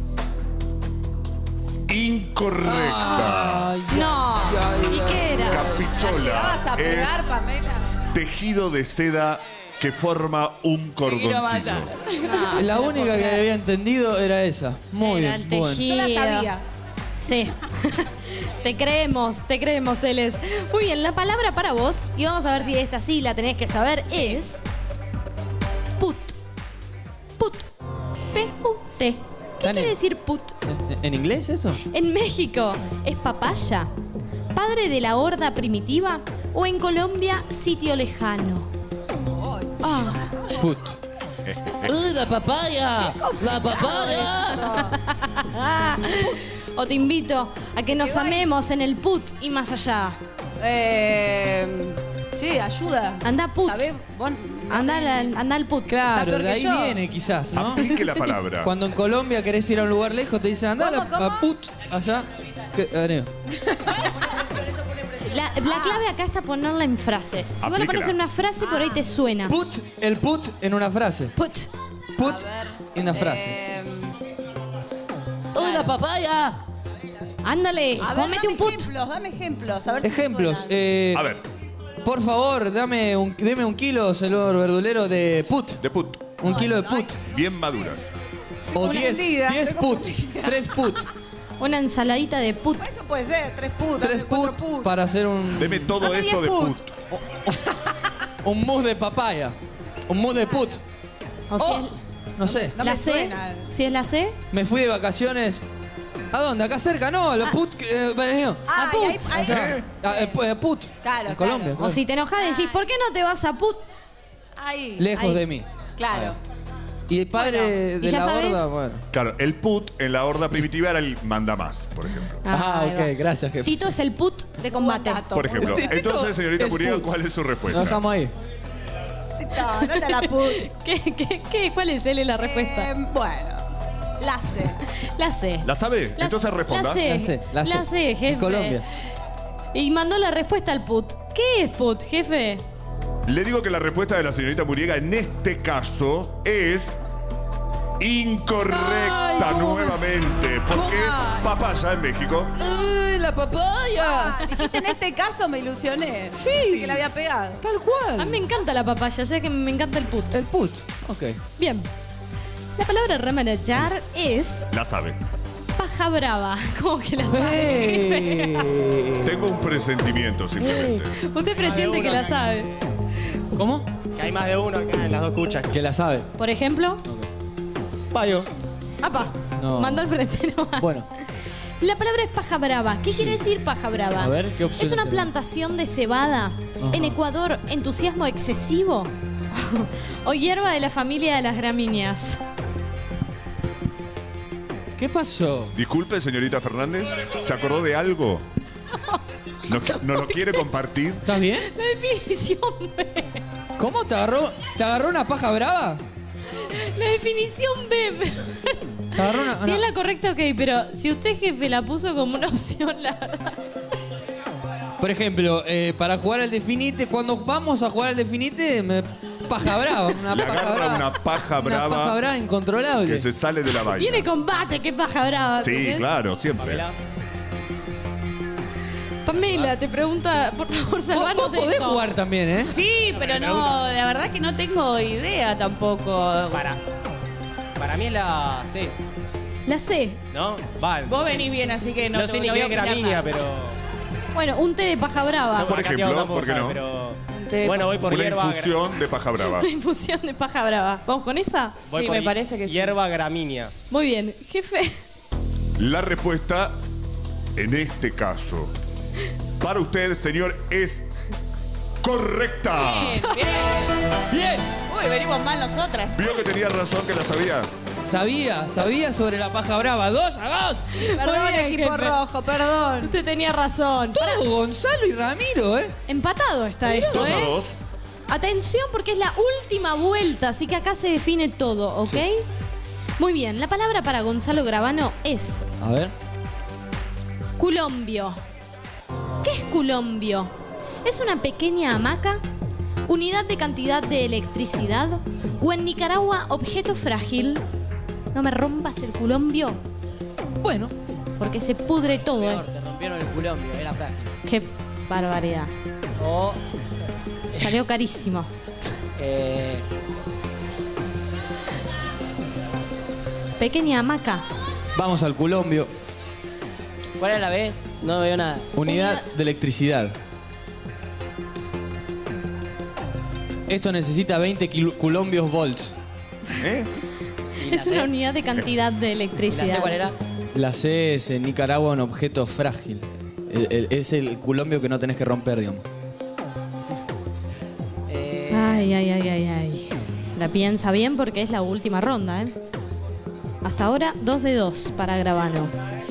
incorrecta. No. ¿Y qué era? Capichola ¿Vas a pegar, es Pamela? tejido de seda que forma un cordoncillo. La única que había entendido era esa. Muy Era bien. el Bueno. tejido. Yo la sabía. Sí. Te creemos, Celes. Muy bien, la palabra para vos, y vamos a ver si esta sí la tenés que saber, es put. Put. P-U-T. ¿Qué Dale. quiere decir put? ¿En inglés esto? En México, ¿es papaya? ¿Padre de la horda primitiva? ¿O en Colombia, sitio lejano? Put. ¡La papaya! ¡La papaya! O te invito a que nos amemos en el put y más allá. Sí, ayuda. Anda put. ¿Sabés? Vos Anda al put. Claro, peor de que ahí yo. viene quizás, ¿no? Aplique la palabra. Cuando en Colombia querés ir a un lugar lejos, te dicen, andá ¿Cómo? a put, allá. ¿Qué? La clave acá está ponerla en frases. Si vos la Aplíquela. pones en una frase, por ahí te suena. El put en una frase. Put. Put en una frase. ¡La papaya! Ándale, A ver, cómete un put. Dame ejemplos, a ver si Ejemplos. suenan. A ver, Por favor, deme un kilo, señor verdulero, de put. de put. Un kilo de put. Bien madura. O Una 10 medida. put. 3 put. Una ensaladita de put. Eso puede ser, 3 put, 3 4 put para hacer un... Deme todo eso de put. Un mousse de papaya. Un mousse de put. O si es No sé. No la me C. suena. Si es la C, Me fui de vacaciones. ¿A dónde? ¿Acá cerca? No, a los put. Ah, put. ahí- ahí- A Put. Claro, En Colombia. o claro. si te enojas decís, ¿por qué no te vas a put? Ahí. Lejos ahí. de mí. Claro. Y el padre ¿y de ya la sabes? horda, bueno. Claro, el put en la horda primitiva era el mandamás, por ejemplo. Ahí va. Ok, gracias, jefe. Tito es el put de combate. Por ejemplo. Entonces, señorita es Muriel, put. ¿cuál es su Lo respuesta? dejamos ahí. No, no te la put. ¿Qué? ¿Cuál es la respuesta? Bueno, la sé. La sé. ¿La sabe? Entonces responda. La sé, La sé. la sé, jefe. En Colombia. Y mandó la respuesta al put. ¿Qué es put, jefe? Le digo que la respuesta de la señorita Muriega en este caso es incorrecta Ay, ¿cómo? nuevamente, porque es papaya en México. ¡Ay, la papaya! Dijiste en este caso me ilusioné. Sí. Pensé que la había pegado. Tal cual. A mí me encanta la papaya, sé que me encanta el put. El put. Ok. Bien. La palabra remanechar es La sabe. paja brava. ¿Cómo que la sabe? Tengo un presentimiento simplemente. Usted presiente que la sabe. ¿Cómo? Que hay más de uno acá en las dos cuchas. Que la sabe. Por ejemplo, Payo. apa, No. mandó al frente nomás. Bueno. La palabra es paja brava. ¿Qué quiere decir paja brava? A ver, ¿qué opciones Es una tenemos? plantación de cebada. Ajá. En Ecuador, entusiasmo excesivo. O hierba de la familia de las gramíneas. ¿Qué pasó? Disculpe, señorita Fernández, ¿se acordó de algo? ¿No lo quiere compartir? ¿Estás bien? La definición B. ¿Cómo te agarró una paja brava? La definición B. Te agarró una. Si es la correcta, ok, pero si usted, jefe, la puso como una opción, la verdad. Por ejemplo, para jugar al definite, cuando vamos a jugar al definite, paja brava. Una Le paja agarra brava. una paja Una paja brava brava incontrolable. que se sale de la vaina. Viene combate, qué paja brava. Sí, ¿entendés? claro, siempre. Pamela, te pregunta, por favor, salvarnos Vos de podés esto. jugar también, ¿eh? Sí, pero no, la verdad que no tengo idea tampoco. Para mí es la C, La C. ¿no? Va. Vos sí. venís bien, así que no No sé ni voy qué a es opinar gramínea, nada. pero. Bueno, un té de paja brava. Por Acá ejemplo, Tiago tampoco ¿por qué sabe, no? pero- té- Bueno, voy por Una hierba. infusión de paja brava. Una infusión de paja brava. ¿Vamos con esa? Voy Sí, por me parece que sí. hierba gramínea. Muy bien. Jefe. La respuesta, en este caso, para usted, señor, es correcta. Bien, bien. ¡Bien! Uy, venimos mal nosotras. ¿Vio que tenía razón, que la sabía? Sabía sobre la paja brava. 2-2. Perdón, Muy bien, equipo jefe. rojo, perdón. Usted tenía razón. Todo Gonzalo y Ramiro, ¿eh? Empatado está esto, 2 a ¿eh? 2. Atención porque es la última vuelta, así que acá se define todo, ¿ok? Muy bien, la palabra para Gonzalo Gravano es A ver. culombio. ¿Qué es culombio? ¿Es una pequeña hamaca? ¿Unidad de cantidad de electricidad? ¿O en Nicaragua, objeto frágil? No me rompas el culombio. Bueno. Porque se pudre todo, Peor, te rompieron el culombio, era frágil. Qué barbaridad. O. Salió carísimo. Pequeña hamaca. Vamos al culombio. ¿Cuál es la B? No veo nada. Unidad de electricidad. Esto necesita 20 culombios volts. ¿Eh? ¿Y la Es una C? unidad de cantidad de ¿Y electricidad. la C cuál era? La C es en Nicaragua un objeto frágil. Es el culombio que no tenés que romper, digamos. Ay, ay, ay, ay, ay. La piensa bien porque es la última ronda, ¿eh? Hasta ahora 2 de 2 para Gravano.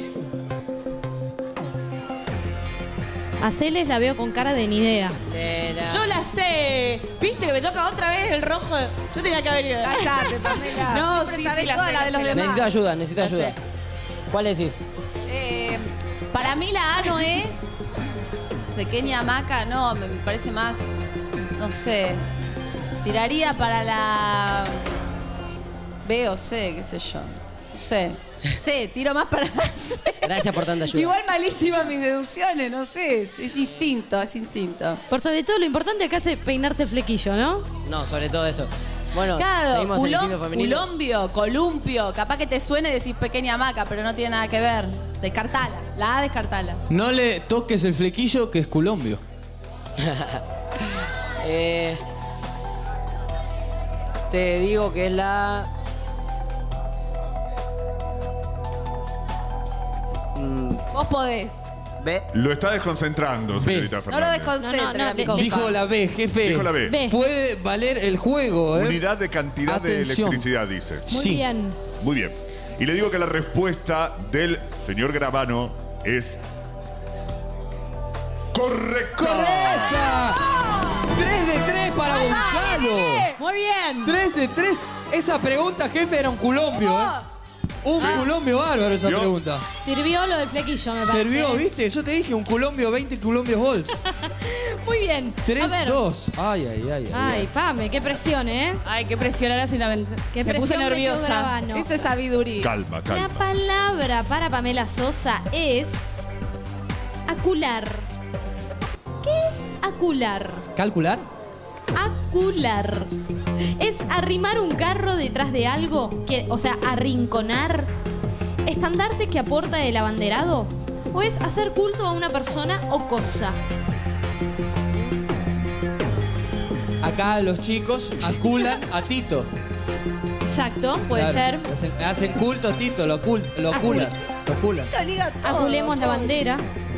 A Celes la veo con cara de ni idea. Yo la sé. ¿Viste que me toca otra vez el rojo? Yo tenía que haber ido. Cállate, Pamela. No, Siempre sí, sabés sí, la toda sé, la de los sí, la sé. demás. Necesito ayuda. ¿Cuál decís? Para mí la A no es pequeña hamaca, no, me parece más, no sé, tiraría para la B o C, qué sé yo, C, tiro más para la C. Gracias por tanta ayuda. Igual malísimas mis deducciones, no sé, es instinto, es instinto. Por sobre todo lo importante acá es peinarse flequillo, ¿no? No, sobre todo eso. Bueno, Claro, seguimos en el equipo femenino. culombio, columpio, capaz que te suene decir pequeña hamaca, pero no tiene nada que ver. Descartala, la A descartala. No le toques el flequillo que es culombio. Te digo que es la... Vos podés. B. Lo está desconcentrando, señorita No lo Fernández. desconcentre. Dijo la B, jefe. Dijo la B. Puede valer el juego, ¿eh? Unidad de cantidad Atención. de electricidad, dice. Muy bien. Muy bien. Y le digo que la respuesta del señor Gravano es correcta. ¡Correcta! 3 de 3 para Gonzalo. Muy bien. 3 de 3. Esa pregunta, jefe, era un culombio, ¿eh? Un culombio bárbaro esa pregunta. Sirvió lo del flequillo, me parece. Sirvió, ¿viste? Yo te dije un culombio, 20 colombios volts. Muy bien. A ver. 3-2. Ay. Ay, Pame, qué presión, ¿eh? Ay, qué presión ahora sin la ventana. Qué Me puse presión metió nerviosa. Gravano. Eso es sabiduría. Calma, La calma. palabra para Pamela Sosa es acular. ¿Qué es acular? ¿Calcular? Acular. Es arrimar un carro detrás de algo, o sea, arrinconar. ¿Estandarte que aporta el abanderado? ¿O es hacer culto a una persona o cosa? Acá los chicos aculan a Tito. Exacto, puede Claro, ser. Hacen culto a Tito, lo oculan. Lo oculan. Aculemos la bandera.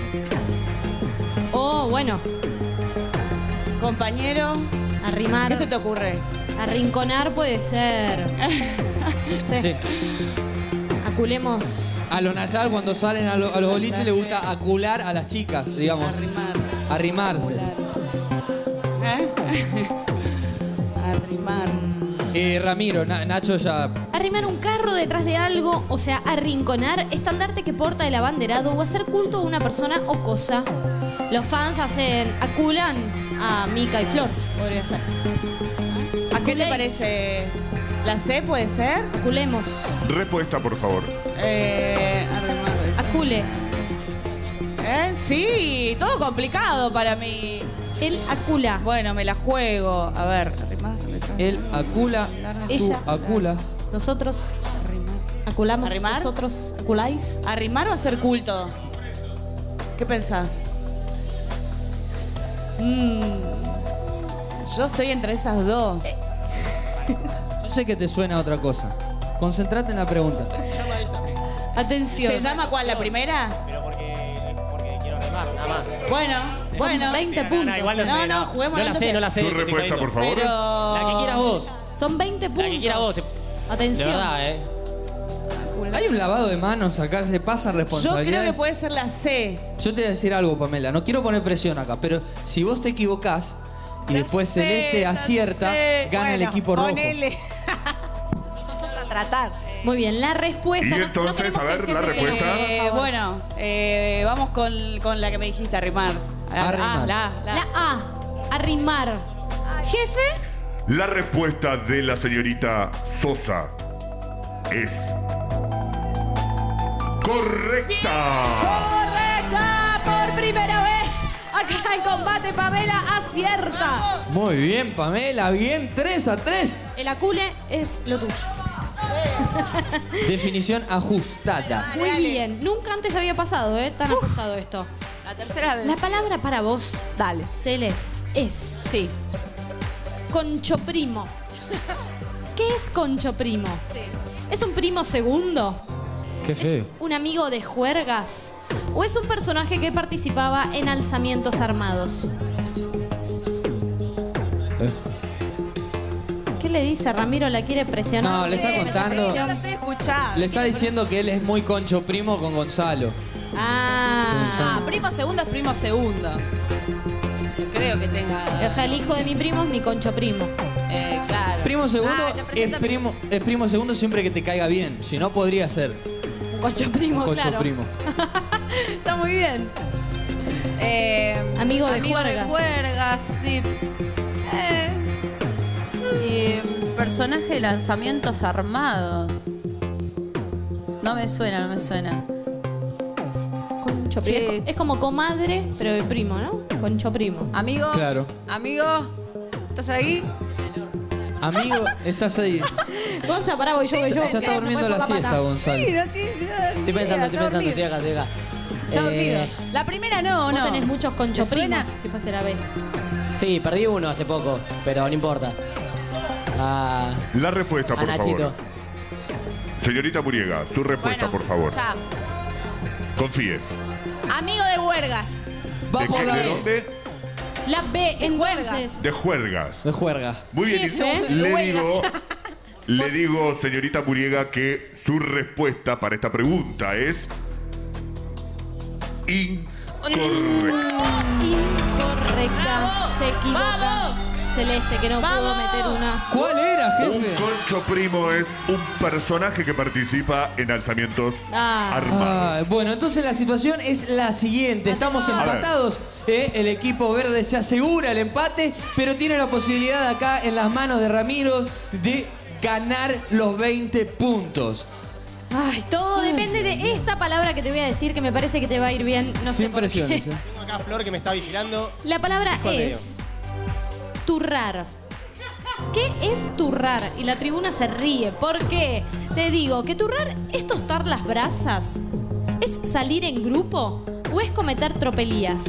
O, bueno, Compañero, arrimar. ¿qué se te ocurre? Arrinconar puede ser. Sí. Aculemos. A los Nayar cuando salen a los boliches les gusta acular a las chicas, digamos. Arrimarse. Arrimar. Ramiro, Nacho ya... Arrimar un carro detrás de algo, o sea, arrinconar, estandarte que porta el abanderado o hacer culto a una persona o cosa. Los fans aculan a Mica y Flor, podría ser. ¿Qué te parece? ¿La C puede ser? Aculemos. Respuesta, por favor. Arrimar. Acule. Sí, todo complicado para mí. Él acula. Bueno, me la juego. A ver, arrimar. Él acula, Ella. tú aculas. Nosotros aculamos. ¿Arrimar? Nosotros aculáis. ¿Arrimar o hacer culto? ¿Qué pensás? Yo estoy entre esas dos. Yo sé que te suena otra cosa. Concentrate en la pregunta. Atención. ¿Se llama cuál? ¿La primera? Pero porque quiero remar, nada más. Bueno, Son bueno. 20 puntos. igual no sé, No, juguemos no la sé, no la sé. Su te estoy respuesta, jodiendo. por favor. Pero... La que quieras vos. Son 20 puntos. La que quieras vos. De Atención. verdad, Hay un lavado de manos acá, se pasa Yo responsabilidades. creo que puede ser la C. Yo te voy a decir algo, Pamela. No quiero poner presión acá, pero si vos te equivocás y después sé, Celeste la acierta, sé. gana el Bueno, equipo rojo. ponele. Vamos a tratar. Muy bien, la respuesta. Y no entonces, queremos a ver, que el la jefe se respuesta. enoje, por favor. Bueno, vamos con la que me dijiste, arrimar. Arrimar. La La A, arrimar. Jefe, La respuesta de la señorita Sosa es correcta. correcta. Por primera vez, acá en combate, Pamela acierta. Muy bien, Pamela, bien. 3-3. El acule es lo tuyo. Definición ajustada. Muy bien. Nunca antes había pasado, tan ajustado esto. La tercera vez. La palabra para vos, Dale. Celes, es Sí. concho primo. ¿Qué es concho primo? Sí. ¿Es un primo segundo? Qué ¿Es feo. un amigo de juergas? ¿O es un personaje que participaba en alzamientos armados? ¿Qué le dice? Ramiro la quiere presionar. No, le está contando. Yo no estoy escuchando. Le está diciendo que él es muy concho primo con Gonzalo. Ah, Primo segundo es primo segundo. No creo que tenga. o sea, el hijo de mi primo es mi concho primo. Claro. Primo segundo te es presenta- primo segundo siempre que te caiga bien. Si no, podría ser Concho primo, concho claro. primo. Está muy bien. Amigo de juergas. juergas, sí. Y personaje de lanzamientos armados. No me suena, no me suena. Concho Sí. primo. Es como comadre, pero de primo, ¿no? Concho primo. Amigo. Claro. Amigo. ¿Estás ahí? Amigo, estás ahí. Gonza, pará, voy yo. Ya está durmiendo la siesta, Gonzalo. Sí, no tiene nada. Estoy pensando, estoy acá. Está dormido. La primera no, Vos no. tenés muchos concho ¿Te suena? primos, si fuese la B. Sí, perdí uno hace poco, pero no importa. Ah, La respuesta, por Nachito. favor. Señorita Muriega, su respuesta, por favor. Ya. Confíe. Amigo de huergas. Va ¿De por qué- la de B. dónde? La B, entonces. De juergas. De juerga. Muy bien, Jefe. le digo, señorita Muriega, que su respuesta para esta pregunta es incorrecta. Incorrecta. Se equivoca. Celeste, que no pudo meter una. ¿Cuál era, Un jefe? concho primo es un personaje que participa en alzamientos armados. Bueno, entonces la situación es la siguiente. Estamos ver. empatados. El equipo verde se asegura el empate, pero tiene la posibilidad acá en las manos de Ramiro de ganar los 20 puntos. Ay, todo depende de esta palabra que te voy a decir, que me parece que te va a ir bien. No sé Sin por qué. presiones. Tengo acá a Flor que me está vigilando. La palabra Dijo al medio. es turrar. ¿Qué es turrar? Y la tribuna se ríe. ¿Por qué? Te digo que turrar es tostar las brasas. ¿Es salir en grupo? ¿O es cometer tropelías?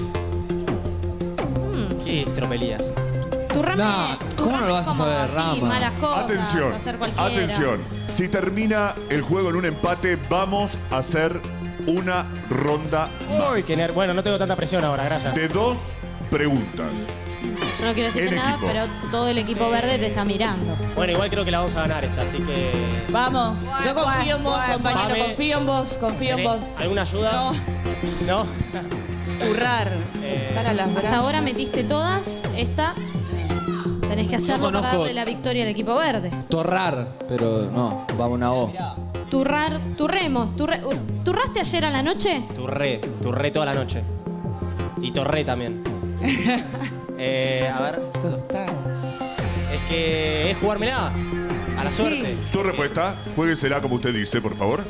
¿Qué es tropelías? Turrame, No, ¿cómo no lo vas a como saber, así, Rama? malas cosas, Atención, hacer cualquiera. atención. Si termina el juego en un empate, vamos a hacer una ronda Uy, qué bueno, no tengo tanta presión ahora, gracias. de 2 preguntas. Yo no quiero decirte En nada, equipo. pero todo el equipo verde te está mirando. Bueno, igual creo que la vamos a ganar esta, así que... Vamos. Yo confío en vos, compañero. Vame. Confío en vos. Confío en vos. ¿Alguna ayuda? No. ¿No? Turrar. Cara a las Hasta brasas. ahora metiste todas. Esta tenés que hacerlo para conozco- darle la victoria al equipo verde. Torrar, pero no, va una O. Turrar, turremos. ¿Turraste ayer a la noche? Turré toda la noche. Y torré también. A ver. Es que es jugármela. A la suerte. Su respuesta, juéguesela como usted dice, por favor.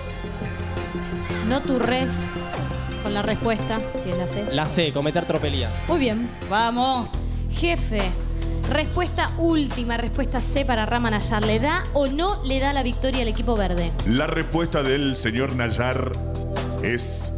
No turres con la respuesta, si es la C. La C, cometer tropelías. Muy bien. Vamos. Jefe, respuesta última, respuesta C para Rama Nayar. ¿Le da o no le da la victoria al equipo verde? La respuesta del señor Nayar es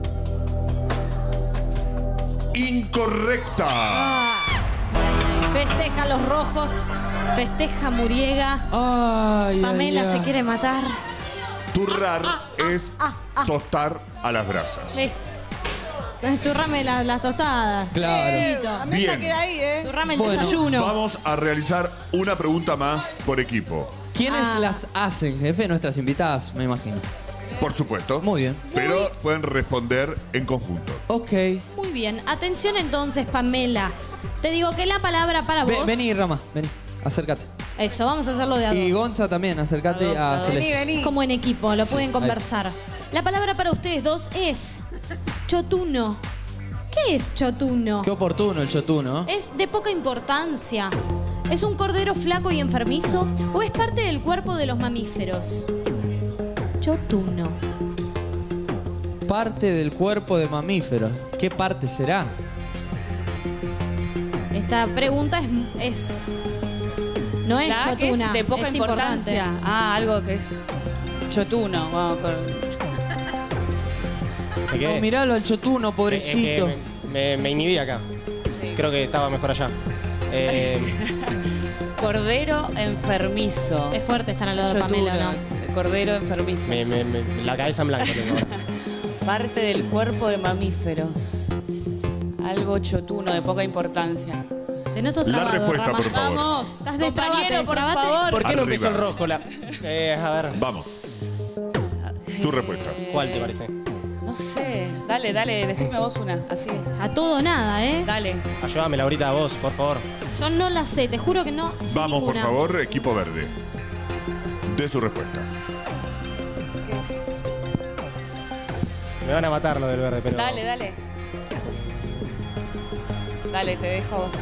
incorrecta. Festeja los rojos, festeja Muriega. Pamela se quiere matar. Turrar es tostar a las brasas. Turrame las tostadas. Claro. La mesa Bien. queda ahí, ¿eh? Turrame el desayuno. Vamos a realizar una pregunta más por equipo. ¿Quiénes las hacen, jefe? Nuestras invitadas, me imagino. Por supuesto. Muy bien. Pero pueden responder en conjunto. Ok. Muy bien. Atención entonces, Pamela. Te digo que la palabra para vos... Vení, Rama, vení. Acércate. Eso, vamos a hacerlo de a dos. Y Gonza también, acércate a Celeste. Como en equipo, lo pueden ahí. conversar. La palabra para ustedes dos es chotuno. ¿Qué es chotuno? Qué oportuno el chotuno. Es de poca importancia. ¿Es un cordero flaco y enfermizo o es parte del cuerpo de los mamíferos? Chotuno. Parte del cuerpo de mamíferos. ¿Qué parte será? Esta pregunta no es La A que chotuna. es de poca es importancia. importante. Ah, algo que es chotuno. Vamos con... ¿Me quedé? No, miralo al chotuno, pobrecito. Es que me inhibí acá. Creo que estaba mejor allá. Cordero enfermizo. Es fuerte estar al lado de Pamela, ¿no? Cordero enfermizo. La cabeza en blanco tengo ahora. Parte del cuerpo de mamíferos. Algo chotuno, de poca importancia. Te noto La trabado, respuesta, Rama. por favor. Vamos, Estás compañero, por destrabate. favor. ¿Por qué no Arriba. empezó el rojo? A ver. Vamos. Su respuesta. ¿Cuál te parece? No sé. Dale, decime vos una. Así. A todo o nada, ¿eh? Dale. Ayúdame, Laurita, vos, por favor. Yo no la sé, te juro que no sé Vamos, por ninguna. favor, equipo verde. De su respuesta. ¿Qué decís? Me van a matar lo del verde, pero... Dale. Dale, te dejo a vos.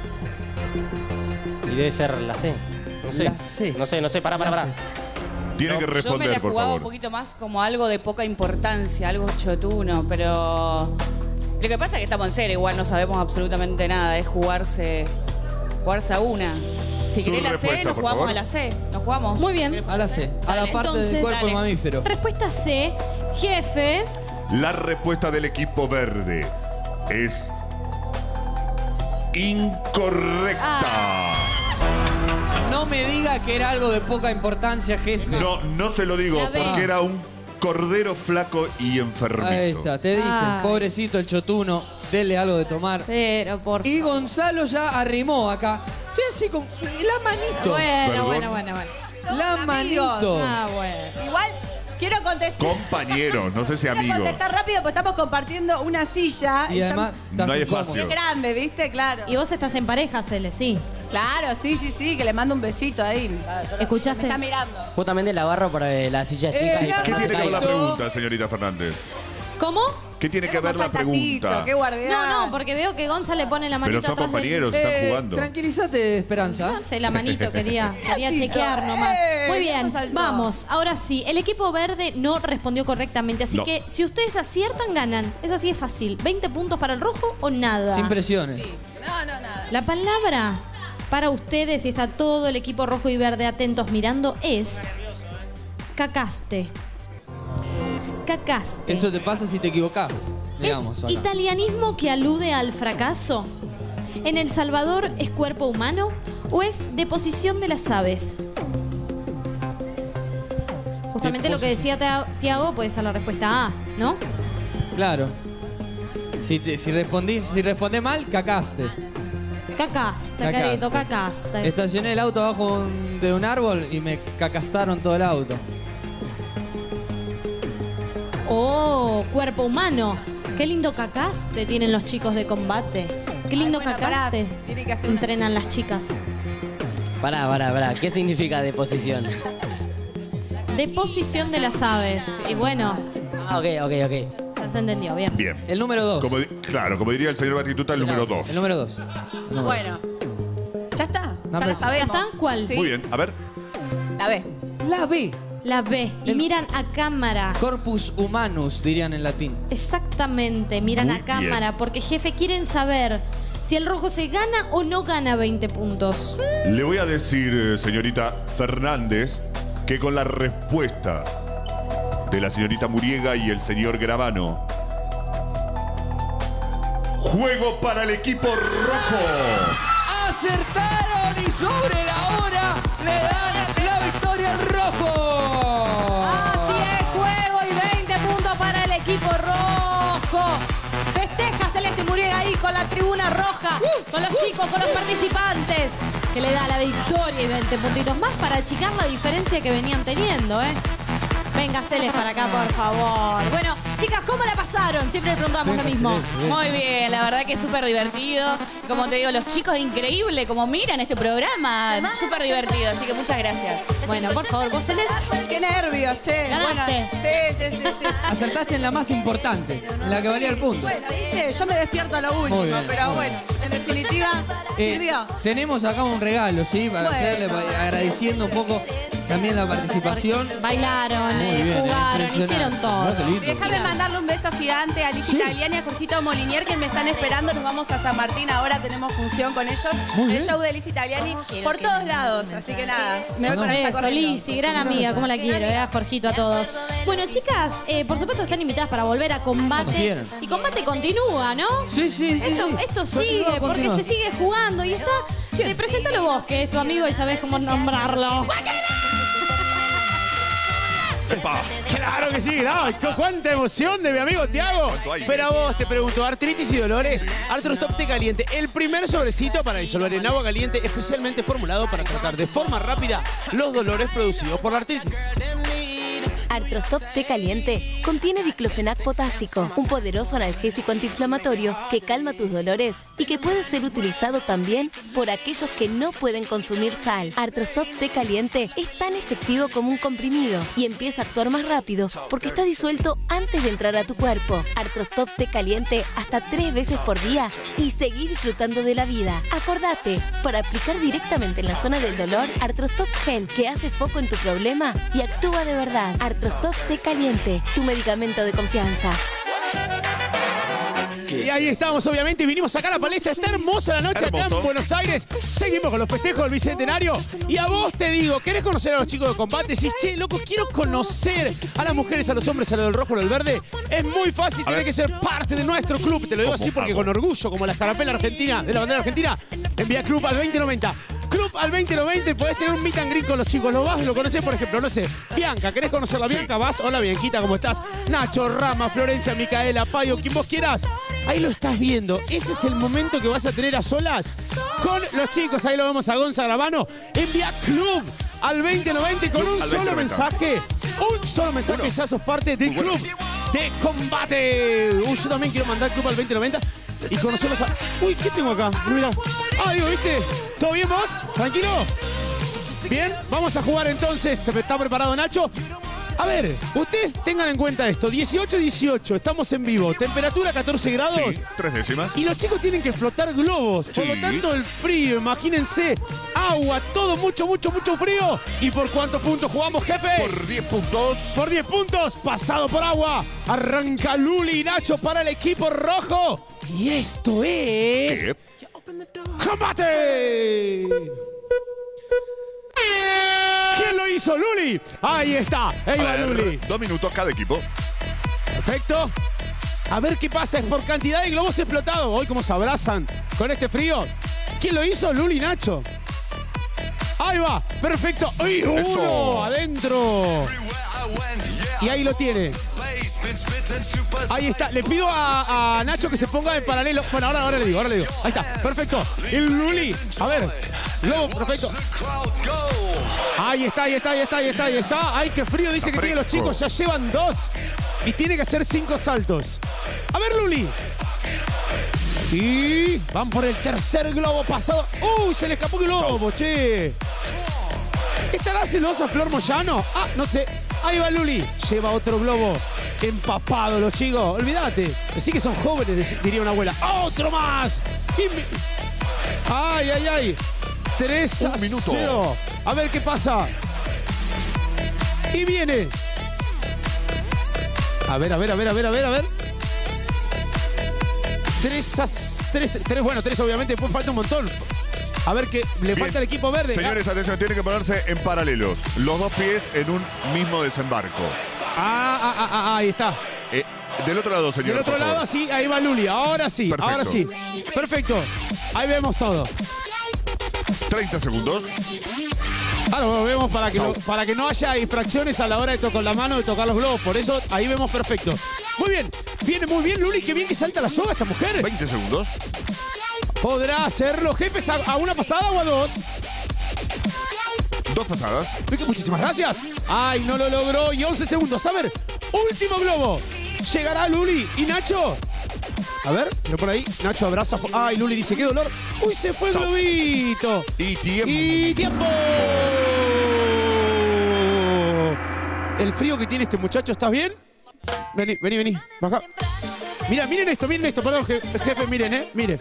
Y debe ser la C. No sé. La C. No sé, pará. Tiene que Yo me responder, la por jugaba un favor. poquito más como algo de poca importancia, algo chotuno, pero... Lo que pasa es que estamos en serio, igual no sabemos absolutamente nada, es jugarse a una. Si Su querés la C, respuesta, nos por jugamos favor. a la C. Nos jugamos. Muy bien. A la C. A la Dale. parte Entonces, del cuerpo dale. de mamífero. Respuesta C, jefe. La respuesta del equipo verde es incorrecta. No me diga que era algo de poca importancia, jefe. No se lo digo La B. porque era un cordero flaco y enfermizo. Ahí está, te dije, Ay. pobrecito el chotuno, denle algo de tomar. Pero por Y Gonzalo ya arrimó acá. Estoy así con la manito. Bueno. La manito. Ah, bueno. Igual quiero contestar. Compañeros, no sé si Quiero amigos. contestar rápido porque estamos compartiendo una silla. Y además, ya- No hay espacio. es grande, ¿viste? Claro. Y vos estás en pareja, Cele, sí. Claro, sí, que le mando un besito ahí. ¿Escuchaste? Me está mirando. Justamente la agarro por la silla chica y ¿Qué para no tiene se que ver la caiga. pregunta, señorita Fernández? ¿Cómo? ¿Qué tiene que ver la pregunta? Qué guardián. No, porque veo que Gonza le pone la manito Pero son atrás del- compañeros, están jugando. Tranquilízate, Esperanza. No sé, la manito quería chequear nomás. Muy bien, vamos. Ahora sí, el equipo verde no respondió correctamente, así No. que si ustedes aciertan, ganan. Es así de fácil. ¿20 puntos para el rojo o nada? Sin presiones. No, nada. La palabra para ustedes, y está todo el equipo rojo y verde atentos mirando, es cacaste. Cacaste. Eso te pasa si te equivocás, digamos. ¿Es acá. italianismo que alude al fracaso? ¿En El Salvador es cuerpo humano o es deposición de las aves? Justamente lo que decía Tiago puede ser la respuesta A, ¿no? Claro. Si respondés mal, cacaste. Cacaste, querido, cacaste. Estacioné el auto abajo de un árbol y me cacastaron todo el auto. Oh, cuerpo humano. Qué lindo cacaste tienen los chicos de combate. Qué lindo Ay, bueno, cacaste pará, tiene que hacer una- entrenan las chicas. Pará. ¿Qué significa deposición? Deposición de las aves. Y bueno, Ah, ok. ya se entendió, bien. Bien. El número 2. Claro, como diría el señor Batistuta, el número 2. El número 2. Bueno. ¿Ya está? No, ya pero- la sabemos. ¿Ya está? ¿Cuál? Sí. Muy bien, a ver. La B. La B. La B. Y miran a cámara. Corpus humanus, dirían en latín. Exactamente, miran Muy a cámara. bien. Porque, jefe, quieren saber si el rojo se gana o no gana 20 puntos. Le voy a decir, señorita Fernández, que con la respuesta de la señorita Muriega y el señor Gravano, juego para el equipo rojo. ¡Acertaron! Y sobre la hora le dan la victoria al rojo. Así es, juego y 20 puntos para el equipo rojo. Festeja Celeste Muriega ahí con la tribuna roja, con los chicos, con los participantes, que le da la victoria y 20 puntitos más para achicar la diferencia que venían teniendo, ¿eh? Venga, Celeste, para acá, por favor. Bueno, chicas, ¿cómo la pasaron? Siempre le preguntamos lo mismo. Muy bien, la verdad que es súper divertido. Como te digo, los chicos increíble como miran este programa. Súper divertido, así que muchas gracias. Bueno, por favor, vos, Celeste. Qué nervios, che. Ganaste. Bueno, sí. Acertaste en la más importante, en la que valía el punto. Bueno, viste, yo me despierto a lo último, Muy bien, pero muy bueno, en definitiva, sirvió. Tenemos acá un regalo, ¿sí? Para Bueno. hacerle, agradeciendo un poco también la participación. Bailaron, Muy bien, jugaron, impresionante. hicieron todo. No, qué lindo. Déjame mandarle un beso gigante a Alicia Italiani y a Jorgito Molinier que me están esperando. Nos vamos a San Martín, ahora tenemos función con ellos. Muy El bien. show de Alicia Italiani por todos lados. Así que nada, me voy para allá Eso, corriendo. Lizzy, gran amiga, cómo la quiero, a Jorgito, a todos. Bueno, chicas, por supuesto están invitadas para volver a Como combate. quieran. Y combate continúa, ¿no? Sí. Esto sigue, Continúa. porque se sigue jugando y está. Preséntalo vos, que es tu amigo y sabés cómo nombrarlo. Claro que sí, no, cuánta emoción de mi amigo Tiago. ¿Cuánto hay? Pero a vos te pregunto, artritis y dolores, Arthrostop Té Caliente, el primer sobrecito para disolver en agua caliente especialmente formulado para tratar de forma rápida los dolores producidos por la artritis. Arthrostop Té Caliente contiene diclofenac potásico, un poderoso analgésico antiinflamatorio que calma tus dolores y que puede ser utilizado también por aquellos que no pueden consumir sal. Arthrostop Té Caliente es tan efectivo como un comprimido y empieza a actuar más rápido porque está disuelto antes de entrar a tu cuerpo. Arthrostop Té Caliente hasta 3 veces por día y seguir disfrutando de la vida. Acordate, para aplicar directamente en la zona del dolor, Arthrostop Gel, que hace foco en tu problema y actúa de verdad. Arthrostop Té Caliente, tu medicamento de confianza. Y ahí estamos, obviamente, y vinimos acá a la palestra. Está hermosa la noche acá Hermoso. en Buenos Aires. Seguimos con los festejos del Bicentenario. Y a vos te digo, ¿querés conocer a los chicos de combate? Decís, che, loco, quiero conocer a las mujeres, a los hombres, a lo del rojo, a lo del verde. Es muy fácil, tenés que ser parte de nuestro club. Te lo digo así porque con orgullo, como la escarapela argentina, de la bandera argentina, envía club al 2090. Club al 2090, podés tener un meet and greet con los chicos. Lo vas, lo conocés, por ejemplo, no sé, Bianca, ¿querés conocerla? Bianca, vas, hola Bianquita, ¿cómo estás? Nacho, Rama, Florencia, Micaela, Payo, quien vos quieras. Ahí lo estás viendo. Ese es el momento que vas a tener a solas con los chicos. Ahí lo vemos a Gonza Gravano. Envía Club al 2090 con un solo mensaje. Un solo mensaje, ya sos parte del Club de Combate. Yo también quiero mandar Club al 2090 y conocerlos a... Uy, ¿qué tengo acá? Mira. Ah, digo, ¿viste? ¿Todo bien vos? ¿Tranquilo? Bien, vamos a jugar entonces. ¿Está preparado Nacho? A ver, ustedes tengan en cuenta esto. 18-18, estamos en vivo. Temperatura 14 grados. Sí, 3 décimas. Y los chicos tienen que explotar globos. Por lo tanto, el frío, imagínense. Agua, todo mucho frío. ¿Y por cuántos puntos jugamos, jefe? Por 10 puntos. Por 10 puntos, pasado por agua. Arranca Luli y Nacho para el equipo rojo. Y esto es... ¿Qué? ¡Combate! ¿Quién lo hizo? ¡Luli! Ahí está. Ahí va Luli. 2 minutos cada equipo. Perfecto. A ver qué pasa. Es por cantidad de globos explotados. Hoy cómo se abrazan con este frío. ¿Quién lo hizo? Luli y Nacho. Ahí va. Perfecto. ¡Uy! Uno adentro. Y ahí lo tiene. Ahí está. Le pido a Nacho que se ponga en paralelo. Bueno, ahora le digo. Ahí está. Perfecto. El Luli. A ver. Globo. Perfecto. Ahí está. Ay, qué frío dice que tienen los chicos. Ya llevan 2. Y tiene que hacer 5 saltos. A ver, Luli. Y van por el tercer globo pasado. ¡Uy! Se le escapó el globo, che. ¿Estará celosa Flor Moyano? Ah, no sé. Ahí va Luli. Lleva otro globo. Empapado los chicos. Olvídate. Así que son jóvenes, diría una abuela. ¡Otro más! ¡Ay! 3-0. A ver qué pasa. Y viene. A ver. 3 bueno, 3 obviamente. Después falta un montón. A ver qué le falta al equipo verde. Señores, atención, tienen que ponerse en paralelos. Los 2 pies en un mismo desembarco. Ahí está. Del otro lado, señor. Del otro lado, sí, ahí va Luli. Ahora sí, Perfecto. ahora sí. Perfecto. Ahí vemos todo. 30 segundos. Ahora lo vemos para que no haya infracciones a la hora de tocar la mano, de tocar los globos. Por eso ahí vemos perfecto. Muy bien. Viene muy bien Luli. Qué bien que salta la soga esta mujer. 20 segundos. ¿Podrá hacerlo, jefes, a una pasada o a 2? 2 pasadas. Muchísimas gracias. Ay, no lo logró. Y 11 segundos. A ver, último globo. ¿Llegará Luli y Nacho? A ver, pero por ahí. Nacho abraza. Ay, Luli dice, qué dolor. Uy, se fue el globito. Y tiempo. Y tiempo. El frío que tiene este muchacho, ¿estás bien? Vení. Baja. Miren esto. Perdón, jefe, miren, miren.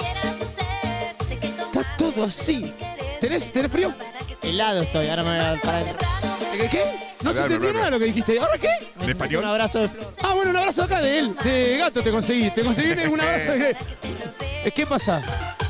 Está todo así. ¿Tenés frío? Helado estoy, ahora me voy a parar. ¿Qué? No se entendió nada de lo que dijiste. ¿Ahora qué? ¿En español? Un abrazo de Flor. Ah, bueno, un abrazo acá de él. De Gato te conseguí. Te conseguí un abrazo de... ¿Qué pasa?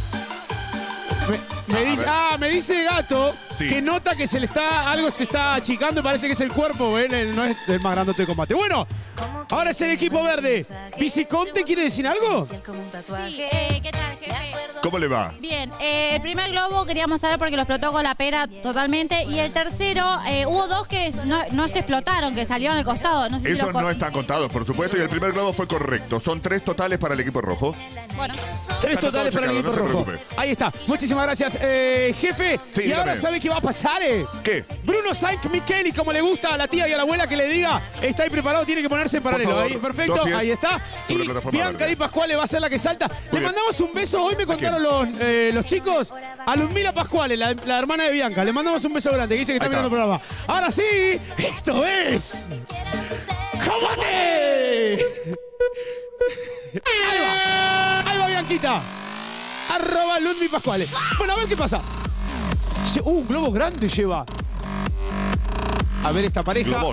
Me dice Gato que nota que algo se está achicando y parece que es el cuerpo. Él no es el más grandote de combate. Bueno, ahora es el equipo verde. ¿Viciconte quiere decir algo? Sí, ¿qué tal, jefe? ¿Cómo le va? Bien, el primer globo queríamos saber porque lo explotó con la pera totalmente. Y el tercero, hubo 2 que no se explotaron, que salieron al costado. No sé si Esos no están contados, por supuesto, y el primer globo fue correcto. Son 3 totales para el equipo rojo. Bueno. 3 totales para el equipo rojo. Ahí está. Muchísimas gracias, jefe. Sí, y ahora dígame. ¿sabe qué va a pasar? ¿Qué? Bruno Sainz Micheli, como le gusta a la tía y a la abuela que le diga, está ahí preparado, tiene que ponerse en paralelo. favor, Ahí, perfecto, 2 pies ahí está. sobre Y plataforma Bianca verde. Di Pascuale va a ser la que salta. Le bien. mandamos un beso. Hoy me contaron los chicos a Ludmila Pascuale, la hermana de Bianca. Le mandamos un beso grande, que dice que está Ahí viendo el programa. Ahora sí, esto es... ¡Combate! Ahí va Bianquita. @ Ludmi Pascuale. Bueno, a ver qué pasa. Un globo grande lleva. A ver esta pareja. Globón.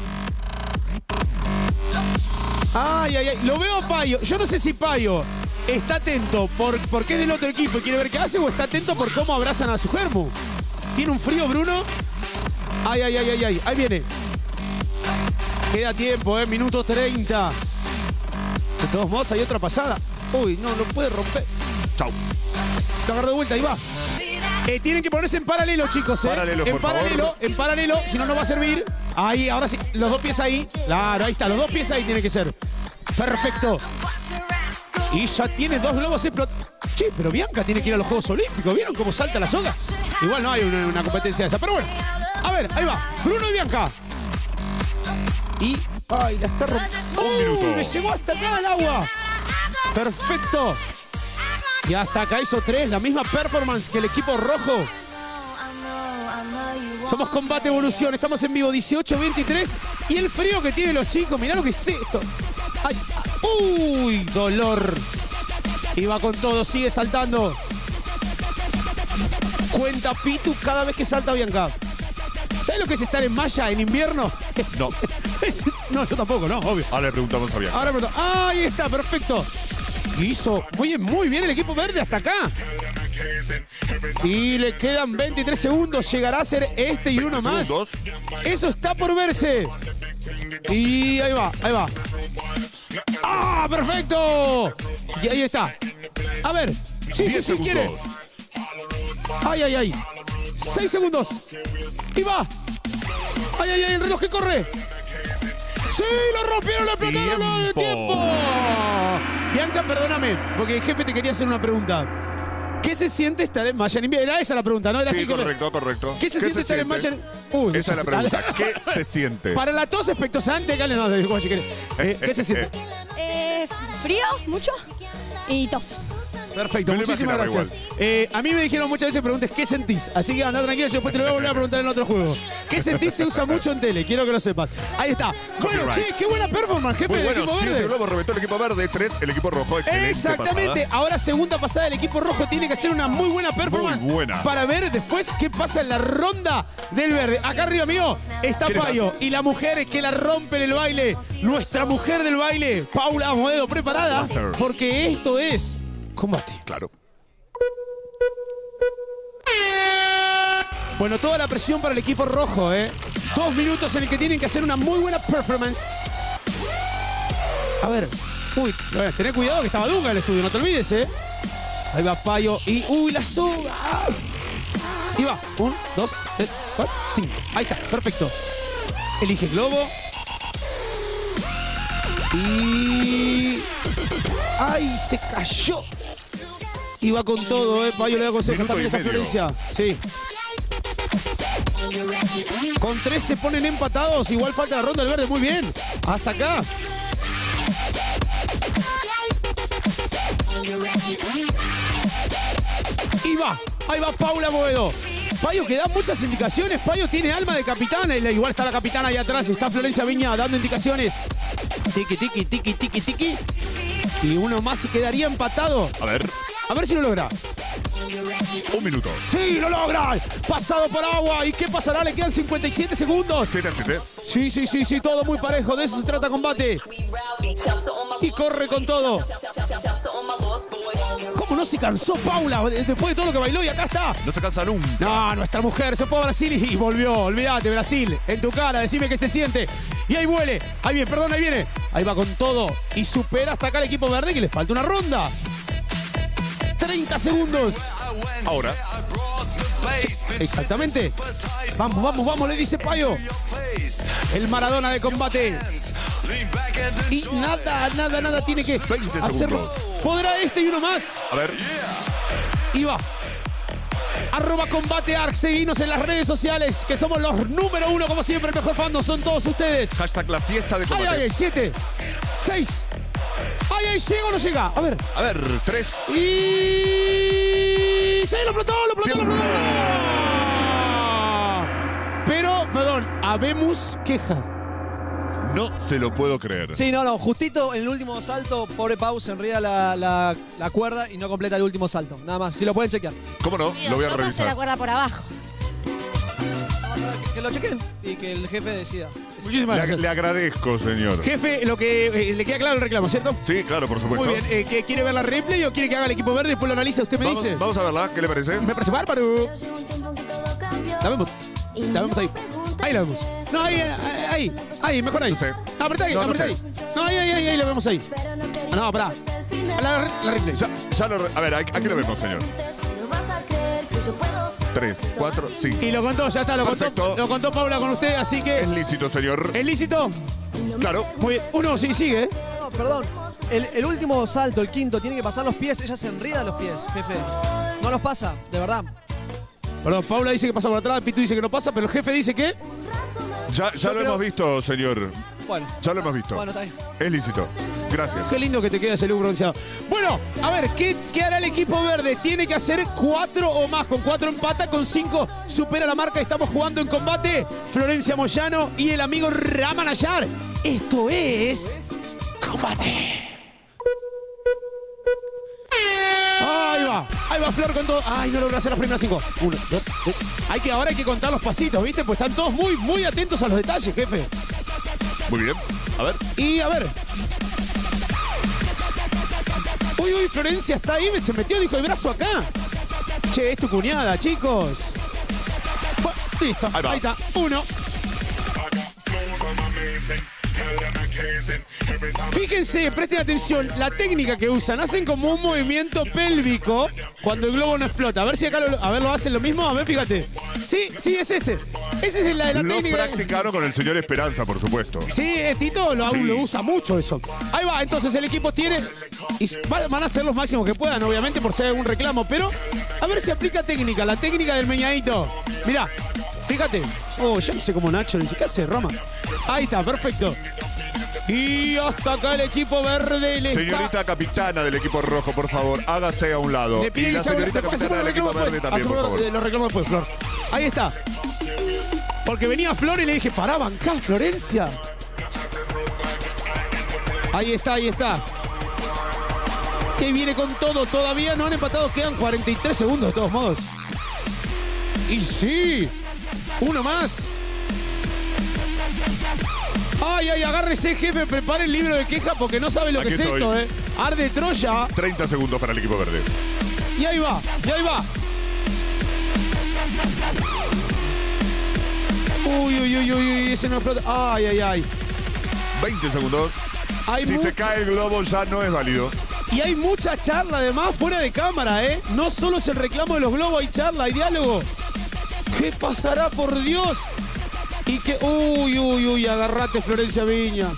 Ay. Lo veo a Payo. Yo no sé si Payo está atento porque es del otro equipo y quiere ver qué hace o está atento por cómo abrazan a su germu. ¿Tiene un frío, Bruno? Ay. Ahí viene. Queda tiempo, minuto 30. De todos modos, hay otra pasada. Uy, no puede romper. Chau. Lo agarró de vuelta, ahí va. Tienen que ponerse en paralelo, chicos. Paralelo, por favor. En paralelo, si no, no va a servir. Ahí, ahora sí, los dos pies ahí. Claro, ahí está, los dos pies ahí tienen que ser. Perfecto. Y ya tiene 2 globos explotados. Che, pero Bianca tiene que ir a los Juegos Olímpicos. ¿Vieron cómo salta la soga? Igual no hay una competencia de esa. Pero bueno, a ver, ahí va. Bruno y Bianca. Y... ¡ay, la está rompiendo! ¡Me llegó hasta acá el agua! ¡Perfecto! Y hasta acá hizo 3. La misma performance que el equipo rojo. Somos Combate Evolución. Estamos en vivo 18-23. Y el frío que tienen los chicos. Mirá lo que es esto. ¡Ay! ¡Uy! Dolor. Y va con todo. Sigue saltando. Cuenta Pitu cada vez que salta Bianca. ¿Sabes lo que es estar en malla en invierno? No. No, yo tampoco, no, obvio. Ahora le preguntamos a Bianca. Ahora le preguntamos. ¡Ah, ahí está! Perfecto. Hizo muy bien el equipo verde hasta acá. Y le quedan 23 segundos. Llegará a ser este y uno más. Segundos. Eso está por verse. Y ahí va, ahí va. ¡Ah, perfecto! Y ahí está. A ver. Sí, sí, sí, quiere. ¡Ay, ay, ay! 6 segundos. Y va. ¡Ay, ay, ay! El reloj que corre. ¡Sí! ¡Lo rompieron! ¡Lo explotaron! ¡El tiempo! Bianca, perdóname, porque el jefe te quería hacer una pregunta. ¿Qué se siente estar en malla en invierno? Era esa la pregunta, ¿no? Era Sí, así que- correcto, correcto. ¿Qué se siente estar en malla en... Uy, Esa es la pregunta. ¿Qué se siente? Para la tos expectosante, Gale, no, si querés. ¿Qué se siente? Frío, mucho, y tos. Perfecto, Me lo muchísimas imaginaba gracias. A mí me dijeron muchas veces preguntes ¿qué sentís? Así que anda tranquilo, yo después te lo voy a volver a preguntar en otro juego. ¿Qué sentís? Se usa mucho en tele, quiero que lo sepas. Ahí está. Bueno, Copyright. che, qué buena performance, jefe Muy del bueno, equipo 7 verde. globos reventó el equipo verde, 3 el equipo rojo. Excelente Exactamente. pasada. Ahora segunda pasada del equipo rojo tiene que hacer una muy buena performance. Muy buena. Para ver después qué pasa en la ronda del verde. Acá arriba mío está ¿Quién está? Payo. Y la mujer que la rompe en el baile. Nuestra mujer del baile, Paula Moedo, preparada. Master. Porque esto es combate. Claro. Bueno, toda la presión para el equipo rojo, ¿eh? 2 minutos en el que tienen que hacer una muy buena performance. A ver. Uy, tené cuidado que estaba Dunga en el estudio, no te olvides, ¿eh? Ahí va Payo y... ¡Uy, la soga! Y va. 1, 2, 3, 4, 5. Ahí está, perfecto. Elige globo. Y... ¡ay, se cayó! Y va con todo, ¿eh? Payo le da consejo. Minuto También y está medio. Florencia. Sí. Con 3 se ponen empatados. Igual falta la ronda del verde. Muy bien. Hasta acá. Y va. Ahí va Paula Moedo. Payo que da muchas indicaciones. Payo tiene alma de capitana. Igual está la capitana ahí atrás. Está Florencia Viña dando indicaciones. Tiki, tiki, tiki, tiki, tiki. Y uno más y quedaría empatado. A ver si lo logra. 1 minuto. ¡Sí, lo logra! Pasado por agua. ¿Y qué pasará? Le quedan 57 segundos. 7-7. Sí, sí, sí, sí. Todo muy parejo. De eso se trata combate. Y corre con todo. ¿Cómo no se cansó Paula después de todo lo que bailó? Y acá está. No se cansa nunca. No, nuestra mujer se fue a Brasil y volvió. Olvídate, Brasil. En tu cara, decime qué se siente. Y ahí vuele. Ahí viene, perdón, ahí viene. Ahí va con todo. Y supera hasta acá el equipo verde que le falta una ronda. 30 segundos. Ahora. Exactamente. Vamos, vamos, vamos, le dice Payo. El Maradona de combate. Y nada tiene que 20 hacerlo. segundos. ¿Podrá este y uno más? A ver. Y va. @CombateArc. Seguinos en las redes sociales, que somos los número 1, como siempre. El mejor fandom son todos ustedes. Hashtag la fiesta de Ay, combate. ay, ay, 7, 6. Ay, ay, ¿llega o no llega? A ver. A ver, 3. Y... ¡sí, lo explotó! Pero, perdón, habemos queja. No se lo puedo creer. Sí, no, justito en el último salto, pobre Pau se enreda la cuerda y no completa el último salto. Nada más, si lo pueden chequear. ¿Cómo no? Lo voy a Yo pasé la revisar. cuerda por abajo. Que lo chequen y que el jefe decida. Muchísimas gracias. Le agradezco, señor. Jefe, lo que le queda claro el reclamo, ¿cierto? Sí, claro, por supuesto. Muy bien. ¿Que quiere ver la replay o quiere que haga el equipo verde y después lo analiza? Usted me Vamos, dice. vamos a verla, ¿qué le parece? Me parece bárbaro. La vemos. La vemos ahí. Ahí la vemos. No, ahí, mejor ahí. No sé. No, apretá ahí, No, no apretá sé. ahí. No, ahí la vemos ahí. No, pará. La replay. Ya lo a ver, aquí lo vemos, señor. Si no vas a creer que yo puedo ser 3, 4, 5. Y lo contó, ya está, lo contó Paula con usted, así que... Es lícito, señor. ¿Es lícito? Claro. Muy bien. Uno, sí, sigue, ¿eh? No, perdón. El último salto, el quinto, tiene que pasar los pies. Ella se enrida de los pies, jefe. No los pasa, de verdad. Perdón, Paula dice que pasa por atrás, Pitu dice que no pasa, pero el jefe dice que... Ya lo hemos visto, señor. Bueno. Ya lo hemos visto. Bueno, está bien. Es lícito. Gracias. Qué lindo que te queda ese look bronceado. Bueno, a ver, ¿qué hará el equipo verde? Tiene que hacer 4 o más. Con 4 empata, con 5 supera la marca. Estamos jugando en combate Florencia Moyano y el amigo Ramanayar. Esto es... combate. Ahí va Flor con todo. Ay, no logra hacer las primeras 5. 1, 2, 3. Ahora hay que contar los pasitos, ¿viste? Pues están todos muy, muy atentos a los detalles, jefe. Muy bien. A ver. Y a ver. Uy, Florencia está ahí, se metió, dijo el brazo acá. Che, es tu cuñada, chicos. Bueno, listo. Ahí está. 1. Fíjense, presten atención, la técnica que usan, hacen como un movimiento pélvico cuando el globo no explota. A ver si acá lo hacen lo mismo, a ver, fíjate. Sí, es ese. Esa es la técnica. Lo practicaron con el señor Esperanza, por supuesto. Sí, Tito lo usa mucho eso. Ahí va, entonces el equipo tiene... Y van a hacer los máximos que puedan, obviamente, por si hay algún reclamo, pero a ver si aplica técnica, la técnica del meñadito. Mirá, fíjate. Oh, ya no sé cómo Nacho, ni siquiera hace Roma. Ahí está, perfecto. Y hasta acá el equipo verde le Señorita capitana del equipo rojo, por favor, hágase a un lado. Le pide y la señorita capitana del equipo verde también, por favor. Lo reclamo después, Flor. Ahí está. Porque venía Flor y le dije, pará, bancá, Florencia. Ahí está. Que viene con todo, todavía no han empatado, quedan 43 segundos de todos modos. Y sí, uno más. Ay, agárrese, jefe, prepare el libro de queja porque no sabe lo que es esto, ¿eh? Arde Troya. 30 segundos para el equipo verde. Y ahí va. Uy, ese no explota. Ay. 20 segundos. Si se cae el globo ya no es válido. Y hay mucha charla además fuera de cámara, ¿eh? No solo es el reclamo de los globos, hay charla, hay diálogo. ¿Qué pasará, por Dios? Y que... Uy, agarrate, Florencia Viña.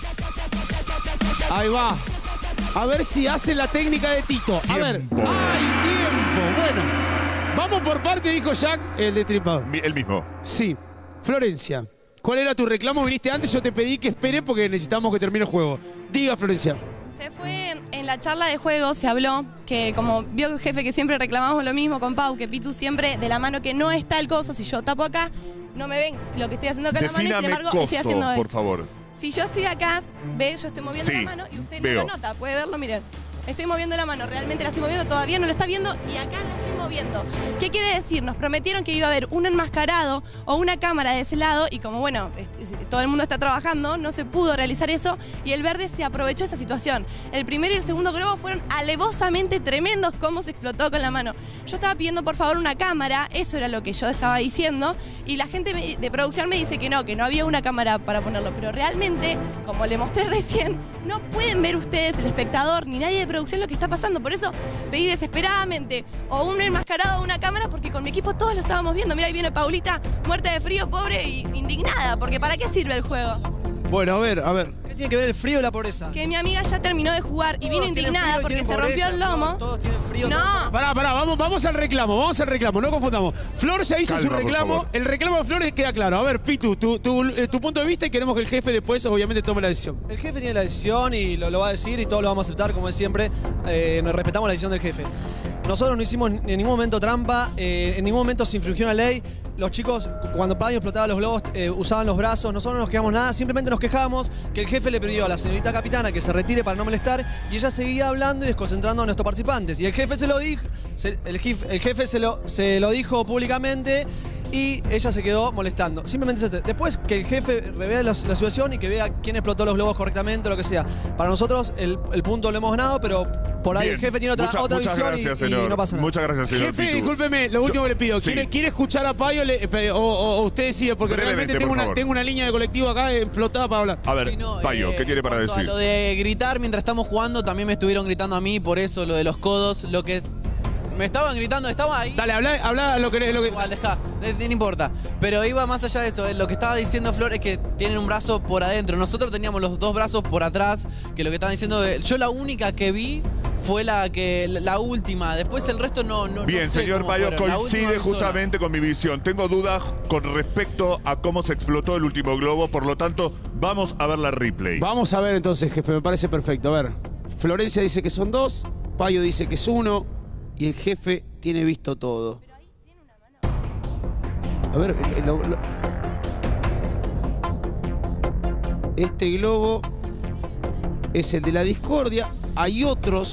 Ahí va. A ver si hace la técnica de Tito. A ver. ¡Ay, tiempo! Bueno, vamos por parte, dijo Jack, el destripador. El mismo. Sí. Florencia, ¿cuál era tu reclamo? Viniste antes, yo te pedí que espere porque necesitamos que termine el juego. Diga, Florencia. Se fue en la charla de juego, se habló que como vio el jefe que siempre reclamamos lo mismo con Pau, que Pitu siempre de la mano que no está el coso, si yo tapo acá, no me ven lo que estoy haciendo con la mano y sin embargo coso, estoy haciendo esto. por favor. Si yo estoy acá, ve, yo estoy moviendo la mano y usted no lo nota, puede verlo, miren. Estoy moviendo la mano, realmente la estoy moviendo, todavía no lo está viendo y acá la estoy moviendo. ¿Qué quiere decir? Nos prometieron que iba a haber un enmascarado o una cámara de ese lado y como bueno, todo el mundo está trabajando, no se pudo realizar eso y el verde se aprovechó de esa situación. El primer y el segundo globo fueron alevosamente tremendos cómo se explotó con la mano. Yo estaba pidiendo por favor una cámara, eso era lo que yo estaba diciendo y la gente de producción me dice que no había una cámara para ponerlo, pero realmente, como le mostré recién, no pueden ver ustedes, el espectador, ni nadie de producción lo que está pasando. Por eso pedí desesperadamente o un enmascarado o una cámara porque con mi equipo todos lo estábamos viendo. Mira, ahí viene Paulita, muerta de frío, pobre y indignada, porque ¿para qué sirve el juego? Bueno, a ver. ¿Qué tiene que ver el frío y la pobreza? Que mi amiga ya terminó de jugar y vino indignada porque se rompió el lomo. Todos tienen frío. No. Pará, vamos al reclamo, no confundamos. Flor ya hizo su reclamo, el reclamo de Flor queda claro. A ver, Pitu, tu punto de vista y queremos que el jefe después obviamente tome la decisión. El jefe tiene la decisión y lo va a decir y todos lo vamos a aceptar como es siempre. Nos respetamos la decisión del jefe. Nosotros no hicimos en ningún momento trampa, en ningún momento se infringió una ley. Los chicos, cuando Padio explotaba los globos, usaban los brazos, nosotros no nos quejamos nada, simplemente nos quejábamos que el jefe le pidió a la señorita capitana que se retire para no molestar y ella seguía hablando y desconcentrando a nuestros participantes. Y el jefe se lo dijo, se lo dijo públicamente y ella se quedó molestando. Simplemente después que el jefe revele la situación y que vea quién explotó los globos correctamente o lo que sea. Para nosotros el punto lo hemos ganado, pero por ahí el jefe tiene otra visión gracias, y no pasa nada. Muchas gracias, señor. Jefe, Pitu. discúlpeme, lo último que le pido. ¿Quiere escuchar a Payo o usted decide? Porque brevemente, realmente tengo una línea de colectivo acá explotada para hablar. A ver, Payo, ¿qué tiene para decir? Lo de gritar mientras estamos jugando, también me estuvieron gritando a mí, por eso lo de los codos, lo que Me estaban gritando, estaba ahí. Dale, habla lo que... Igual, dejá, no importa. Pero iba más allá de eso. Lo que estaba diciendo Flor es que tienen un brazo por adentro. Nosotros teníamos los dos brazos por atrás, que lo que estaban diciendo... Yo la única que vi fue la última. Después el resto no Bien, no sé señor cómo Payo, fueron. La coincide última justamente con mi visión. Tengo dudas con respecto a cómo se explotó el último globo, por lo tanto, vamos a ver la replay. Vamos a ver entonces, jefe, me parece perfecto. A ver, Florencia dice que son 2, Payo dice que es 1 y el jefe tiene visto todo. A ver, este globo es el de la discordia. Hay otros.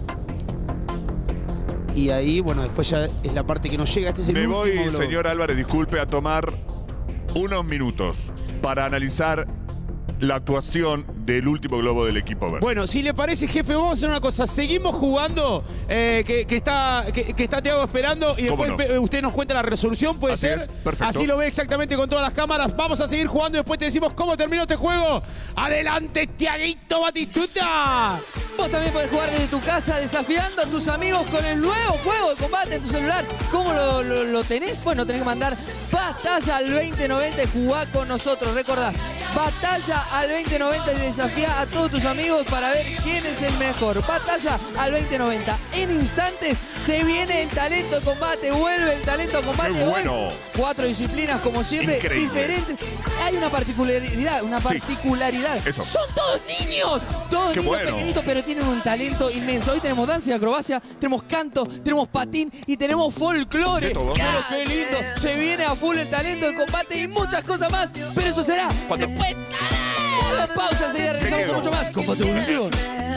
Y ahí, bueno, después ya es la parte que nos llega. Este es el Me último voy, globo. señor Álvarez, disculpe, a tomar unos minutos para analizar la actuación del último globo del equipo verde. Bueno, si le parece, jefe, vamos a hacer una cosa. Seguimos jugando, que está Thiago esperando y después usted nos cuenta la resolución, ¿puede Así ser? es, perfecto. Así lo ve exactamente con todas las cámaras. Vamos a seguir jugando y después te decimos cómo terminó este juego. ¡Adelante, Thiaguito Batistuta! Vos también podés jugar desde tu casa desafiando a tus amigos con el nuevo juego de combate en tu celular. ¿Cómo lo tenés? Bueno, tenés que mandar batalla al 2090 y jugar con nosotros. Recordá, batalla al 2090 y desafía a todos tus amigos para ver quién es el mejor. Batalla al 2090. En instantes se viene el talento de combate. Vuelve el talento de combate. ¡Qué bueno! Hoy, 4 disciplinas como siempre, Increíble. diferentes. Hay una particularidad, Eso. Son todos niños. Todos ¡Qué niños bueno! pequeñitos, pero tienen un talento inmenso. Hoy tenemos danza y acrobacia, tenemos canto, tenemos patín y tenemos folclore. De todo. Pero qué lindo. Se viene a full el talento de combate y muchas cosas más. Pero eso será ¿Cuándo? después de la pausa. Enseguida regresamos con mucho más. Combate Evolución.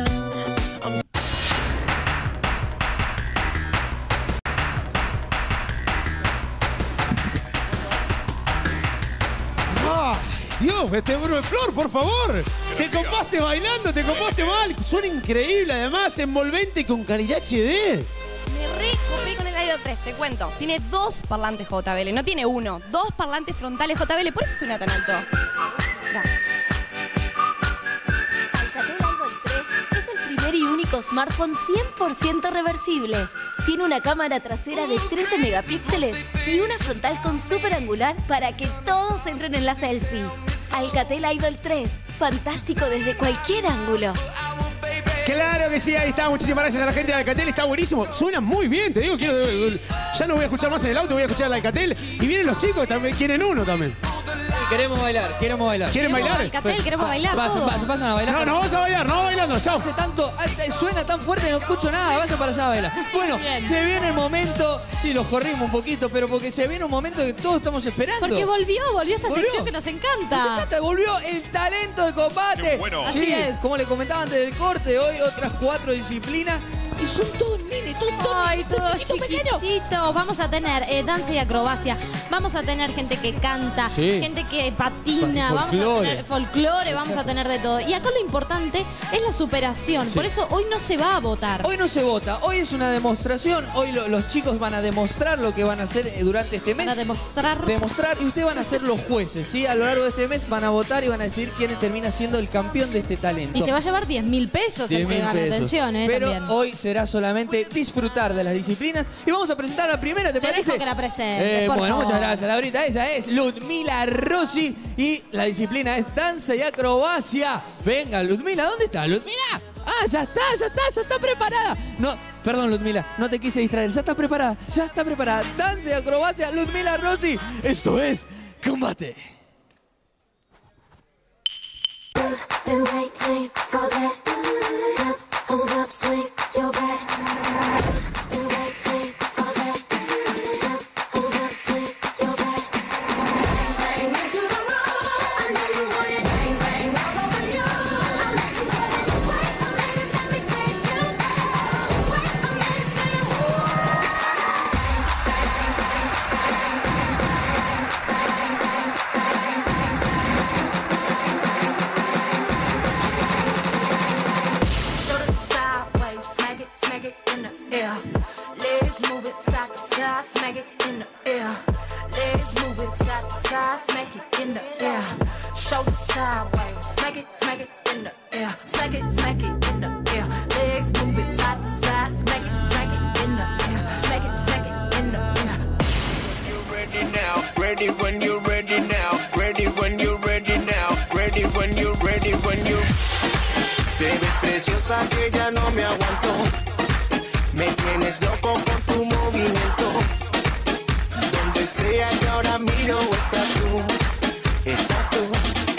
Dios, Flor, por favor. Te compraste bailando, te compraste mal. Suena increíble, además, envolvente y con calidad HD. Me recopé con el Aido 3, te cuento. Tiene 2 parlantes JBL, no tiene 1. 2 parlantes frontales JBL, por eso suena tan alto. Mirá. Alcatel Android 3 es el primer y único smartphone 100% reversible. Tiene una cámara trasera de 13 megapíxeles y una frontal con super angular para que todos entren en la selfie. Alcatel Idol 3, fantástico desde cualquier ángulo. Claro que sí, ahí está. Muchísimas gracias a la gente de Alcatel. Está buenísimo. Suena muy bien, te digo. Ya no voy a escuchar más en el auto, voy a escuchar el Alcatel. Y vienen los chicos, también quieren uno también. Queremos bailar, queremos bailar. ¿Quieren bailar? Alcatel, queremos bailar Pasan a bailar. No, nos vamos a bailar, no bailando. Chao. Hace tanto, suena tan fuerte que no escucho nada. Vaya para allá a bailar. Bueno, se viene el momento. Sí, los corrimos un poquito, pero porque se viene un momento que todos estamos esperando. Porque volvió esta sección que nos encanta. Nos encanta, volvió el talento de combate. Qué bueno. Sí, Así es. como le comentaba antes del corte, hoy otras 4 disciplinas. Y son todos nenes, Ay, todos pequeños. chiquititos. Vamos a tener danza y acrobacia. Vamos a tener gente que canta, Sí. gente que patina, vamos a Folclore. tener folclore, vamos a tener de todo. Y acá lo importante es la superación. Sí. Por eso hoy no se va a votar. Hoy no se vota, hoy es una demostración. Hoy los chicos van a demostrar lo que van a hacer durante este mes. Van a demostrar. Y ustedes van a ser los jueces, ¿sí? A lo largo de este mes van a votar y van a decidir quién termina siendo el campeón de este talento. Y se va a llevar 10.000 pesos el que 10.000 gana. pesos. Atención, Pero también. hoy será solamente disfrutar de las disciplinas. Y vamos a presentar la primera, ¿te Te parece? dejo que la presente, por bueno, favor. muchas gracias, Laurita. Ella es Ludmila Rossi y la disciplina es danza y acrobacia. Venga, Ludmila, ¿dónde está? Ludmila. Ah, ya está preparada. No, perdón, Ludmila, no te quise distraer. Ya está preparada. Danza y acrobacia, Ludmila Rossi. Esto es Combate. Been waiting for that. Step, hold up, swing your back. Been waiting for that. Step, hold up, swing your back. Bang, bang to the road. I know you want it. Bang, bang, all over you. I'll let you have it. Wait a minute, let me take you back. Wait a minute, say sideways, pasa que ya no me aguanto. Me tienes loco con tu movimiento. Donde sea que ahora miro, estás tú. Estás tú.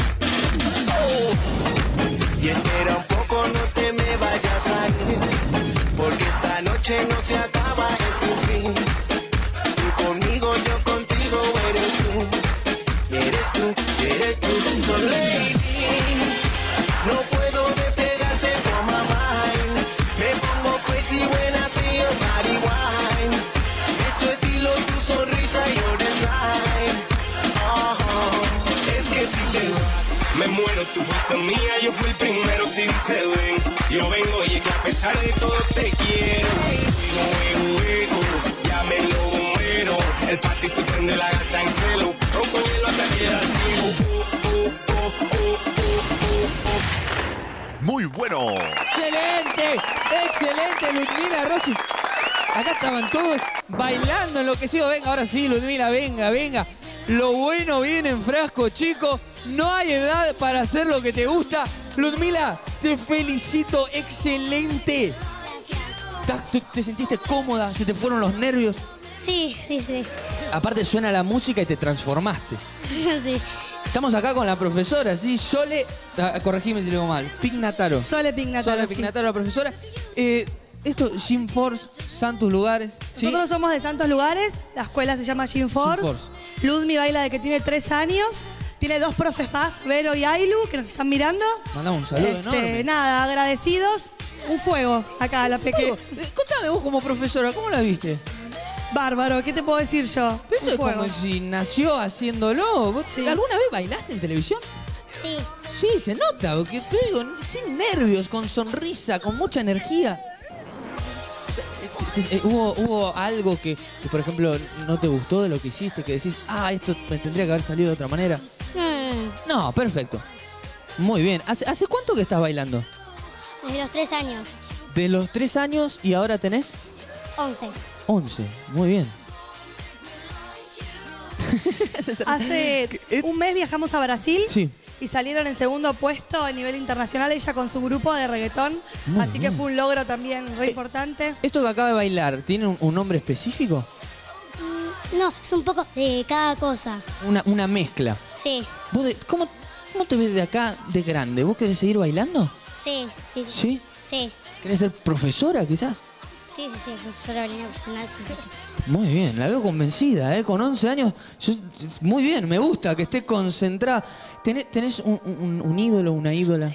Oh. Y espera un poco, no te me vayas a ir. Porque esta noche no se acaba en sin fin. Tú conmigo, yo contigo, eres tú. Eres tú, eres tú. So lady, no puedo despegarte from my mind. Me pongo crazy when I see your body wine. Es tu estilo, tu sonrisa y your design. Es que si te vas, me muero, tú fuiste mía, yo fui el primero. Si dice ven, yo vengo y es que a pesar de todo te quiero. Ya me lo bombero. El party se prende la gata en celo. Ronco hielo hasta que al cielo. Muy bueno. Excelente, excelente, Ludmila Rossi. Acá estaban todos bailando enloquecidos. Venga, ahora sí, Ludmila, venga, venga. Lo bueno viene en frasco, chicos. No hay edad para hacer lo que te gusta. Ludmila, te felicito, excelente. ¿Te sentiste cómoda? ¿Se te fueron los nervios? Sí, sí, sí. Aparte suena la música y te transformaste. Sí. Estamos acá con la profesora, ¿sí? Sole, corregime si lo digo mal, Pignataro. Sole Pignataro. Sole Pignataro, la profesora. Esto, Gym Force, Santos Lugares, ¿sí? Nosotros somos de Santos Lugares, la escuela se llama Gym Force. Ludmi baila de que tiene 3 años. Tiene 2 profes más, Vero y Ailu, que nos están mirando. Mandamos un saludo enorme. Nada, agradecidos. Un fuego acá, la pequeña. Contame vos como profesora, ¿cómo la viste? Bárbaro, ¿qué te puedo decir yo? Esto es como si nació haciéndolo. ¿Vos alguna vez bailaste en televisión? Sí. Sí, se nota, porque sin nervios, con sonrisa, con mucha energía. ¿Hubo algo que, por ejemplo, no te gustó de lo que hiciste? Que decís, esto me tendría que haber salido de otra manera. No, perfecto. Muy bien. ¿Hace cuánto que estás bailando? Desde los 3 años. De los 3 años y ahora tenés 11. 11. Muy bien. Hace un mes viajamos a Brasil. Sí. Y salieron en segundo puesto a nivel internacional ella con su grupo de reggaetón. Muy así bien. que fue un logro también re importante. ¿Esto que acaba de bailar tiene un nombre específico? No, es un poco de cada cosa. Una mezcla. Sí, ¿Cómo te ves de acá de grande? ¿Vos querés seguir bailando? sí, sí. ¿Sí? Sí, ¿Querés ser profesora quizás? sí, profesora bailarina profesional, sí. Muy bien, la veo convencida, ¿eh? Con 11 años. Muy bien, me gusta que esté concentrada. ¿Tenés un ídolo, una ídola?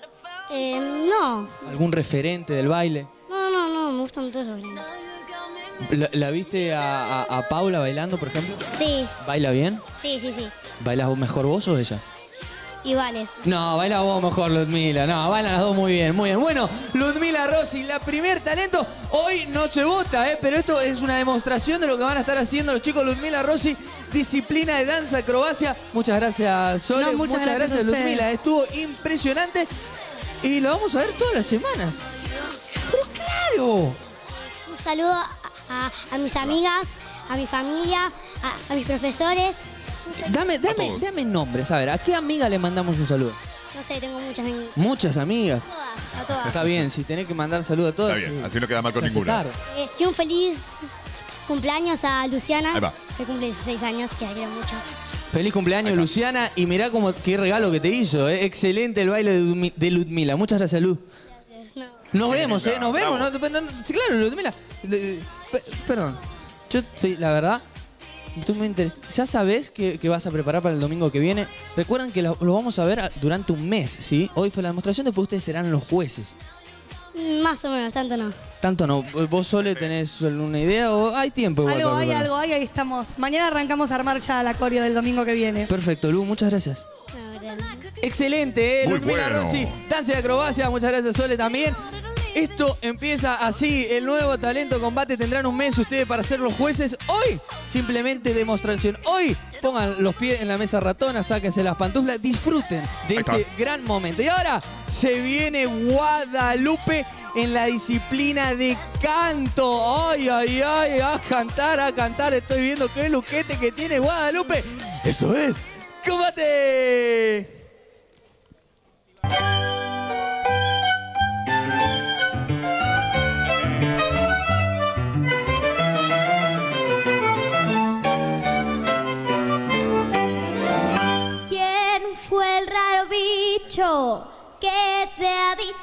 No, ¿Algún referente del baile? no, me gustan todos los bailarines. ¿La viste a Paula bailando, por ejemplo? Sí, ¿Baila bien? sí. ¿Bailas mejor vos o ella? Iguales. No, baila vos mejor, Ludmila. No, bailan las dos muy bien, muy bien. Bueno, Ludmila Rossi, la primer talento. Hoy no se vota, pero esto es una demostración de lo que van a estar haciendo los chicos. Ludmila Rossi, disciplina de danza, acrobacia. Muchas gracias, Sole. No, muchas gracias a ustedes. Ludmila. Estuvo impresionante. Y lo vamos a ver todas las semanas. ¡Pero claro! Un saludo a mis amigas, a mi familia, a mis profesores. Dame nombres. A ver, ¿a qué amiga le mandamos un saludo? No sé, tengo muchas amigas. Muchas amigas. A todas. Está bien, si tenés que mandar saludo a todas. Está bien, así no queda mal con ninguna. Y un feliz cumpleaños a Luciana, Ahí va. que cumple 16 años, que la quiero mucho. Feliz cumpleaños, Luciana. Y mirá qué regalo que te hizo. Excelente el baile de Ludmila. Muchas gracias, Luz. Gracias. Nos vemos, nos vemos. Sí, claro, Ludmila. Perdón. Yo estoy, la verdad, estoy muy interesado. Ya sabés que vas a preparar para el domingo que viene. Recuerden que lo vamos a ver durante un mes, ¿sí? Hoy fue la demostración, después ustedes serán los jueces. Más o menos, tanto no. Tanto no. ¿Vos, Sole, tenés alguna idea o hay tiempo igual para preparar? Ahí estamos. Mañana arrancamos a armar ya la coreo del domingo que viene. Perfecto, Lu, muchas gracias. Excelente, Muy Ludmila bueno. Rossi, danza de acrobacia, muchas gracias, Sole, también. Esto empieza así, el nuevo talento combate. Tendrán un mes ustedes para ser los jueces. Hoy, simplemente demostración. Hoy, pongan los pies en la mesa ratona, sáquense las pantuflas, disfruten de este gran momento. Y ahora, se viene Guadalupe en la disciplina de canto. Ay, a cantar. Estoy viendo qué luquete que tiene Guadalupe. Eso es, combate.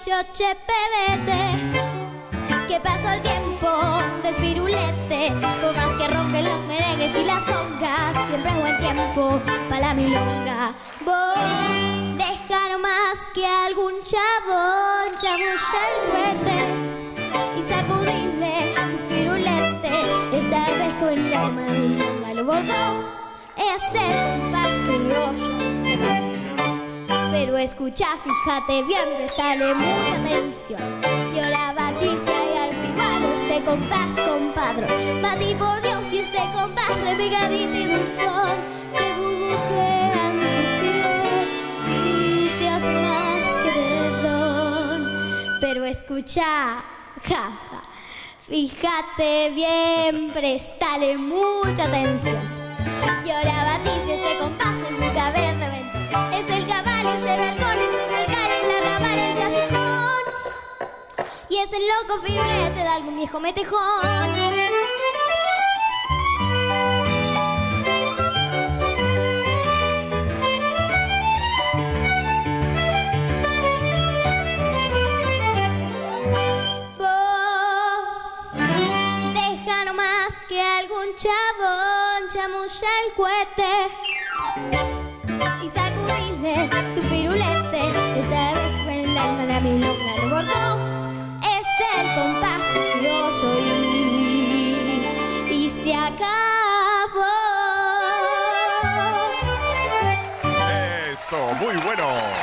che pedete, que pasó el tiempo del firulete. Por más que ronquen los merengues y las congas, siempre es buen tiempo para la milonga. Vos deja nomás que algún chabón chamulle el cohete y sacudile tu firulete. Esta vez con el alma de milonga lo bordó, es el compás criollo. Pero escucha, fíjate bien, prestale mucha atención. Y ahora batí si hay algo igual este compás, compadre. Batí por Dios y este compás pegadito y dulzón, que burbujea en tu piel y te hace más que perdón. Pero escucha, jaja, fíjate bien, prestale mucha atención. Y ahora batí si este compás en su cabeza reventó. Es el cabal, es el balcón, es el mercado, es la rabal, el callejón. Y es el loco firulete de algún viejo metejón. Deja nomás que algún chabón chamulla el cohete y sacudile tu firulete. Esa vez en el alma la milonga lo bordó, es el compás criollo y se acabó. Eso, muy bueno.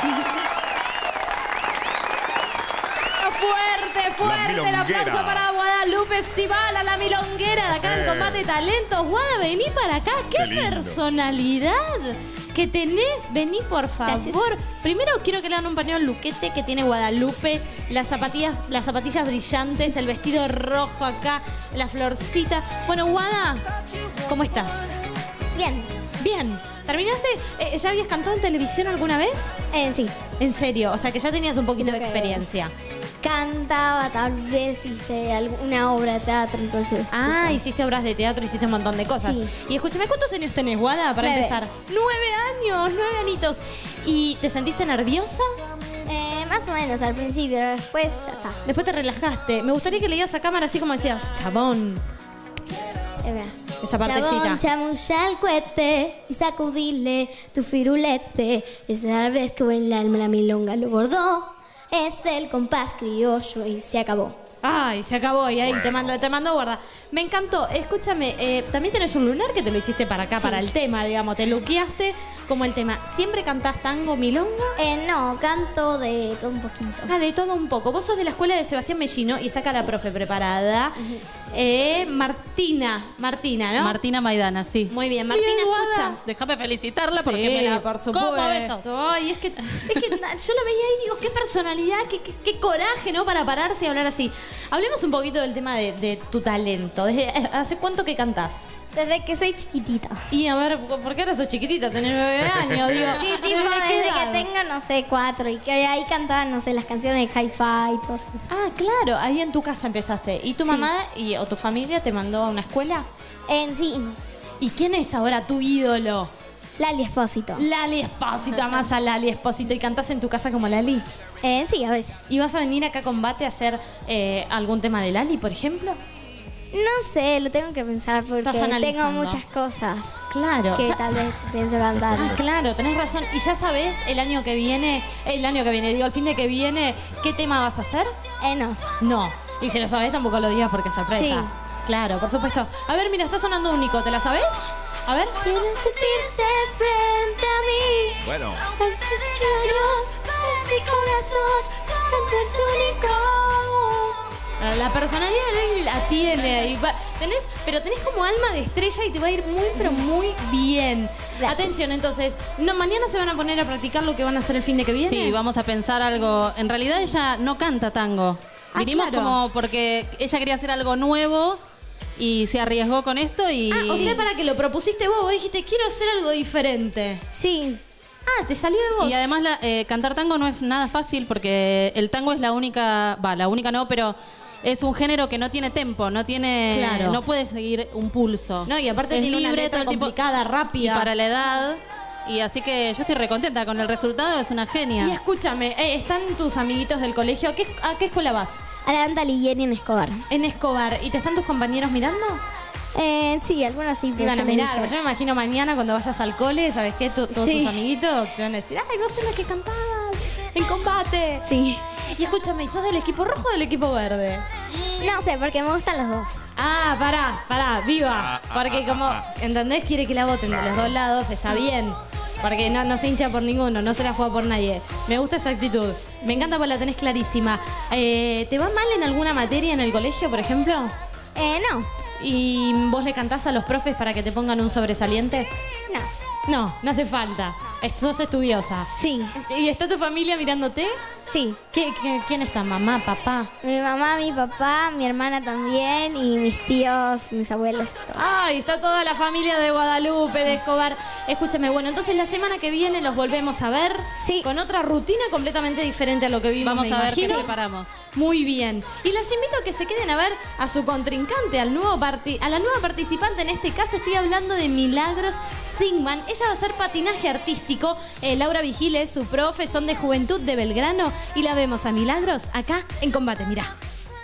Fuerte el aplauso para Guadalupe Estival, a la milonguera de acá del Combate Talentos. Guada, vení para acá. ¡Qué personalidad que tenés! Vení, por favor. Gracias. Primero quiero que le hagan un pañuelo al luquete que tiene Guadalupe, las zapatillas brillantes, el vestido rojo acá, la florcita. Bueno, Guada, ¿cómo estás? Bien. Bien. ¿Terminaste? ¿Ya habías cantado en televisión alguna vez? Sí. ¿En serio? O sea, que ya tenías un poquito de experiencia. Cantaba, tal vez hice alguna obra de teatro, entonces... Ah, hiciste obras de teatro, hiciste un montón de cosas. Sí. Y escúchame, ¿cuántos años tenés, Guada, para 9. empezar? 9 años, 9 anitos. ¿Y te sentiste nerviosa? Más o menos al principio, pero después ya está. Después te relajaste. Me gustaría que le digas a cámara así como decías, chabón. Esa partecita. Chabón, chamulla el cohete y sacudile tu firulete. Esa vez que en el alma la milonga lo bordó, es el compás criollo y se acabó. Ay, se acabó y ahí bueno. te mando guarda. Me encantó. Escúchame, también tenés un lunar que te lo hiciste para acá, para el tema, digamos. Te luqueaste como el tema. ¿Siempre cantás tango, milonga? No, canto de todo un poquito. Ah, de todo un poco. Vos sos de la escuela de Sebastián Mellino y está acá la profe preparada. Martina, ¿no? Martina Maidana, sí. Muy bien, Martina, escucha. Déjame felicitarla Sí, porque me la por supuesto. como a besos. Ay, es que yo la veía ahí y digo, qué personalidad, qué coraje, ¿no? Para pararse y hablar así. Hablemos un poquito del tema de tu talento. ¿Hace cuánto que cantás? Desde que soy chiquitita. Y a ver, ¿por qué ahora sos chiquitita? Tenés 9 años, digo. Sí, tipo, desde que tengo, no sé, 4. Y que ahí cantaban, no sé, las canciones de Hi-Fi y todo eso. Ah, claro, ahí en tu casa empezaste. ¿Y tu mamá o tu familia te mandó a una escuela? Sí. ¿Y quién es ahora tu ídolo? Lali Espósito. Lali Espósito, amás a Lali Espósito. ¿Y cantás en tu casa como Lali? Sí, a veces. ¿Y vas a venir acá a Combate a hacer algún tema de Lali, por ejemplo? No sé, lo tengo que pensar porque tengo muchas cosas. Claro. Que tal vez pienso cantar. Ah, claro, tenés razón. ¿Y ya sabés el fin de que viene, qué tema vas a hacer? No. No. Y si lo sabés, tampoco lo digas porque es sorpresa. Sí. Claro, por supuesto. A ver, mira, está sonando un Nico, ¿te la sabés? A ver. Quiero sentirte frente a mí. Bueno. Dios, en mi corazón, cantar su único. La personalidad de Lali la tiene ahí. Tenés como alma de estrella y te va a ir muy, pero muy bien. Gracias. Atención, entonces, mañana se van a poner a practicar lo que van a hacer el fin de que viene. Sí, vamos a pensar algo. En realidad ella no canta tango. Vinimos como porque ella quería hacer algo nuevo y se arriesgó con esto y... o sea, para que lo propusiste vos dijiste, quiero hacer algo diferente. Sí. Ah, te salió de vos. Y además cantar tango no es nada fácil porque el tango es la única no, pero es un género que no tiene tempo, no puede seguir un pulso. No, y aparte tiene una letra complicada, rápida. Y para la edad Y así que yo estoy recontenta con el resultado, es una genia. Y escúchame, ¿están tus amiguitos del colegio? ¿A qué escuela vas? A la Antalighieri en Escobar. En Escobar. ¿Y te están tus compañeros mirando? Sí, algunas sí. Te van a mirar. Yo me imagino mañana cuando vayas al cole, ¿sabes qué? Todos tus amiguitos te van a decir, ay, vos sos la que cantabas en combate. Sí. Y escúchame, ¿sos del equipo rojo o del equipo verde? No sé, porque me gustan los dos. Ah, pará, viva. Porque como, ¿entendés? Quiere que la voten de los dos lados, está bien. Porque no se hincha por ninguno, no se la juega por nadie. Me gusta esa actitud. Me encanta porque la tenés clarísima. ¿Te va mal en alguna materia en el colegio, por ejemplo? No. ¿Y vos le cantás a los profes para que te pongan un sobresaliente? No hace falta. Sos estudiosa. Sí. ¿Y está tu familia mirándote? Sí. ¿Quién está? ¿Mamá, papá? Mi mamá, mi papá, mi hermana también y mis tíos, mis abuelos. Ay, está toda la familia de Guadalupe, de Escobar. Escúchame, bueno, entonces la semana que viene los volvemos a ver. Sí. Con otra rutina completamente diferente a lo que vimos. Vamos a ver qué preparamos. Muy bien. Y las invito a que se queden a ver a su contrincante, a la nueva participante. En este caso estoy hablando de Milagros Sigman. Ella va a hacer patinaje artístico. Laura Vigil es su profe, son de Juventud de Belgrano. Y la vemos a Milagros acá en Combate, mirá.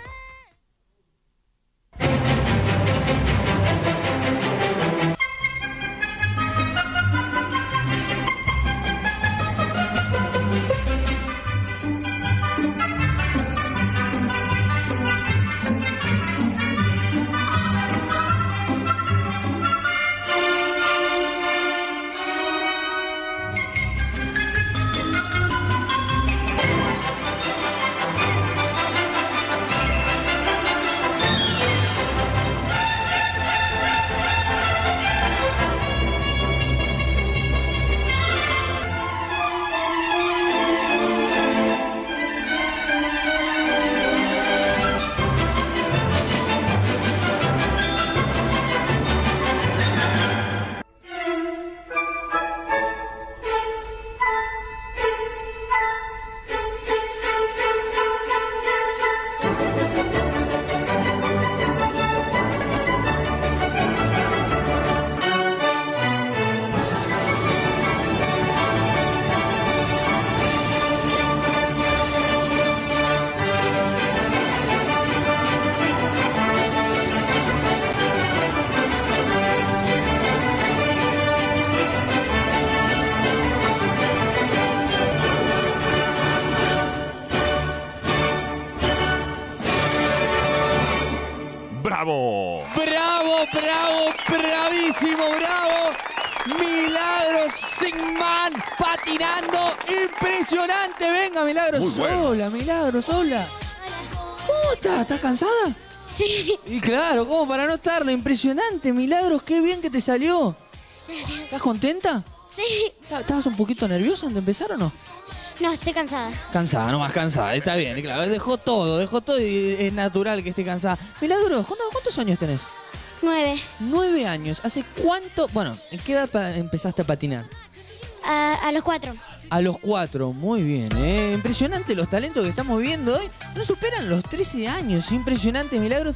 ¡Bravo! ¡Bravísimo, bravo! Milagros Sigman patinando. Impresionante. Venga, Milagros. Muy bueno. Hola, Milagros, hola. ¿Cómo estás? ¿Estás cansada? Sí. Y claro, ¿cómo para no estarlo? Impresionante, Milagros, qué bien que te salió. ¿Estás contenta? Sí. ¿Estabas un poquito nerviosa antes de empezar o no? No, estoy cansada. Cansada, nomás cansada, está bien, claro. Dejó todo y es natural que esté cansada. Milagros, ¿cuántos años tenés? 9. 9 años. ¿Hace cuánto? Bueno, ¿en qué edad empezaste a patinar? A los 4. A los 4, muy bien. Impresionante los talentos que estamos viendo hoy. No superan los 13 años. Impresionante, Milagros.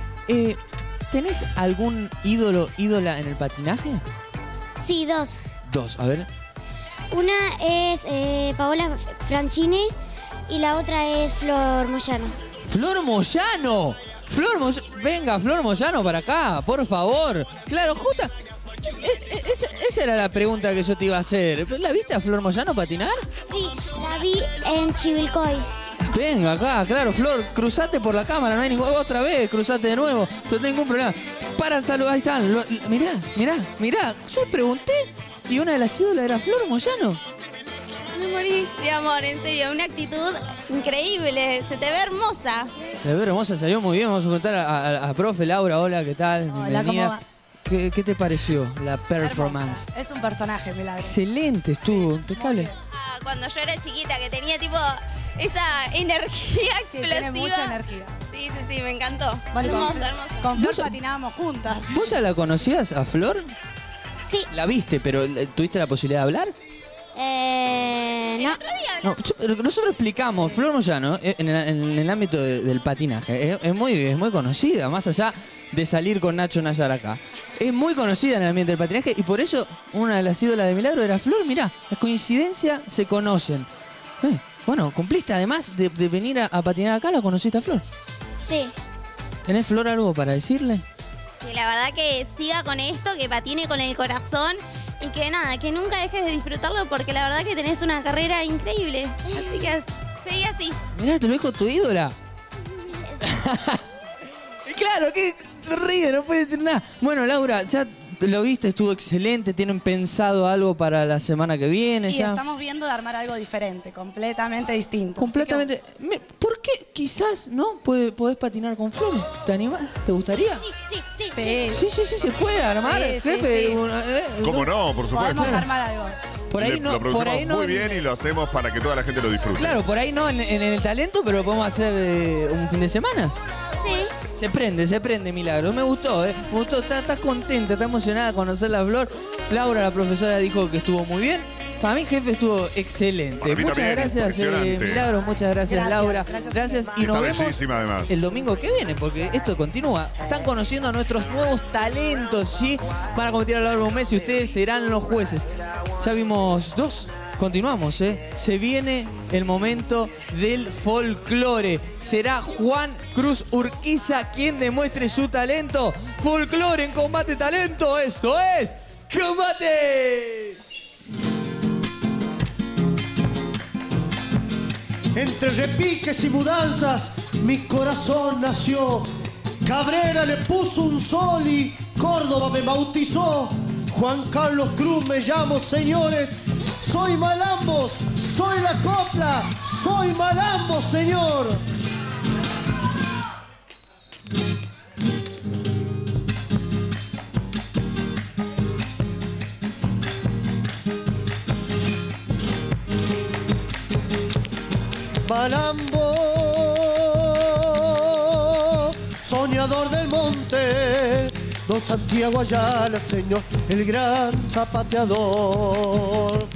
¿Tenés algún ídola en el patinaje? Sí, 2. 2, a ver. Una es Paola Franchini y la otra es Flor Moyano. ¡Flor Moyano! Venga, Flor Moyano para acá, por favor. Claro, justa. Esa era la pregunta que yo te iba a hacer. ¿La viste a Flor Moyano patinar? Sí, la vi en Chivilcoy. Venga acá, claro, Flor, cruzate por la cámara, no hay otra vez, cruzate de nuevo, no tengo ningún problema. Para saludar, ahí están. Mirá. Yo pregunté y una de las ídolas era Flor Moyano. Me morí de amor, en serio, una actitud increíble, se te ve hermosa. Se ve hermosa, salió muy bien. Vamos a contar a profe Laura, hola, ¿qué tal? Hola, bienvenida. ¿cómo va? ¿Qué te pareció la performance? Es un personaje, Milagros. Excelente, estuvo impecable. Cuando yo era chiquita, que tenía tipo esa energía explosiva. Tiene mucha energía. Sí, me encantó. Bueno, hermosa. Con Flor patinábamos juntas. ¿Vos ya la conocías a Flor? Sí. ¿La viste, pero tuviste la posibilidad de hablar? No. No, nosotros explicamos, Flor Moyano, en el ámbito del patinaje, es muy conocida, más allá de salir con Nacho Nayar acá. Es muy conocida en el ambiente del patinaje y por eso una de las ídolas de Milagro era Flor. Mirá, es coincidencia, se conocen. Bueno, cumpliste además de venir a patinar acá, ¿la conociste a Flor? Sí. ¿Tenés, Flor, algo para decirle? Sí, la verdad que siga con esto, que patine con el corazón y que nada, que nunca dejes de disfrutarlo porque la verdad que tenés una carrera increíble. Así que seguí así. Mirá, te lo dijo tu ídola. Claro, que ríe, no puede decir nada. Bueno, Laura, ya lo viste, estuvo excelente. ¿Tienen pensado algo para la semana que viene? Y ya estamos viendo de armar algo diferente, completamente distinto. Completamente. ¿Por qué quizás no podés patinar con Flor? ¿Te animás? ¿Te gustaría? Sí, se puede armar, Sí, jefe. sí. ¿Cómo no? Por supuesto. Podemos armar algo. Por ahí no, Lo producimos por ahí no. muy bien y lo hacemos para que toda la gente lo disfrute. Claro, por ahí no en el talento, pero lo podemos hacer un fin de semana. Sí. Se prende, Milagro. Me gustó, Me gustó. Estás contenta, estás emocionada de conocer a Flor. Laura, la profesora, dijo que estuvo muy bien. Para mí, jefe, estuvo excelente. Para mí Muchas también, gracias, impresionante. Milagro. Muchas gracias, Laura. Gracias. Y nos Está vemos bellísima, además. el domingo que viene, porque esto continúa. Están conociendo a nuestros nuevos talentos, ¿sí? Van a competir a lo largo de un mes y ustedes serán los jueces. Ya vimos dos. Continuamos, Se viene el momento del folclore. Será Juan Cruz Urquiza quien demuestre su talento. Folclore en Combate Talento. Esto es Combate. Entre repiques y mudanzas, mi corazón nació. Cabrera le puso un sol y Córdoba me bautizó. Juan Carlos Cruz me llamo, señores. Soy Malambos, soy la copla, soy Malambos, señor. Malambo, soñador del monte, don Santiago Ayala, señor, el gran zapateador.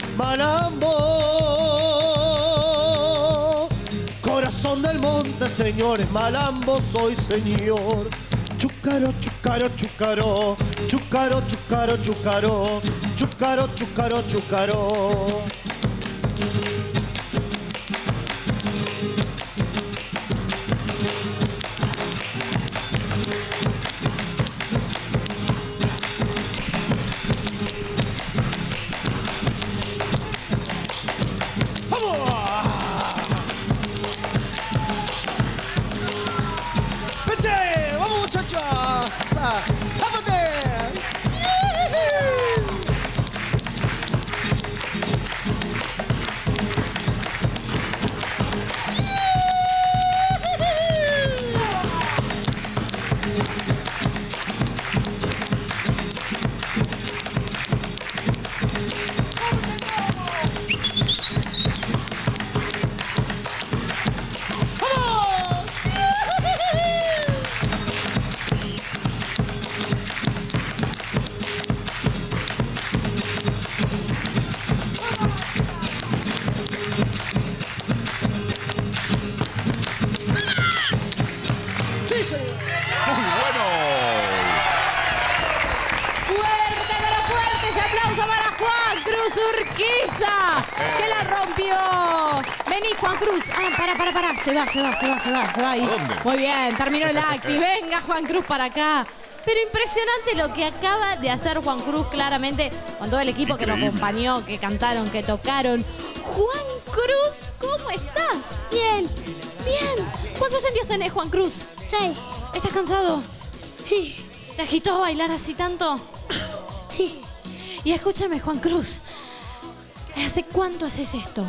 Malambo, corazón del monte, señores, Malambo soy, señor. Chúcaro, chúcaro, chúcaro, chúcaro, chúcaro, chúcaro, chúcaro, chúcaro, chúcaro. Urquiza, que la rompió. Vení, Juan Cruz. Para. Se va ahí. ¿Dónde? Muy bien, terminó el acti. Venga, Juan Cruz, para acá. Pero impresionante lo que acaba de hacer Juan Cruz, claramente, con todo el equipo que lo acompañó, que cantaron, que tocaron. Juan Cruz, ¿cómo estás? Bien. ¿Cuántos años tenés, Juan Cruz? 6. ¿Estás cansado? Sí. ¿Te agitó bailar así tanto? Sí. Y escúchame, Juan Cruz. ¿Hace cuánto haces esto?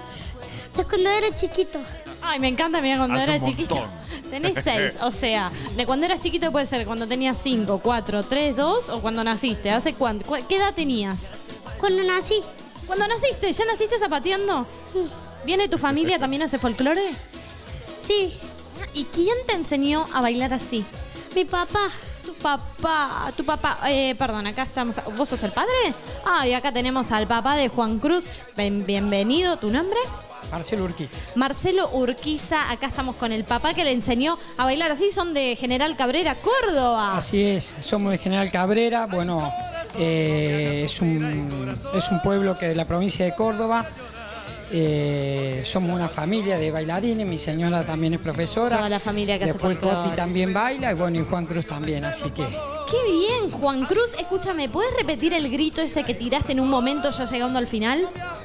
De cuando era chiquito. Ay, me encanta, mira, cuando Hace era un chiquito. montón. Tenés 6, o sea, de cuando eras chiquito puede ser cuando tenías 5, 4, 3, 2 o cuando naciste. ¿Hace cuánto? ¿Qué edad tenías? Cuando nací. ¿Cuando naciste? ¿Ya naciste zapateando? ¿Viene tu familia también hace folclore? Sí. ¿Y quién te enseñó a bailar así? Mi papá. ¿Tu papá. Tu papá. Perdón, acá estamos. ¿Vos sos el padre? Ah, y acá tenemos al papá de Juan Cruz. Bienvenido. ¿Tu nombre? Marcelo Urquiza. Marcelo Urquiza. Acá estamos con el papá que le enseñó a bailar así. Son de General Cabrera, Córdoba. Así es, somos de General Cabrera. Bueno, es un pueblo que de la provincia de Córdoba. Somos una familia de bailarines, mi señora también es profesora. Toda la familia que Después hace folclore. Coti también baila y bueno, y Juan Cruz también, así que... ¡Qué bien, Juan Cruz! Escúchame, ¿puedes repetir el grito ese que tiraste en un momento ya llegando al final?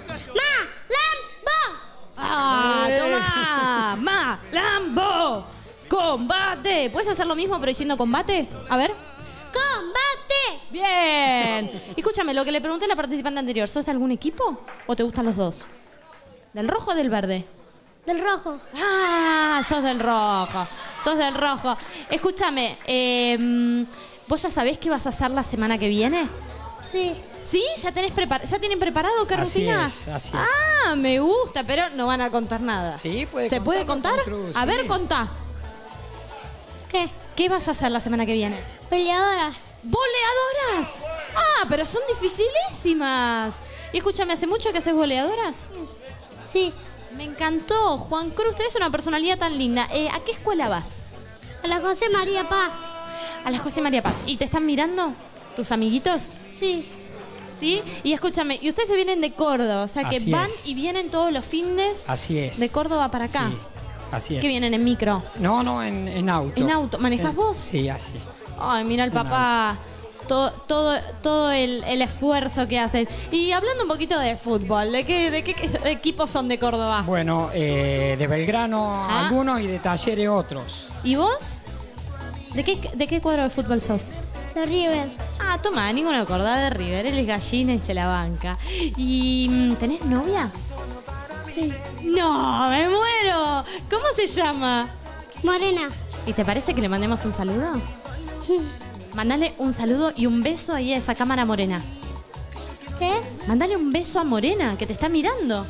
¡Ah, tomá! ¡Ma! ¡Lambo! ¡Combate! ¿Puedes hacer lo mismo pero diciendo combate? A ver. ¡Combate! ¡Bien! Escúchame, lo que le pregunté a la participante anterior, ¿sos de algún equipo o te gustan los dos? ¿Del rojo o del verde? Del rojo. ¡Ah! Sos del rojo. Sos del rojo. Escúchame, ¿vos ya sabés qué vas a hacer la semana que viene? Sí. ¿Sí? ¿Ya tienen preparado qué rutina? Así es. Ah, me gusta, pero no van a contar nada. Sí, puede ¿Se puede contar? Juan Cruz, A sí. ver, contá. ¿Qué? ¿Qué vas a hacer la semana que viene? Peleadoras. ¡Boleadoras! Ah, pero son dificilísimas. Y escúchame, ¿hace mucho que haces boleadoras? Sí. Me encantó. Juan Cruz, tenés una personalidad tan linda. ¿A qué escuela vas? A la José María Paz. A la José María Paz. ¿Y te están mirando tus amiguitos? Sí. ¿Sí? Y escúchame, y ustedes se vienen de Córdoba, o sea que Así van es. y vienen todos los fines Así es. de Córdoba para acá. Sí, así es. ¿Qué vienen en micro? No, en auto. ¿En auto? ¿Manejás vos? Sí, así. Ay, mira el papá, todo el esfuerzo que hacen. Y hablando un poquito de fútbol, ¿de qué equipos son de Córdoba? Bueno, de Belgrano algunos y de Talleres otros. ¿Y vos? ¿De qué cuadro de fútbol sos? De River. Ah, toma, ninguno acordá de River. Él es gallina y se la banca. ¿Y tenés novia? Sí. ¡No, me muero! ¿Cómo se llama? Morena. ¿Y te parece que le mandemos un saludo? Mándale un saludo y un beso ahí a esa cámara morena. ¿Qué? Mándale un beso a Morena, que te está mirando.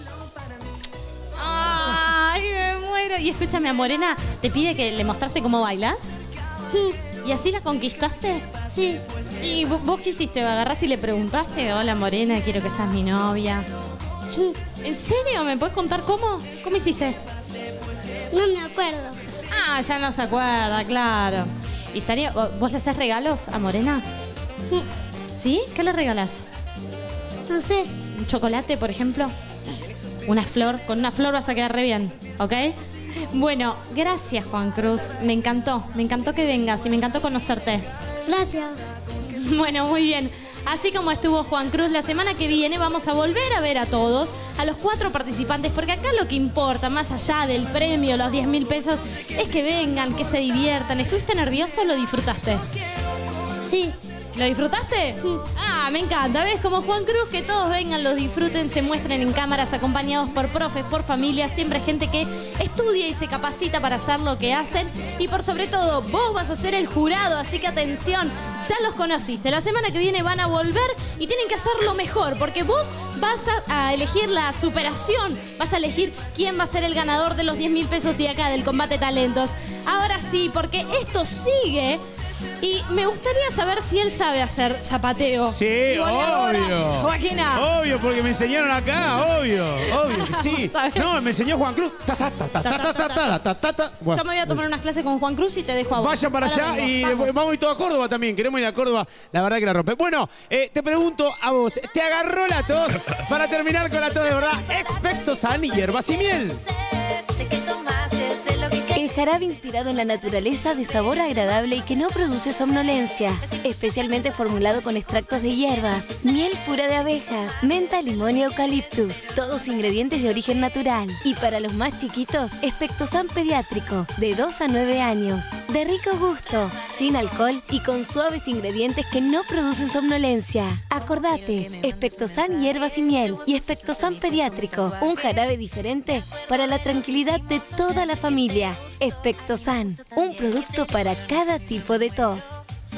¡Ay, me muero! Y escúchame, a Morena te pide que le mostraste cómo bailas. ¿Y así la conquistaste? Sí. ¿Y vos qué hiciste? ¿Agarraste y le preguntaste? Hola, Morena, quiero que seas mi novia. ¿En serio? ¿Me puedes contar cómo? ¿Cómo hiciste? No me acuerdo. Ah, ya no se acuerda, claro. ¿Y vos le haces regalos a Morena? ¿Sí? ¿Qué le regalas? No sé. ¿Un chocolate, por ejemplo? ¿Una flor? Con una flor vas a quedar re bien, ¿ok? Bueno, gracias, Juan Cruz. Me encantó que vengas y me encantó conocerte. Gracias. Bueno, muy bien. Así como estuvo Juan Cruz, la semana que viene vamos a volver a ver a todos, a los 4 participantes, porque acá lo que importa, más allá del premio, los 10.000 pesos, es que vengan, que se diviertan. ¿Estuviste nervioso o lo disfrutaste? Sí. ¿Lo disfrutaste? Sí. Ah, me encanta. ¿Ves? Como Juan Cruz, que todos vengan, los disfruten, se muestren en cámaras acompañados por profes, por familias, siempre gente que estudia y se capacita para hacer lo que hacen. Y por sobre todo, vos vas a ser el jurado, así que atención, ya los conociste. La semana que viene van a volver y tienen que hacerlo mejor, porque vos vas a elegir la superación, vas a elegir quién va a ser el ganador de los 10.000 pesos y acá del Combate Talentos. Ahora sí, porque esto sigue. Y me gustaría saber si él sabe hacer zapateo. Sí, Boleadoras, obvio. Joaquina. Obvio, porque me enseñaron acá, obvio que sí. No, me enseñó Juan Cruz. Bueno, Yo me voy a tomar unas clases con Juan Cruz y te dejo a vos. vayan para allá vengo. y Vamos. vamos a ir todo a Córdoba también. Queremos ir a Córdoba. La verdad que la rompe. Bueno, te pregunto a vos, ¿te agarró la tos? Para terminar con la tos de verdad, Expectosan y hierbas y miel. El jarabe inspirado en la naturaleza de sabor agradable y que no produce somnolencia. Especialmente formulado con extractos de hierbas, miel pura de abejas, menta, limón y eucaliptus. Todos ingredientes de origen natural. Y para los más chiquitos, Expectosan pediátrico, de 2 a 9 años. De rico gusto, sin alcohol y con suaves ingredientes que no producen somnolencia. Acordate, Expectosan hierbas y miel y Expectosan pediátrico. Un jarabe diferente para la tranquilidad de toda la familia. Expectosan, un producto para cada tipo de tos.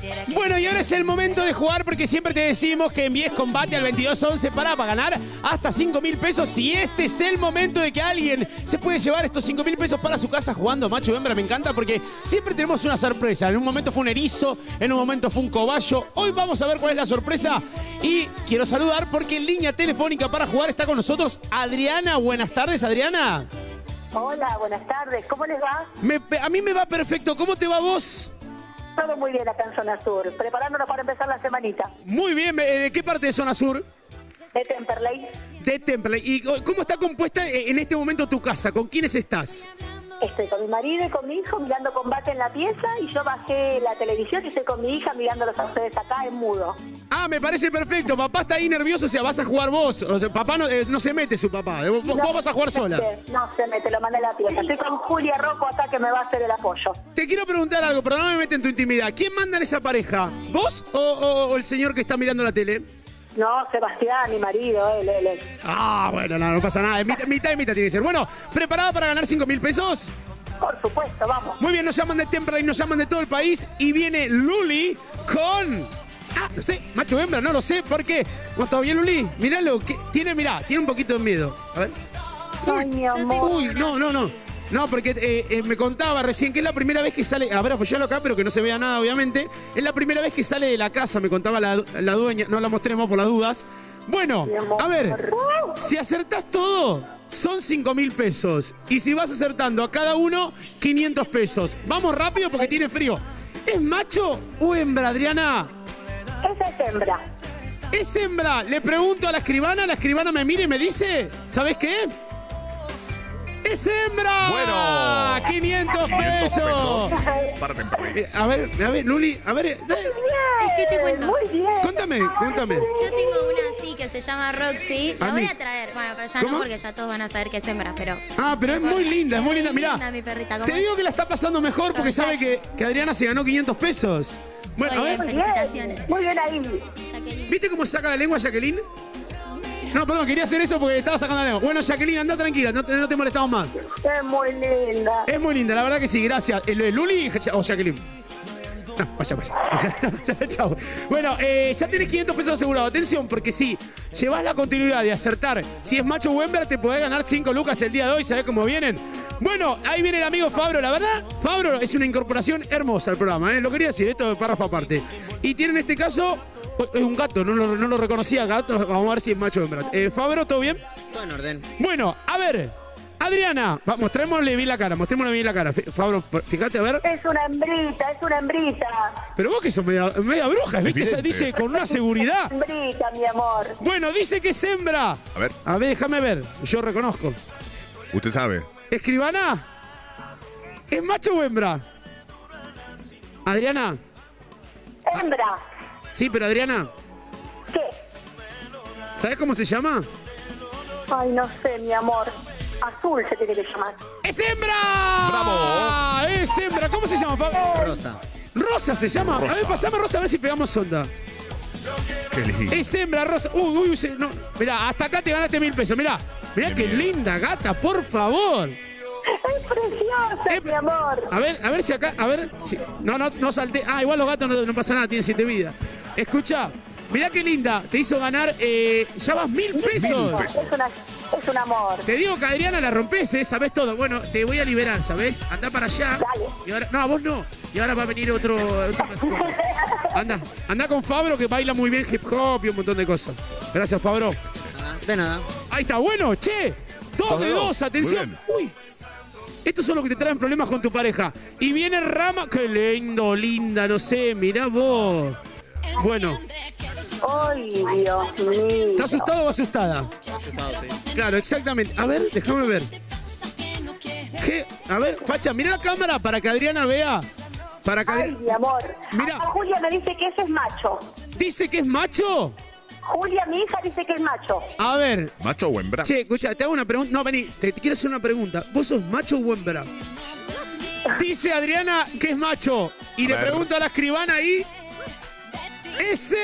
Bueno, y ahora es el momento de jugar porque siempre te decimos que envíes combate al 2211 para ganar hasta 5.000 pesos. Y este es el momento de que alguien se puede llevar estos 5.000 pesos para su casa jugando macho hembra. Me encanta porque siempre tenemos una sorpresa. En un momento fue un erizo, en un momento fue un cobayo. Hoy vamos a ver cuál es la sorpresa. Y quiero saludar porque en línea telefónica para jugar está con nosotros Adriana. Buenas tardes, Adriana. Hola, buenas tardes. ¿Cómo les va? A mí me va perfecto. ¿Cómo te va vos? Todo muy bien acá en Zona Sur, preparándonos para empezar la semanita. Muy bien. ¿De qué parte de Zona Sur? De Temperley. De Temperley. ¿Y cómo está compuesta en este momento tu casa? ¿Con quiénes estás? Estoy con mi marido y con mi hijo mirando combate en la pieza y yo bajé la televisión y estoy con mi hija mirándolos a ustedes acá en mudo. Ah, me parece perfecto. Papá está ahí nervioso, o sea, vas a jugar vos. O sea, papá no se mete su papá. Vos vas a jugar sola. No se mete, lo mandé a la pieza. Estoy con Julia Rocco acá que me va a hacer el apoyo. Te quiero preguntar algo, pero no me mete en tu intimidad. ¿Quién manda en esa pareja? ¿Vos o el señor que está mirando la tele? No, Sebastián, mi marido, él. Ah, bueno, no pasa nada. Mitad y mitad tiene que ser. Bueno, ¿preparada para ganar 5.000 pesos? Por supuesto, vamos. Muy bien, nos llaman de Temperley, nos llaman de todo el país y viene Luli con... Ah, no sé, macho o hembra, no lo sé. ¿Por qué? ¿Cómo está bien, Luli? Míralo, tiene un poquito de miedo. A ver. Ay, mi amor. Uy, no. No, porque me contaba recién que es la primera vez que sale... A ver, apoyalo acá, pero que no se vea nada, obviamente. Es la primera vez que sale de la casa, me contaba la dueña. No la mostremos por las dudas. Bueno, a ver, si acertás todo, son 5.000 pesos. Y si vas acertando a cada uno, 500 pesos. Vamos rápido porque tiene frío. ¿Es macho o hembra, Adriana? Esa es hembra. Es hembra. Le pregunto a la escribana me mira y me dice, ¿sabes qué? ¡Es hembra! Bueno. 500 pesos. Para Temperley. A ver, Luli, a ver. Es que te cuento. Muy bien. Contame. Yo tengo una así que se llama Roxy. La voy a traer. Bueno, pero ya ¿Cómo? no porque ya todos van a saber que es hembra, pero... Ah, pero es muy linda, es muy linda. Mirá, mi perrita. ¿Cómo te digo que la está pasando mejor porque sabe que Adriana se ganó 500 pesos. Bueno, a ver. Felicitaciones. Muy bien ahí. ¿Viste cómo saca la lengua Jacqueline? No, perdón, quería hacer eso porque estaba sacando la lengua. Bueno, Jacqueline, anda tranquila, no te molestamos más. Es muy linda. Es muy linda, la verdad que sí, gracias. ¿Luli o Jacqueline? No, vaya. Chao. Bueno, ya tenés 500 pesos asegurados. Atención, porque si llevas la continuidad de acertar si es macho o hembra, te podés ganar 5 lucas el día de hoy. ¿Sabés cómo vienen? Bueno, ahí viene el amigo Fabro. La verdad, Fabro es una incorporación hermosa al programa, ¿eh? Lo quería decir, esto de párrafo aparte. Y tiene en este caso... Es un gato, no lo reconocía, gato. Vamos a ver si es macho o hembra. Fabro, ¿todo bien? Todo en orden. Bueno, a ver, Adriana, mostrémosle bien la cara, Fabro, fíjate, a ver. Es una hembrita. Pero vos que sos media bruja, ¿viste? Dice con una seguridad. Hembrita, mi amor. Bueno, dice que es hembra. A ver, déjame ver, yo reconozco. Usted sabe. ¿Escribana? ¿Es macho o hembra? Adriana. Hembra. Sí, pero Adriana. ¿Qué? ¿Sabes cómo se llama? Ay, no sé, mi amor. Azul se tiene que llamar. ¡Es hembra! ¡Bravo! ¡Es hembra! ¿Cómo se llama, Pablo? Rosa. Rosa se llama. Rosa. A ver, pasame Rosa a ver si pegamos onda. Qué lindo. Es hembra, Rosa. Uy, no. Mirá, hasta acá te ganaste 1.000 pesos. Mirá qué linda gata, por favor. Es preciosa, mi amor. A ver si acá, si, no salté. Ah, igual los gatos no pasa nada, tienen 7 vidas. Escucha, mirá qué linda, te hizo ganar, ya vas 1.000 pesos. Es un amor. Te digo que Adriana la rompes, sabes todo. Bueno, te voy a liberar, ¿sabes? Andá para allá. Dale. Y ahora, no, a vos no. Y ahora va a venir otro mascota. Anda con Fabro que baila muy bien hip hop y un montón de cosas. Gracias, Fabro. De nada. Ahí está, bueno, che. 2 de 2, atención. Uy. Estos son los que te traen problemas con tu pareja. Y viene Rama. Qué lindo, linda, no sé, mirá vos. Bueno. Ay, Dios mío. ¿Estás asustado o asustada? Asustado, sí. Claro, exactamente. A ver, déjame ver. ¿Qué? A ver, Facha, mira la cámara para que Adriana vea. Ay, mi amor. Mira. Julia me dice que ese es macho. ¿Dice que es macho? Julia, mi hija, dice que es macho. A ver. ¿Macho o hembra? Che, escucha, te hago una pregunta. No, vení, te quiero hacer una pregunta. ¿Vos sos macho o hembra? Dice Adriana que es macho. Y le pregunto a la escribana ahí. ¡Es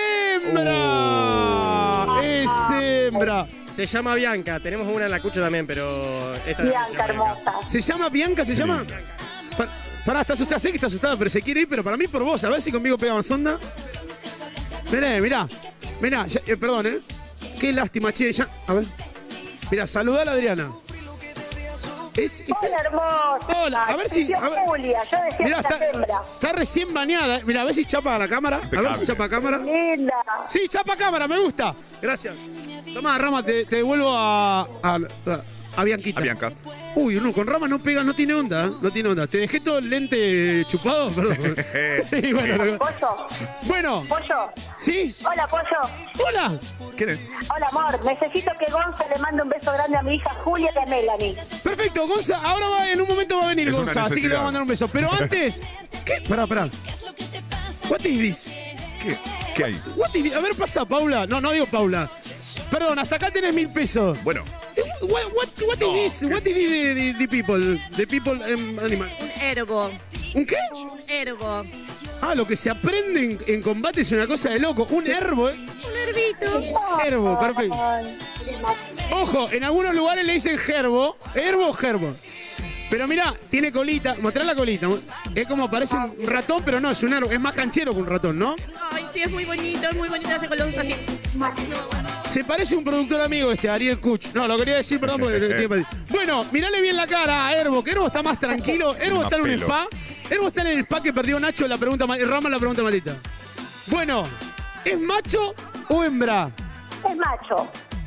hembra! ¡Es hembra! Se llama Bianca. Tenemos una en la cucha también, pero... Bianca, hermosa. ¿Se llama Bianca? ¿Se llama? Pará, está asustada, sé que está asustada, pero se quiere ir, pero para mí por vos. A ver si conmigo pega más onda. Mirá. Perdón, Qué lástima, che, ya. A ver. Mirá, saludá a la Adriana. Hola, hermosa. Hola, a ver si. Julia, yo decía Mirá, que la hembra. está recién bañada. Mirá, a ver si chapa a la cámara. A ver si chapa a cámara. Linda. Sí, chapa a cámara, me gusta. Gracias. Tomá, Rama, te devuelvo a Bianquita. A Bianca. Uy, no, con Rama no pega, no tiene onda, no tiene onda. Te dejé todo el lente chupado, perdón. Sí, bueno. Pollo. ¿Sí? Hola, Pollo. Hola. ¿Quién es? Hola, amor. Necesito que Gonza le mande un beso grande a mi hija Julia y a Melanie. Perfecto, Gonza, ahora en un momento va a venir Es una Gonza, así que le voy a mandar un beso. Pero antes, ¿qué? Pará. What is this? ¿Qué hay? What is this? A ver, pasa, Paula. No digo Paula. Perdón, hasta acá tenés 1000 pesos. Bueno. What is this? What is this the people? The people animal. Un herbo. ¿Un qué? Un herbo. Ah, lo que se aprende en combate es una cosa de loco. Un herbo, Un herbito. Herbo, perfecto. Ojo, en algunos lugares le dicen gerbo. ¿Herbo o gerbo? Pero mirá, tiene colita. Mostrá la colita. Es como parece un ratón, pero no, es un herbo. Es más canchero que un ratón, ¿no? Ay, sí, es muy bonito ese color así. Se parece a un productor amigo Ariel Kuch. No, lo quería decir, perdón, porque... Bueno, mirale bien la cara a Herbo, que Herbo está más tranquilo. Herbo está en un spa. Herbo está en el spa que perdió Nacho la pregunta, Rama la pregunta malita. Bueno, ¿es macho o hembra? Es macho.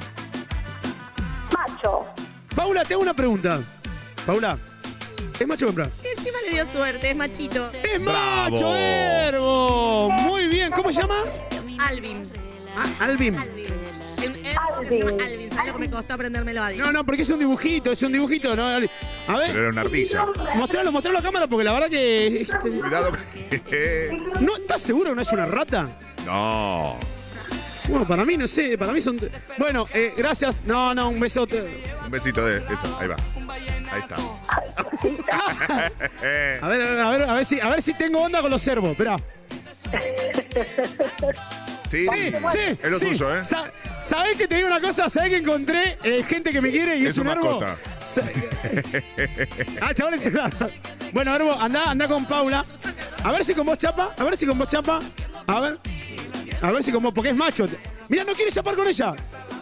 Macho. Paula, te hago una pregunta. Paula, ¿es macho o hembra? Encima le dio suerte, es machito. ¡Es macho, Herbo! Muy bien, ¿cómo se llama? Alvin. Alvin. Alvin, ¿sabes lo que me costó aprendérmelo a Alvin? No, porque es un dibujito, ¿no? A ver. Pero era una ardilla. Mostralo a cámara porque la verdad que... Cuidado. ¿No estás seguro que no es una rata? No. Bueno, para mí no sé, para mí son... Bueno, gracias. No, un besote. Un besito de esa, ahí va. Ahí está. A ver si tengo onda con los cervos, esperá. Sí, es lo tuyo, ¿eh? ¿Sabés que te digo una cosa? ¿Sabés que encontré gente que me quiere y es un herbo? Chavales, bueno, Herbo, anda con Paula. A ver si con vos chapa. A ver si con vos, porque es macho. Mira, no quiere chapar con ella.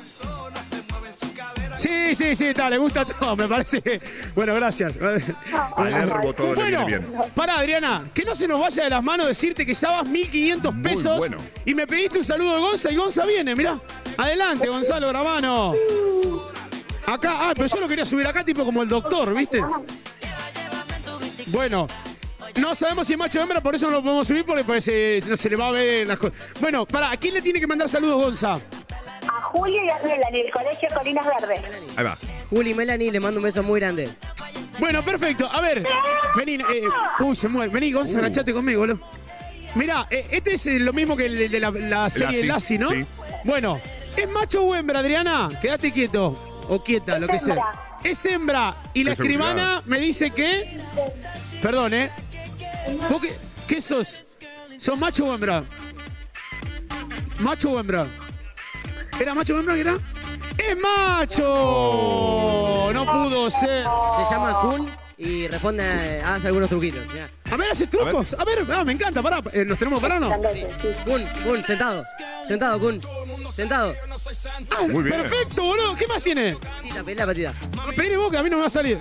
Sí, le gusta todo, me parece. Bueno, gracias. Al Herbo todo le viene bien. Pará, Adriana, que no se nos vaya de las manos decirte que ya vas 1.500 pesos. Bueno. Y me pediste un saludo de Gonza y Gonza viene, mirá. Adelante, Gonzalo Gravano. Acá, pero yo lo quería subir acá tipo como el doctor, ¿viste? Bueno, no sabemos si es macho o hembra, por eso no lo podemos subir porque pues, no se le va a ver las cosas. Bueno, ¿a quién le tiene que mandar saludos, Gonza? A Julia y a Melanie, el colegio Colinas Verdes. Ahí va. Juli y Melanie, le mando un beso muy grande. Bueno, perfecto. A ver, vení. Se muere. Vení, Gonza, agachate conmigo, boludo. Mirá, este es lo mismo que el de la serie Lassie, ¿no? Sí. Bueno, ¿es macho o hembra, Adriana? Quédate quieto. O quieta, lo que sea. Es hembra. Y la escribana me dice que... Perdón, ¿Vos qué sos? ¿Sos macho o hembra? ¿Macho o hembra? ¿Era macho o hembra que era? ¡Es macho! No pudo ser. Se llama Kun y responde, hace algunos truquitos. Mirá. A ver, hace trucos. A ver, me encanta, pará. ¿Nos tenemos para no? Kun, sentado. Sentado, Kun. Sentado. Muy bien. Perfecto, boludo. ¿Qué más tiene? Pedí la patita. Pedí vos, que a mí no me va a salir.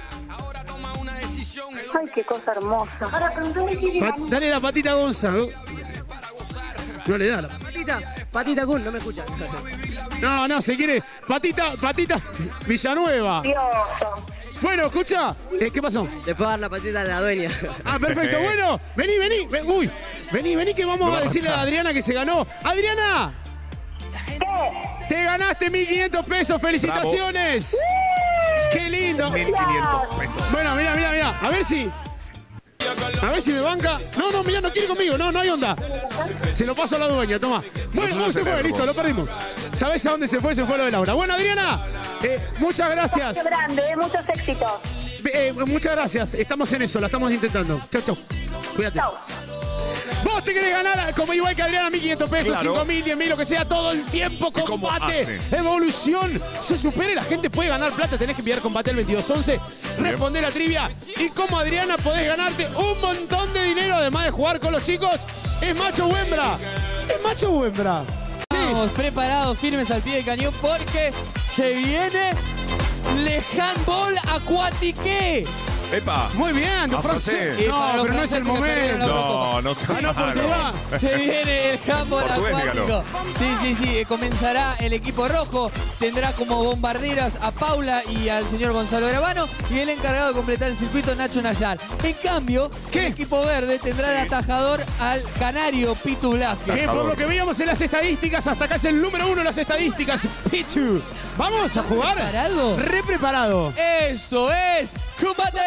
Ay, qué cosa hermosa. Dale la patita a Gonza. No le da la patita, Kun, no me escucha. No, se quiere. Patita Villanueva. Dios. Bueno, escucha. ¿Qué pasó? Le puedo dar la patita a la dueña. Perfecto. Bueno, vení. Uy, vení que vamos a decirle a Adriana que se ganó. ¡Adriana! ¿Qué? Te ganaste 1.500 pesos. ¡Felicitaciones! Bravo. ¡Qué lindo! 1.500 pesos. Bueno, mira. A ver si me banca. No, mirá, no quiere conmigo. No hay onda. Se lo paso a la dueña, toma. Bueno, se fue, listo, lo perdimos. ¿Sabés a dónde se fue? Se fue lo de Laura. Bueno, Adriana, muchas gracias. Qué grande, muchos éxitos. Muchas gracias. Estamos en eso, la estamos intentando. Chau. Cuídate. Chau. Vos te querés ganar, como igual que Adriana, 1.500 pesos, Claro. 5.000, 10.000, lo que sea, todo el tiempo. Combate, evolución, se supere, la gente puede ganar plata. Tenés que enviar combate al 2211, responder la trivia. Y como Adriana podés ganarte un montón de dinero, además de jugar con los chicos. Es macho o hembra. Es macho o hembra. Estamos preparados, firmes al pie del cañón, porque se viene Le Handball Aquatique. ¡Epa! Muy bien, de francés. No, pero no es el momento. No sé. Se viene el handball Portugués, acuático. Sí. Comenzará el equipo rojo. Tendrá como bombarderas a Paula y al señor Gonzalo Gravano. Y el encargado de completar el circuito, Nacho Nayar. En cambio, el equipo verde tendrá de atajador al canario Pitu Blasquez. Que por lo que veíamos en las estadísticas, hasta acá es el número 1 en las estadísticas, Pitu. ¿Vamos a jugar? ¿Preparado? Re preparado. Esto es combate.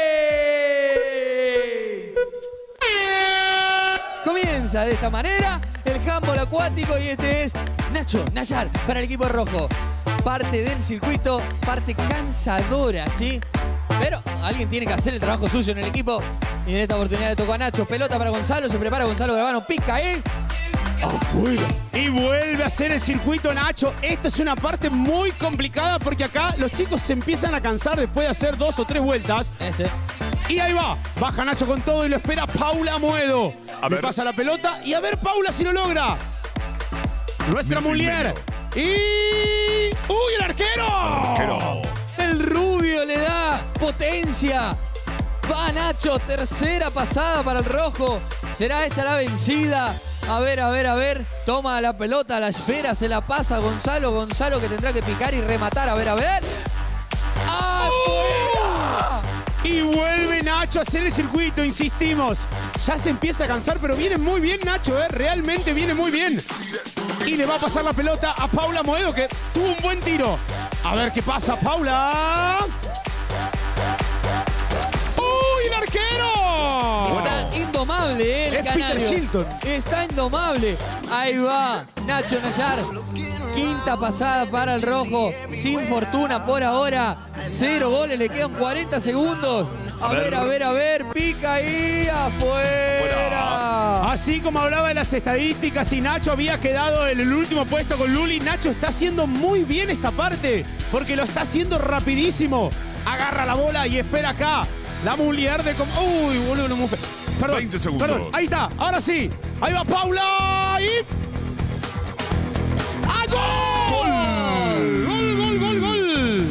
Comienza de esta manera el handball acuático y este es Nacho Nayar para el equipo rojo. Parte del circuito, parte cansadora, ¿sí? Pero alguien tiene que hacer el trabajo sucio en el equipo y en esta oportunidad le tocó a Nacho. Pelota para Gonzalo, se prepara Gonzalo Gravano, pica ahí. Afuera. Y vuelve a hacer el circuito Nacho. Esta es una parte muy complicada porque acá los chicos se empiezan a cansar después de hacer 2 o 3 vueltas. Y ahí va. Baja Nacho con todo y lo espera Paula Moedo. Le pasa la pelota y a ver Paula si lo logra. Nuestra mujer. Y... ¡Uy, el arquero! El rubio le da potencia. Va Nacho, tercera pasada para el rojo. ¿Será esta la vencida? A ver. Toma la pelota, la esfera, se la pasa a Gonzalo. Gonzalo que tendrá que picar y rematar. A ver. ¡Afuera! Y vuelve Nacho a hacer el circuito, insistimos. Ya se empieza a cansar, pero viene muy bien Nacho, realmente viene muy bien. Y le va a pasar la pelota a Paula Moedo, que tuvo un buen tiro. A ver qué pasa, Paula. ¡Uy, el arquero! Está indomable el canario. Está indomable. Ahí va Nacho Nayar. Quinta pasada para el rojo. Sin fortuna por ahora. 0 goles, le quedan 40 segundos. A ver, pica ahí afuera. Así como hablaba de las estadísticas y Nacho había quedado en el último puesto con Luli, Nacho está haciendo muy bien esta parte porque lo está haciendo rapidísimo. Agarra la bola y espera acá. La mulier de... Uy, boludo, no mufe. Perdón, 20 segundos. Perdón, ahí está, ahora sí. Ahí va Paula y... ¡Ah, gol! ¡Gol!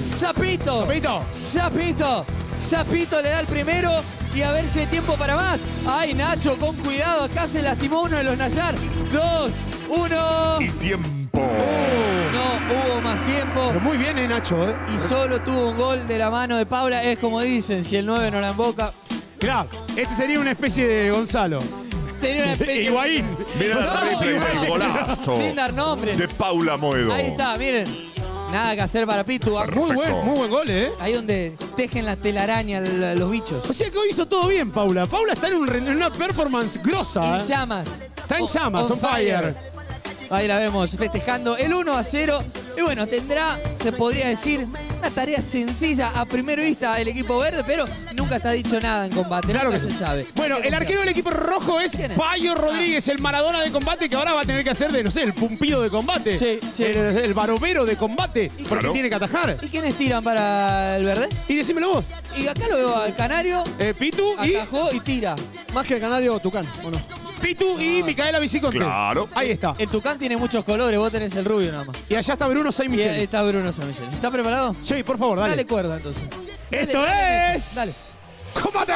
Zapito le da el primero y a ver si hay tiempo para más. Ay, Nacho, con cuidado, acá se lastimó uno de los Nayar. 2, 1. Y tiempo. No hubo más tiempo. Pero muy bien, Nacho, Y solo tuvo un gol de la mano de Paula. Es como dicen, si el 9 no la emboca. Claro, este sería una especie de Gonzalo. Sería una especie Higuaín. Mira el replay del golazo. Sin dar nombres. De Paula Moedo. Ahí está, miren. Nada que hacer para Pitu. Muy buen gol, Ahí donde tejen la telaraña los bichos. O sea que hoy hizo todo bien, Paula. Paula está en una performance grosa. En llamas. Está en llamas, on fire. Ahí la vemos festejando el 1-0. Y bueno, tendrá, se podría decir, una tarea sencilla a primera vista el equipo verde, pero nunca está dicho nada en combate. Claro nunca que se sabe. Bueno, el arquero del equipo rojo es Payo Rodríguez, el Maradona de combate, que ahora va a tener que hacer de, no sé, el pumpido de combate. Sí. El barovero de combate, porque tiene que atajar. ¿Y quiénes tiran para el verde? Y decímelo vos. Y acá lo veo al canario. Pitu atajó y tira. Más que el canario, Tucán, ¿o no? Pitu y Micaela Viciconte. Claro. Ahí está. El Tucán tiene muchos colores, vos tenés el rubio nada más. Y allá está Bruno San Miguel. Y está Bruno San Miguel. ¿Estás preparado? Sí, por favor, dale. Dale cuerda entonces. Esto dale, es... Dale. ¡Combate!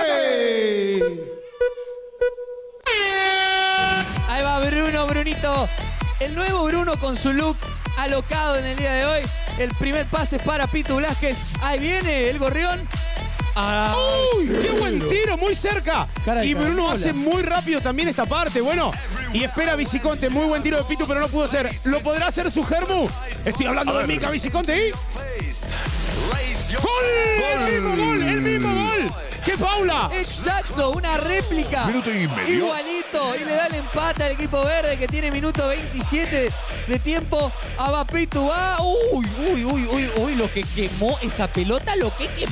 Ahí va Brunito. El nuevo Bruno con su look alocado en el día de hoy. El primer pase es para Pitu Blasquez. Ahí viene el gorrión. ¡Uy! ¡Qué buen tiro! Muy cerca. Y Bruno hace muy rápido también esta parte. Bueno, y espera Viciconte. Muy buen tiro de Pitu, pero no pudo ser. ¿Lo podrá hacer su Germu? Estoy hablando de Mica Viciconte y... ¡Gol! ¡El mismo gol! ¡Qué Paula! Exacto, una réplica. Minuto y medio. Igualito. Y le da el empate al equipo verde que tiene minuto 27 de tiempo. Va Pitu, va. Uy, lo que quemó esa pelota, lo que quemó.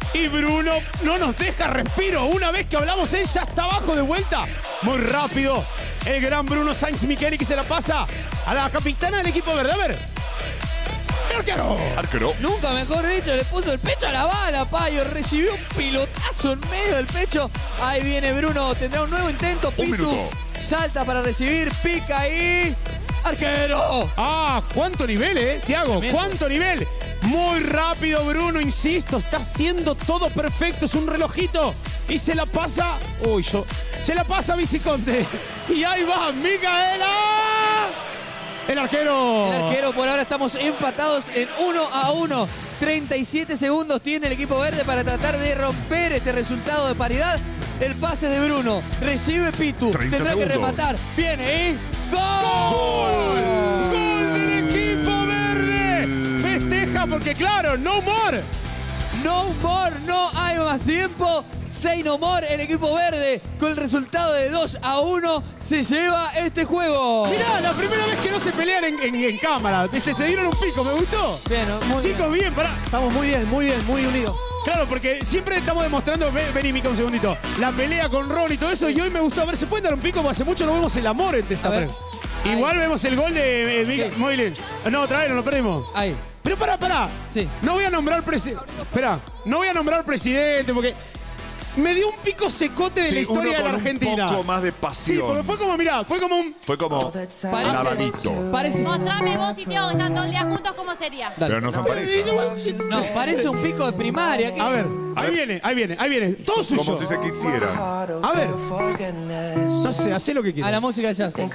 Y Bruno no nos deja respiro. Una vez que hablamos, él ya está abajo de vuelta. Muy rápido. El gran Bruno Sainz Micheli que se la pasa a la capitana del equipo verde. A ver. Arquero. Nunca mejor dicho, le puso el pecho a la bala, Payo. Recibió un pilotazo en medio del pecho. Ahí viene Bruno, tendrá un nuevo intento. Un minuto. Salta para recibir, pica ahí. ¡Arquero! Ah, cuánto nivel, Tiago. Tremendo. Cuánto nivel. Muy rápido, Bruno, insisto. Está haciendo todo perfecto. Es un relojito. Y se la pasa. Uy, se la pasa a Viciconte. Y ahí va, Micaela. El arquero. El arquero, por ahora estamos empatados en 1-1. 37 segundos tiene el equipo verde para tratar de romper este resultado de paridad. El pase de Bruno. Recibe Pitu. Tendrá que rematar. Viene y ¡gol! ¡Gol del equipo verde! Festeja porque, claro, no more. No more, no hay más tiempo. Say no more, el equipo verde con el resultado de 2-1 se lleva este juego. Mirá, la primera vez que no se pelean en cámara. Se dieron un pico, me gustó. Bien, muy Chicos, bien, pará. Estamos muy bien, muy unidos. Claro, porque siempre estamos demostrando, vení Mica un segundito, la pelea con Ron y todo eso, y hoy me gustó. A ver, ¿se pueden dar un pico? Porque hace mucho no vemos el amor entre esta pareja. Igual vemos el gol de Mica. Sí. Muy bien. No, otra vez no lo perdimos. Ahí. Pero pará. Sí. No voy a nombrar presidente. Espera, no voy a nombrar presidente porque me dio un pico secote de la historia de la Argentina. Un poco más de Sí, pasión. porque fue como, mirá, fue como un... Fue como lavadito. Mostrame vos y Tiago que están todo el día juntos, ¿cómo sería? Pero no son pareja. No, parece un pico de primaria. A ver, ahí viene. Todo suyo. Como si se quisiera. A ver. No sé, hacé lo que quieras. A la música ya está.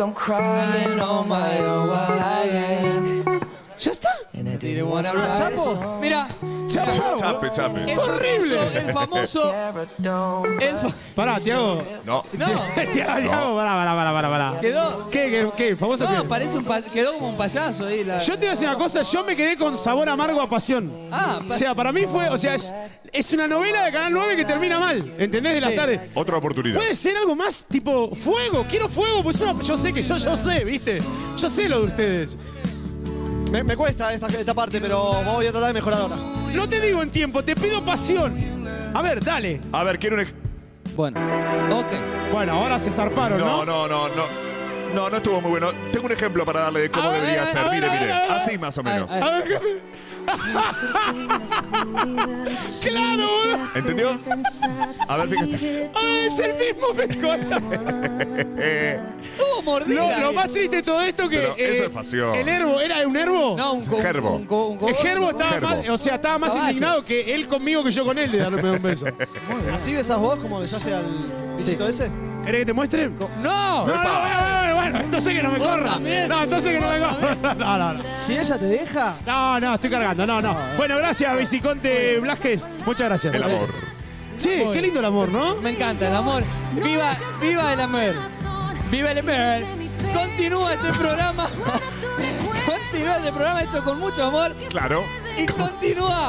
¿Ya está? ¿Chapo? Mira. Chape. Es horrible. El famoso. Pará, Tiago. No. Tiago, pará. Quedó. ¿Qué? ¿Famoso qué? No, parece quedó como un payaso ahí. Yo te voy a decir una cosa, yo me quedé con sabor amargo a pasión. O sea, para mí fue, es una novela de Canal 9 que termina mal, ¿entendés? De las tardes. Otra oportunidad. Puede ser algo más tipo fuego, quiero fuego, pues yo sé que yo sé, ¿viste? Yo sé lo de ustedes. Me cuesta esta parte, pero voy a tratar de mejorar ahora. No te digo en tiempo, te pido pasión. A ver, dale. A ver, quiero un... Bueno, ok. Bueno, ahora se zarparon, ¿no? No estuvo muy bueno. Tengo un ejemplo para darle de cómo debería ser. Mire. Así más o menos. A ver, ¡claro! ¿Entendió? A ver, fíjese. Es el mismo pescota. Tuvo mordida. Lo más triste de todo esto que... Pero eso es pasión. ¿El Herbo era un Herbo? No, un Gerbo. El Gerbo estaba más indignado que él conmigo que yo con él de darme un beso. ¿Así besás vos como besaste al visito ese? ¿Querés que te muestre? ¡No! Bueno, entonces que no me corra. No, entonces que no me corra. No. Si ella te deja... No, estoy cargando, no. Bueno, gracias, Viciconte Blasquez. Muchas gracias. El amor. Sí, qué lindo el amor, ¿no? Me encanta el amor. ¡Viva el amor! ¡Viva el amor! Continúa este programa. Continúa este programa hecho con mucho amor. Claro. Y continúa.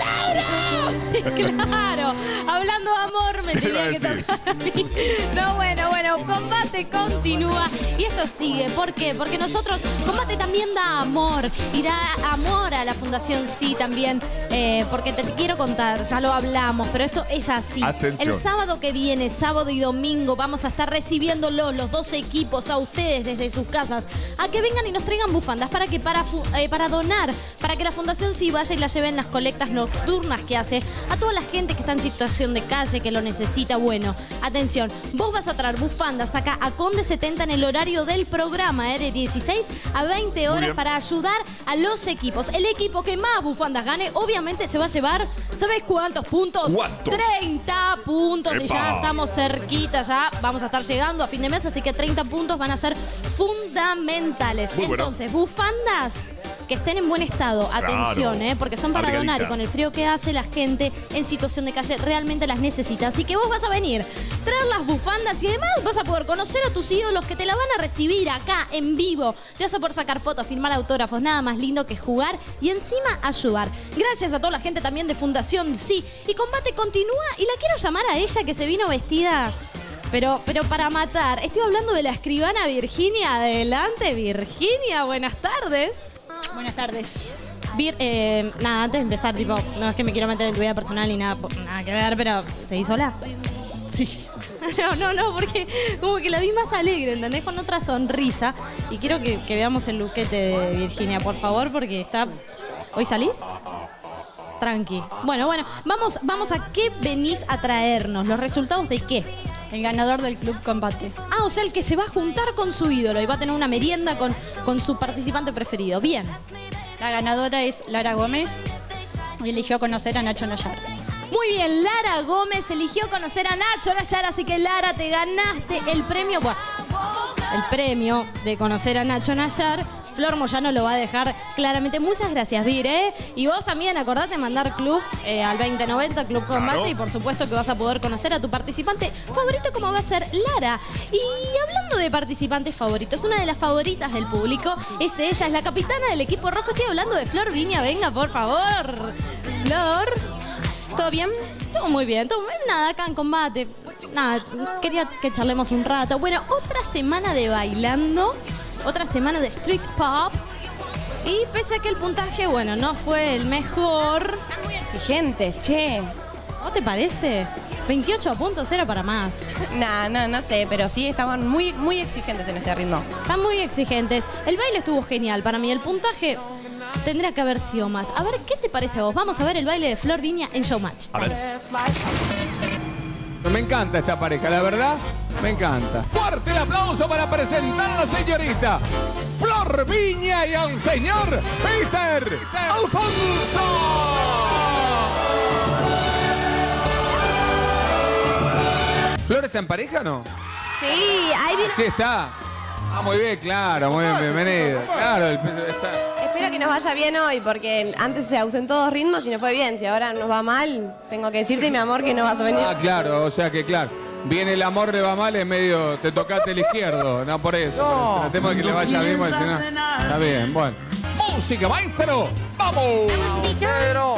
¡Laura! Claro, hablando de amor, me tenía que tocar a mí. No, bueno, Combate continúa y esto sigue. ¿Por qué? Porque nosotros, Combate también da amor y da amor a la Fundación Sí también. Porque te quiero contar, ya lo hablamos, pero esto es así. Atención. El sábado que viene, sábado y domingo, vamos a estar recibiéndolos, los 2 equipos, a ustedes desde sus casas, a que vengan y nos traigan bufandas para donar, para que la Fundación Sí vaya y la lleven las colectas nocturnas que hace a toda la gente que está en situación de calle, que lo necesita. Bueno, atención, vos vas a traer bufandas acá a Conde 70 en el horario del programa, de 16 a 20 horas para ayudar a los equipos. El equipo que más bufandas gane, obviamente se va a llevar, ¿sabes cuántos puntos? ¿Cuántos? 30 puntos. Y ¡Epa! ya estamos cerquita, ya vamos a estar llegando a fin de mes, así que 30 puntos van a ser fundamentales. Muy bueno. Entonces, bufandas que estén en buen estado, atención, Claro. porque son para donar y Abrigaditas. con el frío que hace la gente en situación de calle realmente las necesita. Así que vos vas a venir, traer las bufandas y además vas a poder conocer a tus ídolos que te la van a recibir acá en vivo. Te vas a poder sacar fotos, firmar autógrafos, nada más lindo que jugar y encima ayudar. Gracias a toda la gente también de Fundación Sí. Y Combate continúa y la quiero llamar a ella que se vino vestida... Pero para matar. Estoy hablando de la escribana Virginia. Adelante, Virginia. Buenas tardes. Buenas tardes. Nada, antes de empezar, tipo, no es que me quiero meter en tu vida personal ni nada que ver, pero ¿seguís sola? Sí. No, porque como que la vi más alegre, ¿entendés? Con otra sonrisa. Y quiero que veamos el luquete de Virginia, por favor, porque está... ¿Hoy salís? Tranqui. Bueno, vamos a qué venís a traernos. ¿Los resultados de qué? El ganador del Club Combate. Ah, o sea, el que se va a juntar con su ídolo y va a tener una merienda con su participante preferido. Bien. La ganadora es Lara Gómez y eligió conocer a Nacho Nayar. Muy bien, Lara Gómez eligió conocer a Nacho Nayar, así que Lara, te ganaste el premio. Bueno, el premio de conocer a Nacho Nayar. Flor Moyano lo va a dejar claramente. Muchas gracias, Vir, ¿eh? Y vos también acordate de mandar club al 2090, Club Combate, claro. Y por supuesto que vas a poder conocer a tu participante favorito, como va a ser Lara. Y hablando de participantes favoritos, una de las favoritas del público es ella, es la capitana del equipo rojo. Estoy hablando de Flor Viña. Venga, por favor. Flor. ¿Todo bien? Todo muy bien. Todo bien. Nada, acá en combate. Nada, quería que charlemos un rato. Bueno, otra semana de bailando. Otra semana de street pop. Y pese a que el puntaje, bueno, no fue el mejor. Están muy exigentes, che. ¿No te parece? 28 puntos era para más. No sé, pero sí estaban muy, muy exigentes en ese ritmo. Están muy exigentes. El baile estuvo genial para mí. El puntaje tendría que haber sido más. A ver, ¿qué te parece a vos? Vamos a ver el baile de Flor Viña en Showmatch. A ver. Me encanta esta pareja, la verdad, me encanta. Fuerte el aplauso para presentar a la señorita Flor Viña y al señor Peter Alfonso. ¿Flor está en pareja o no? Sí, ahí viene. Sí está. Ah, muy bien, claro, muy bien, bienvenido. Claro, Espero que nos vaya bien hoy, porque antes se ausentó 2 ritmos y no fue bien. Si ahora nos va mal, tengo que decirte, mi amor, que no vas a venir. Ah, claro, o sea que claro. Viene el amor, le va mal, es medio, te tocaste el izquierdo, no por eso. No. Tratemos de que le vaya bien, porque si no, está bien, bueno. Música, maestro, vamos. Pedro.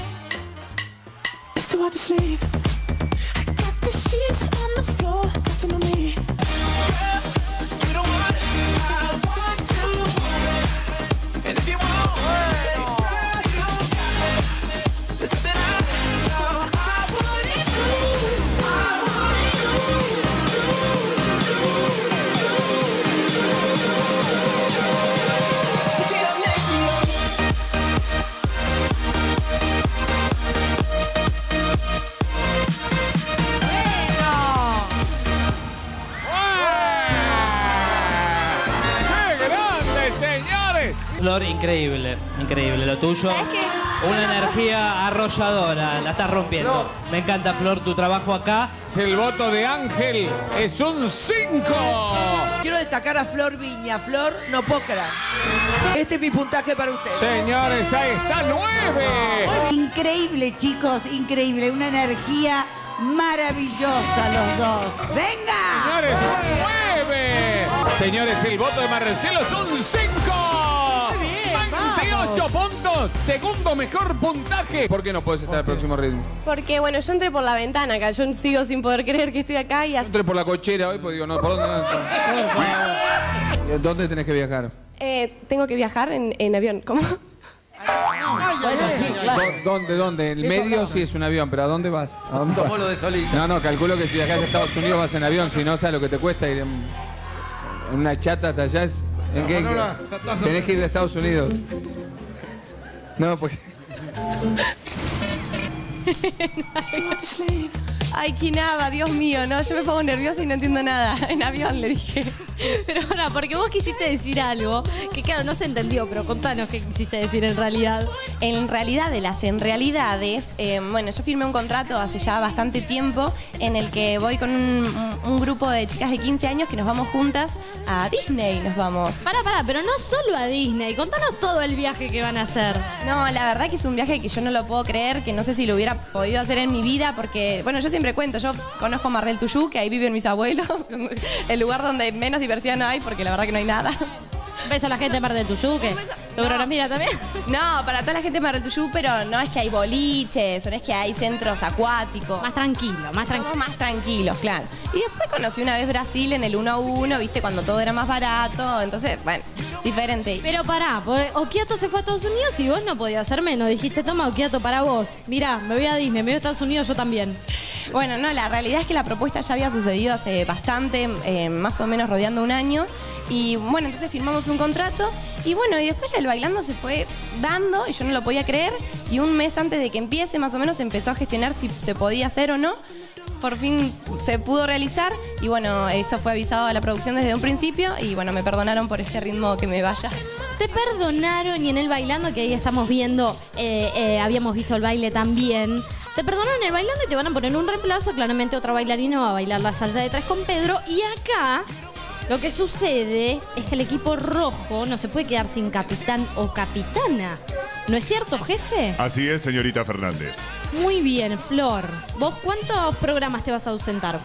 Flor, increíble, increíble. Lo tuyo, ¿sabes qué? una energía arrolladora, la estás rompiendo. No. Me encanta, Flor, tu trabajo acá. El voto de Ángel es un 5. Quiero destacar a Flor Viña. Flor, no puedo creer. Este es mi puntaje para ustedes. Señores, ahí está 9. Increíble, chicos, increíble. Una energía maravillosa los dos. ¡Venga! Señores, son 9. Señores, el voto de Marcelo son 5. 28 puntos, segundo mejor puntaje. ¿Por qué no puedes estar al próximo ritmo? Porque, bueno, yo entré por la ventana acá. Yo sigo sin poder creer que estoy acá y Yo entré por la cochera hoy, pues digo, no, ¿por dónde? ¿Dónde tenés que viajar? Tengo que viajar en avión. ¿Cómo? Bueno, sí, claro. ¿Dónde? El medio sí es un avión, pero ¿a dónde vas? ¿A dónde vas? Lo de solita. No, calculo que si viajas a Estados Unidos vas en avión, si no, ¿sabes lo que te cuesta ir en una chata hasta allá? ¿En qué? Tenés que ir de Estados Unidos. No, pues... Ay, qué nada, Dios mío, no, yo me pongo nerviosa y no entiendo nada. En avión le dije. Pero ahora, porque vos quisiste decir algo que claro, no se entendió, pero contanos qué quisiste decir en realidad. En realidad de las en realidades, bueno, yo firmé un contrato hace ya bastante tiempo en el que voy con un grupo de chicas de 15 años que nos vamos juntas a Disney, nos vamos. Pará, pero no solo a Disney, contanos todo el viaje que van a hacer. No, la verdad que es un viaje que yo no lo puedo creer, que no sé si lo hubiera podido hacer en mi vida, porque, bueno, yo siempre cuento, yo conozco Mar del Tuyú, que ahí viven mis abuelos, el lugar donde menos diversión hay, porque la verdad que no hay nada. Un beso a la gente de Mar del Tuyú, que Seguro nos mira también. No, para toda la gente de Mar del Tuyú, pero no es que hay boliches, o no es que hay centros acuáticos. Más tranquilo, más tranquilo. Somos más tranquilos, claro. Y después conocí una vez Brasil en el 1 a 1, viste, cuando todo era más barato. Entonces, bueno, diferente. Pero pará, Okiato se fue a Estados Unidos y vos no podías hacer menos. Dijiste, toma, Okiato, para vos. Mirá, me voy a Disney, me voy a Estados Unidos, yo también. Bueno, no, la realidad es que la propuesta ya había sucedido hace bastante, más o menos rodeando un año. Y bueno, entonces firmamos un contrato. Y bueno, y después el bailando se fue dando y yo no lo podía creer. Y un mes antes de que empiece, más o menos, empezó a gestionar si se podía hacer o no. Por fin se pudo realizar y bueno, esto fue avisado a la producción desde un principio y bueno, me perdonaron por este ritmo que me vaya. Te perdonaron y en el bailando, que ahí estamos viendo, habíamos visto el baile también. Te perdonaron el bailando y te van a poner un reemplazo. Claramente otra bailarina va a bailar la salsa de 3 con Pedro. Y acá lo que sucede es que el equipo rojo no se puede quedar sin capitán o capitana. ¿No es cierto, jefe? Así es, señorita Fernández. Muy bien, Flor. ¿Vos cuántos programas te vas a ausentar?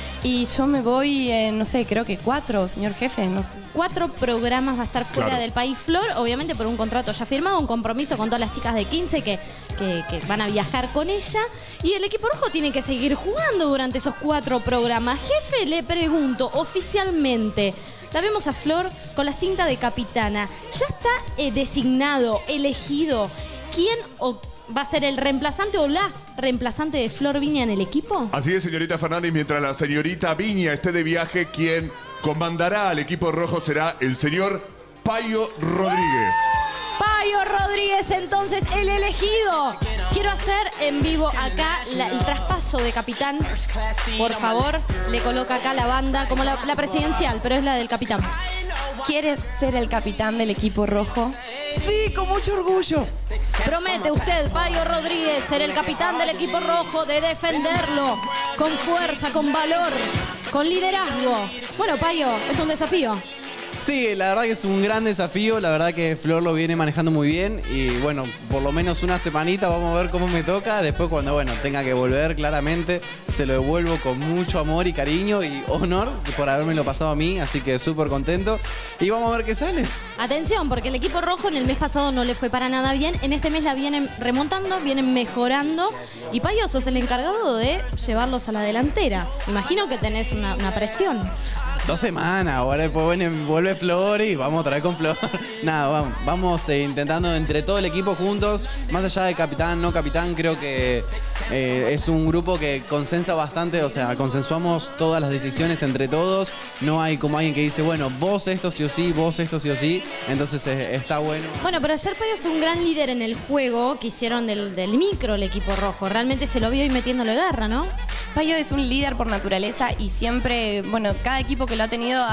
Y yo me voy, no sé, creo que 4, señor jefe. No sé. 4 programas va a estar fuera del país, Flor. Obviamente por un contrato ya firmado, un compromiso con todas las chicas de 15 que van a viajar con ella. Y el equipo rojo tiene que seguir jugando durante esos 4 programas. Jefe, le pregunto oficialmente. La vemos a Flor con la cinta de capitana. ¿Ya está designado, elegido quién va a ser el reemplazante o la reemplazante de Flor Viña en el equipo? Así es, señorita Fernández. Mientras la señorita Viña esté de viaje, quien comandará al equipo rojo será el señor Payo Rodríguez. Payo Rodríguez, entonces, el elegido. Quiero hacer en vivo acá el traspaso de capitán. Por favor, le coloca acá la banda, como la presidencial, pero es la del capitán. ¿Quieres ser el capitán del equipo rojo? Sí, con mucho orgullo. Promete usted, Payo Rodríguez, ser el capitán del equipo rojo, de defenderlo con fuerza, con valor, con liderazgo. Bueno, Payo, es un desafío. Sí, la verdad que es un gran desafío, la verdad que Flor lo viene manejando muy bien y bueno, por lo menos una semanita vamos a ver cómo me toca, después cuando bueno, tenga que volver claramente se lo devuelvo con mucho amor y cariño y honor por habérmelo pasado a mí, así que súper contento y vamos a ver qué sale. Atención, porque el equipo rojo en el mes pasado no le fue para nada bien, en este mes la vienen remontando, vienen mejorando y Payo, sos el encargado de llevarlos a la delantera. Imagino que tenés una presión. 2 semanas, ahora después vuelve Flor y vamos otra vez con Flor. Nada, vamos intentando entre todo el equipo juntos, más allá de capitán, no capitán, creo que es un grupo que consensa bastante, o sea, consensuamos todas las decisiones entre todos, no hay como alguien que dice, bueno, vos esto sí o sí, vos esto sí o sí, entonces está bueno. Bueno, pero ayer Payo fue un gran líder en el juego que hicieron del micro el equipo rojo, realmente se lo vio ahí metiéndole garra, ¿no? Payo es un líder por naturaleza y siempre, bueno, cada equipo que lo ha tenido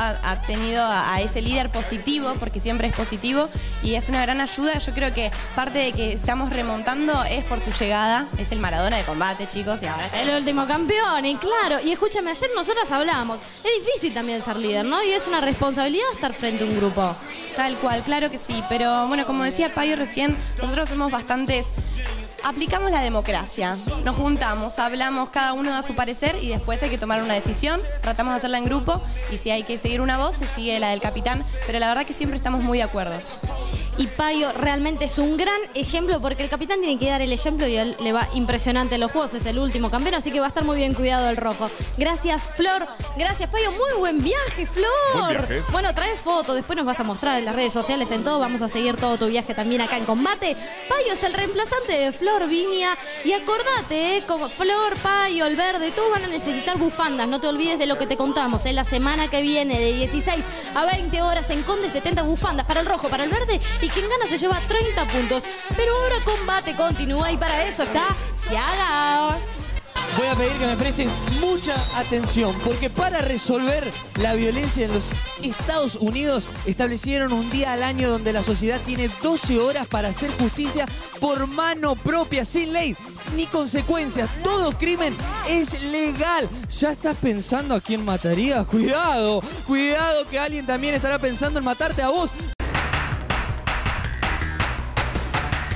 a ese líder positivo, porque siempre es positivo y es una gran ayuda. Yo creo que parte de que estamos remontando es por su llegada, es el Maradona de combate, chicos, y ahora está el último campeón, y claro, y escúchame, ayer nosotras hablábamos, es difícil también ser líder, ¿no? Y es una responsabilidad estar frente a un grupo. Tal cual, claro que sí, pero bueno, como decía Payo recién, nosotros somos bastantes... Aplicamos la democracia, nos juntamos, hablamos, cada uno da su parecer y después hay que tomar una decisión, tratamos de hacerla en grupo y si hay que seguir una voz, se sigue la del capitán, pero la verdad que siempre estamos muy de acuerdo. Y Payo realmente es un gran ejemplo porque el capitán tiene que dar el ejemplo y él le va impresionante en los juegos, es el último campeón, así que va a estar muy bien cuidado el rojo. Gracias, Flor, gracias, Payo, muy buen viaje, Flor. Buen viaje. Bueno, trae fotos, después nos vas a mostrar en las redes sociales, en todo, vamos a seguir todo tu viaje también acá en Combate. Payo es el reemplazante de Flor Viña y acordate, como Flor, Payo, el verde, todos van a necesitar bufandas, no te olvides de lo que te contamos, en la semana que viene de 16 a 20 horas en Conde, 70 bufandas para el rojo, para el verde y quien gana se lleva 30 puntos. Pero ahora Combate continúa y para eso está Ciaga. Voy a pedir que me prestes mucha atención porque para resolver la violencia en los Estados Unidos establecieron un día al año donde la sociedad tiene 12 horas para hacer justicia por mano propia, sin ley ni consecuencias. Todo crimen es legal. ¿Ya estás pensando a quién matarías? Cuidado, cuidado que alguien también estará pensando en matarte a vos.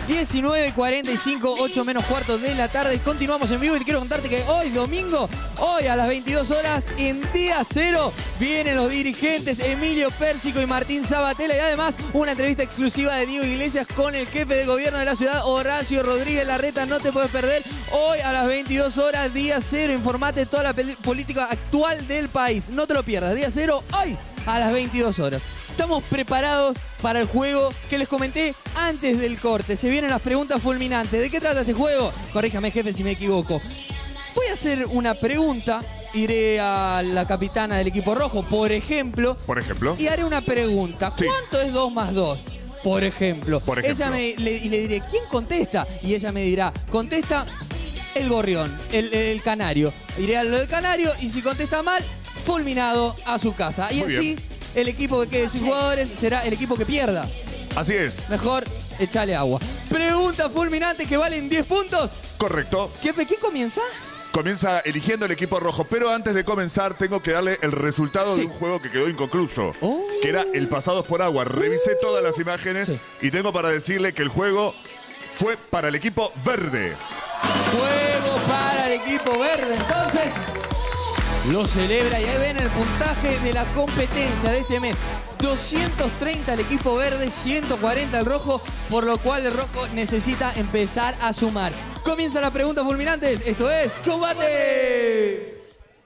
19:45, 8 menos cuarto de la tarde. Continuamos en vivo y te quiero contarte que hoy, domingo, hoy a las 22 horas, en Día Cero, vienen los dirigentes Emilio Pérsico y Martín Sabatella. Y además, una entrevista exclusiva de Diego Iglesias con el jefe de gobierno de la ciudad, Horacio Rodríguez Larreta. No te puedes perder. Hoy a las 22 horas, Día Cero. Informate de toda la política actual del país. No te lo pierdas. Día Cero, hoy a las 22 horas. Estamos preparados para el juego que les comenté antes del corte. Se vienen las preguntas fulminantes. ¿De qué trata este juego? Corríjame, jefe, si me equivoco. Voy a hacer una pregunta. Iré a la capitana del equipo rojo, por ejemplo. Por ejemplo. Y haré una pregunta. Sí. ¿Cuánto es 2 más 2? Por ejemplo. Por ejemplo. Y le diré, ¿quién contesta? Y ella me dirá, contesta el gorrión, el canario. Iré a lo del canario y si contesta mal, fulminado a su casa. Y Muy así, bien. el equipo que quede sin jugadores será el equipo que pierda. Así es. Mejor echale agua. Pregunta fulminante que valen 10 puntos. Correcto. Jefe, ¿quién comienza? Comienza eligiendo el equipo rojo, pero antes de comenzar tengo que darle el resultado de un juego que quedó inconcluso, que era el Pasados por Agua. Revisé todas las imágenes y tengo para decirle que el juego fue para el equipo verde. Juego para el equipo verde. Entonces, lo celebra y ahí ven el puntaje de la competencia de este mes. 230 el equipo verde, 140 el rojo, por lo cual el rojo necesita empezar a sumar. Comienza la pregunta fulminante. Esto es ¡Combate!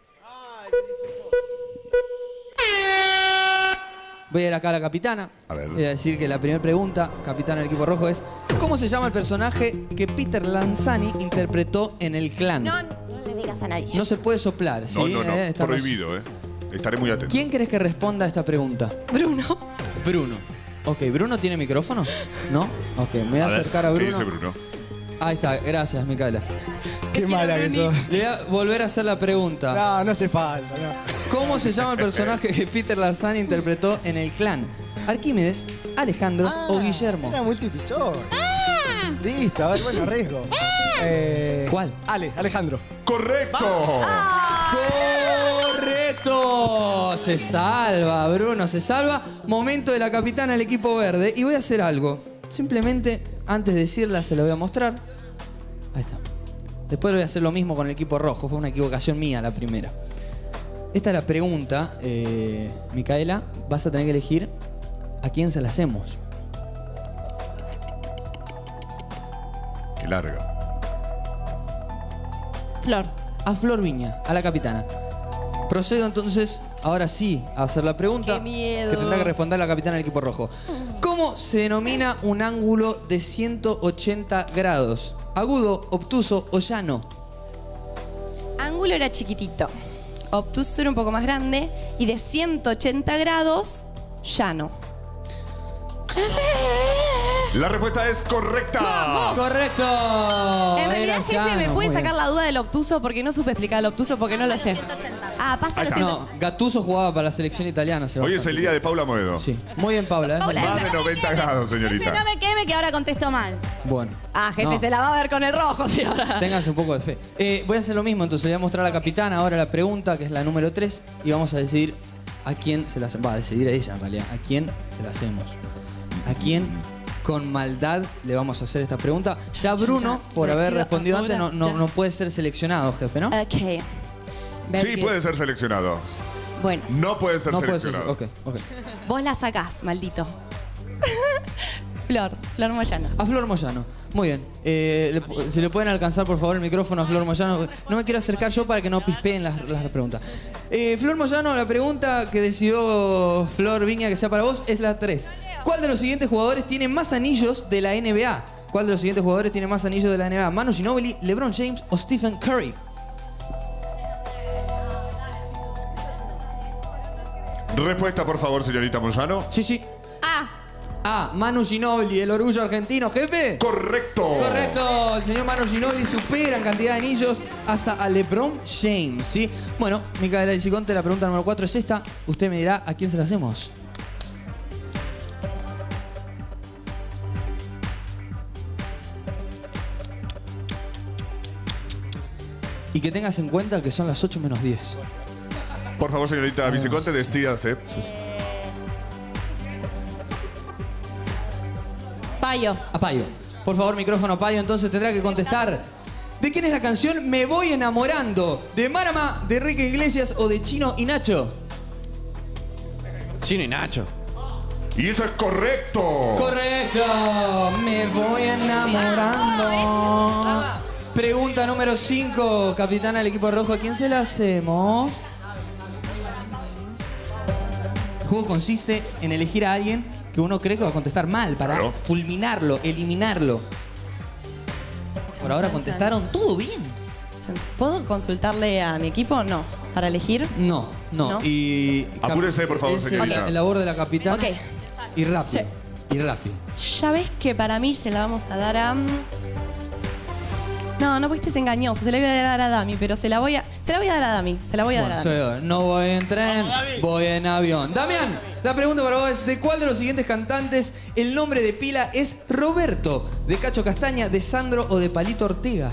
Voy a ir acá a la capitana. A ver. Voy a decir que la primera pregunta, capitana del equipo rojo, es ¿cómo se llama el personaje que Peter Lanzani interpretó en El Clan? No le digas a nadie. No se puede soplar, ¿sí? No, Estamos- prohibido, Estaré muy atento. ¿Quién crees que responda a esta pregunta? Bruno. Bruno. Ok, ¿Bruno tiene micrófono? ¿No? Ok, me voy a acercar a ¿Qué Bruno. dice Bruno? Ahí está, gracias, Micaela. Qué mala que sos. Le voy a volver a hacer la pregunta. No, no hace falta, no. ¿Cómo se llama el personaje que Peter Lanzani interpretó en El Clan? ¿Arquímedes, Alejandro o Guillermo? Era multipichón. Listo, a ver, bueno, arriesgo. ¿Cuál? Alejandro. ¡Correcto! ¡Correcto! Se salva, Bruno, se salva. Momento de la capitana del equipo verde. Y voy a hacer algo. Simplemente, antes de decirla, se lo voy a mostrar. Ahí está. Después voy a hacer lo mismo con el equipo rojo. Fue una equivocación mía la primera. Esta es la pregunta, Micaela. Vas a tener que elegir a quién se la hacemos. Qué larga. Flor. A Flor Viña, a la capitana. Procedo entonces, ahora sí, a hacer la pregunta. ¡Qué miedo! Que tendrá que responder la capitana del equipo rojo. ¿Cómo se denomina un ángulo de 180 grados? ¿Agudo, obtuso o llano? Ángulo era chiquitito. Obtuso era un poco más grande. Y de 180 grados, llano. La respuesta es correcta. ¡Correcto! En realidad, jefe, ¿me puede sacar la duda del obtuso? Porque no supe explicar el obtuso porque no lo sé. Ah, pasa los 180. No, Gattuso jugaba para la selección italiana. Hoy es el día de Paula Moedo. Sí, muy bien, Paula. Paula, Más de 90 grados, señorita. No me queme que ahora contesto mal. Bueno. Ah, jefe, No. se la va a ver con el rojo, sí, ahora. Ténganse un poco de fe. Voy a hacer lo mismo, entonces le voy a mostrar a la capitana ahora la pregunta, que es la número 3, y vamos a decidir a quién se la hacemos. Va a decidir a ella en realidad, a quién se la hacemos. A quién con maldad le vamos a hacer esta pregunta. Ya Bruno, por haber respondido antes, no puede ser seleccionado, jefe, ¿no? Ok. Sí, puede ser seleccionado. Bueno, No puede ser No puede ser. seleccionado. Ok. vos la sacás, maldito. Flor Moyano. A Flor Moyano. Muy bien. Si le pueden alcanzar, por favor, el micrófono a Flor Moyano. No me quiero acercar yo para que no pispeen las preguntas. Flor Moyano, la pregunta que decidió Flor Viña que sea para vos es la 3. ¿Cuál de los siguientes jugadores tiene más anillos de la NBA? ¿Cuál de los siguientes jugadores tiene más anillos de la NBA? ¿Manu Ginóbili, LeBron James o Stephen Curry? Respuesta, por favor, señorita Moyano. Sí. A. Manu Ginóbili, el orgullo argentino, jefe. Correcto. Correcto. El señor Manu Ginóbili supera en cantidad de anillos hasta a LeBron James, ¿sí? Bueno, Micaela Isiconte, la pregunta número 4 es esta. Usted me dirá a quién se la hacemos. Y que tengas en cuenta que son las 8 menos 10. Por favor, señorita Viceconte, decídase. Payo. A Payo. Por favor, micrófono Payo, entonces tendrá que contestar. ¿De quién es la canción Me Voy Enamorando? ¿De Marama, de Enrique Iglesias o de Chino y Nacho? Chino y Nacho. Y eso es correcto. Correcto. Me voy enamorando. Pregunta número 5, capitana del equipo rojo. ¿A quién se la hacemos? El juego consiste en elegir a alguien que uno cree que va a contestar mal para fulminarlo, eliminarlo. Por ahora contestaron todo bien. ¿Puedo consultarle a mi equipo? No. ¿Para elegir? No. Y apúrese, por favor, señorita. El labor de la capitana. Ok. Y rápido. Sí. Y rápido. Ya ves que para mí se la vamos a dar a... No, porque este es engañoso. Se la voy a dar a Dami, pero se la voy a dar a Dami. Se la voy a dar a Dami. No voy en tren, voy en avión. Damián, la pregunta para vos es: ¿de cuál de los siguientes cantantes el nombre de pila es Roberto? ¿De Cacho Castaña, de Sandro o de Palito Ortega?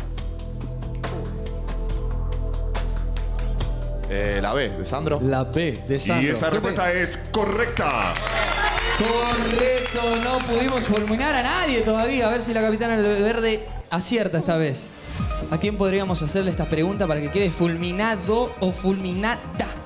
La B, de Sandro. La B, de Sandro. Y esa respuesta es correcta. Correcto, no pudimos fulminar a nadie todavía. A ver si la capitana del verde acierta esta vez. ¿A quién podríamos hacerle esta pregunta para que quede fulminado o fulminada?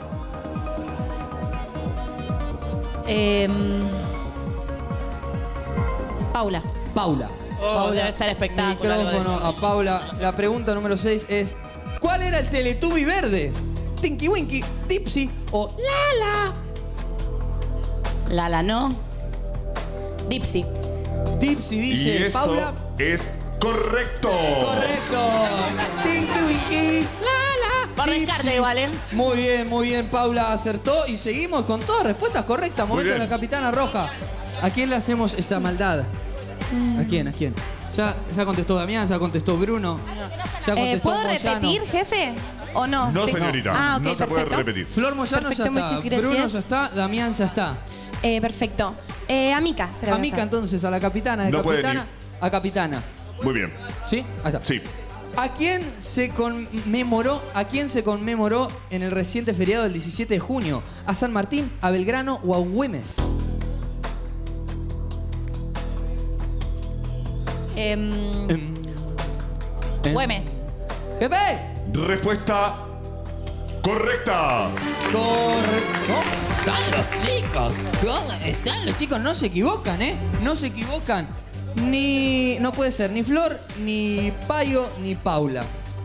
Paula. Paula. Debe ser espectáculo. Micrófono a Paula. La pregunta número 6 es: ¿cuál era el Teletubby verde? ¿Tinky Winky, Dipsy o Lala? Lala, ¿no? Dipsy. Dipsy dice Y eso Paula. es correcto. Correcto. Tinky Winky, Lala. Va a arrancarte igual, ¿eh? Muy bien, Paula acertó y seguimos con todas respuestas correctas. Momento de la capitana roja. ¿A quién le hacemos esta maldad? ¿A quién? Ya contestó Damián, ya contestó Bruno. Ya contestó ¿Puedo Moyano. repetir, jefe? ¿O no? No, señorita. Ah, ok, no se puede perfecto. repetir. Flor Moyano Perfecto, ya muchas está. gracias. Bruno ya está. Damián ya está. Perfecto. A Mica. se la voy a A Mica hacer. entonces, a la capitana. De No puede capitana a capitana. Muy bien. ¿Sí? Ahí está. Sí. ¿A quién se conmemoró en el reciente feriado del 17 de junio? ¿A San Martín, a Belgrano o a Güemes? Güemes. ¡Jefe! Respuesta correcta. Correcto. ¿Cómo están los chicos? ¿Cómo están los chicos? No se equivocan, ¿eh? No se equivocan. No puede ser ni Flor, ni Payo, ni Paula.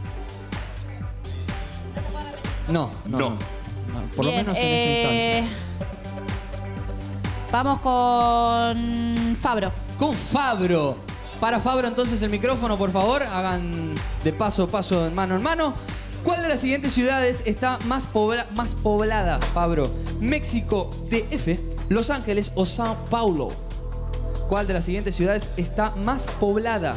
No. Por lo Bien, menos en esta instancia. Vamos con Fabro. Con Fabro. Para Fabro, entonces, el micrófono, por favor. Hagan de paso, en mano. ¿Cuál de las siguientes ciudades está más poblada, Fabro? ¿México DF, Los Ángeles o Sao Paulo? ¿Cuál de las siguientes ciudades está más poblada?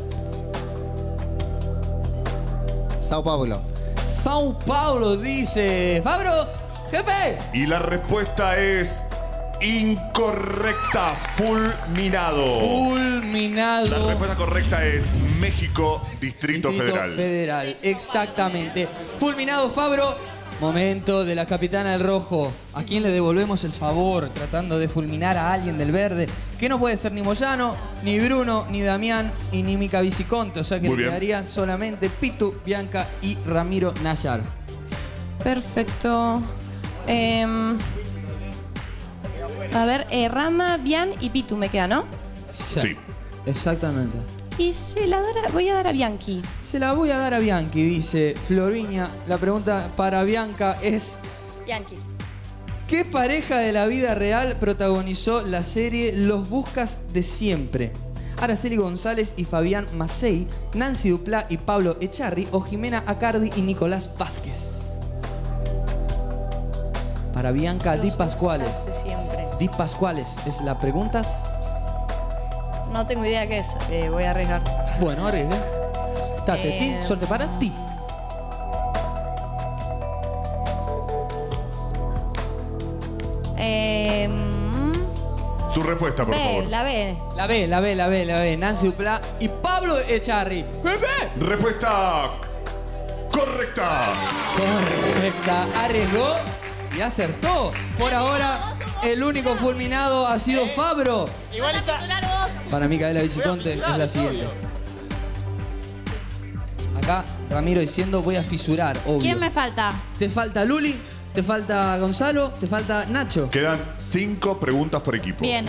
Sao Paulo. Sao Paulo, dice Fabro. ¡Jefe! Y la respuesta es incorrecta. Fulminado. Fulminado. La respuesta correcta es México, Distrito Federal. Exactamente. Fulminado, Fabro. Momento de la capitana del rojo. ¿A quién le devolvemos el favor tratando de fulminar a alguien del verde? Que no puede ser ni Moyano, ni Bruno, ni Damián y ni Mica Viciconte. O sea que Muy le bien. quedaría solamente Pitu, Bianca y Ramiro Nayar. Perfecto. A ver, Rama, Bian y Pitu me queda, ¿no? Sí. Exactamente. Y voy a dar a Bianchi. Se la voy a dar a Bianchi, dice Florviña. La pregunta para Bianca es: Bianchi. ¿qué pareja de la vida real protagonizó la serie Los Buscas de Siempre? ¿Araceli González y Fabián Macei, Nancy Duplá y Pablo Echarri o Jimena Acardi y Nicolás Vázquez? Para Bianca, Di Pascuales. De siempre. Di Pascuales es la pregunta. No tengo idea qué es. Voy a arriesgar. Bueno, arriesga. Tate, ti, suerte para ti. Su respuesta, por favor. La B. La B. Nancy Duplá y Pablo Echarri. Respuesta correcta. Correcta. Arriesgó y acertó. Por ahora, el único fulminado ha sido Fabro. Igual para Micaela Viciconte es la siguiente. Acá Ramiro diciendo voy a fisurar, obvio. ¿Quién me falta? Te falta Luli, te falta Gonzalo, te falta Nacho. Quedan 5 preguntas por equipo. Bien,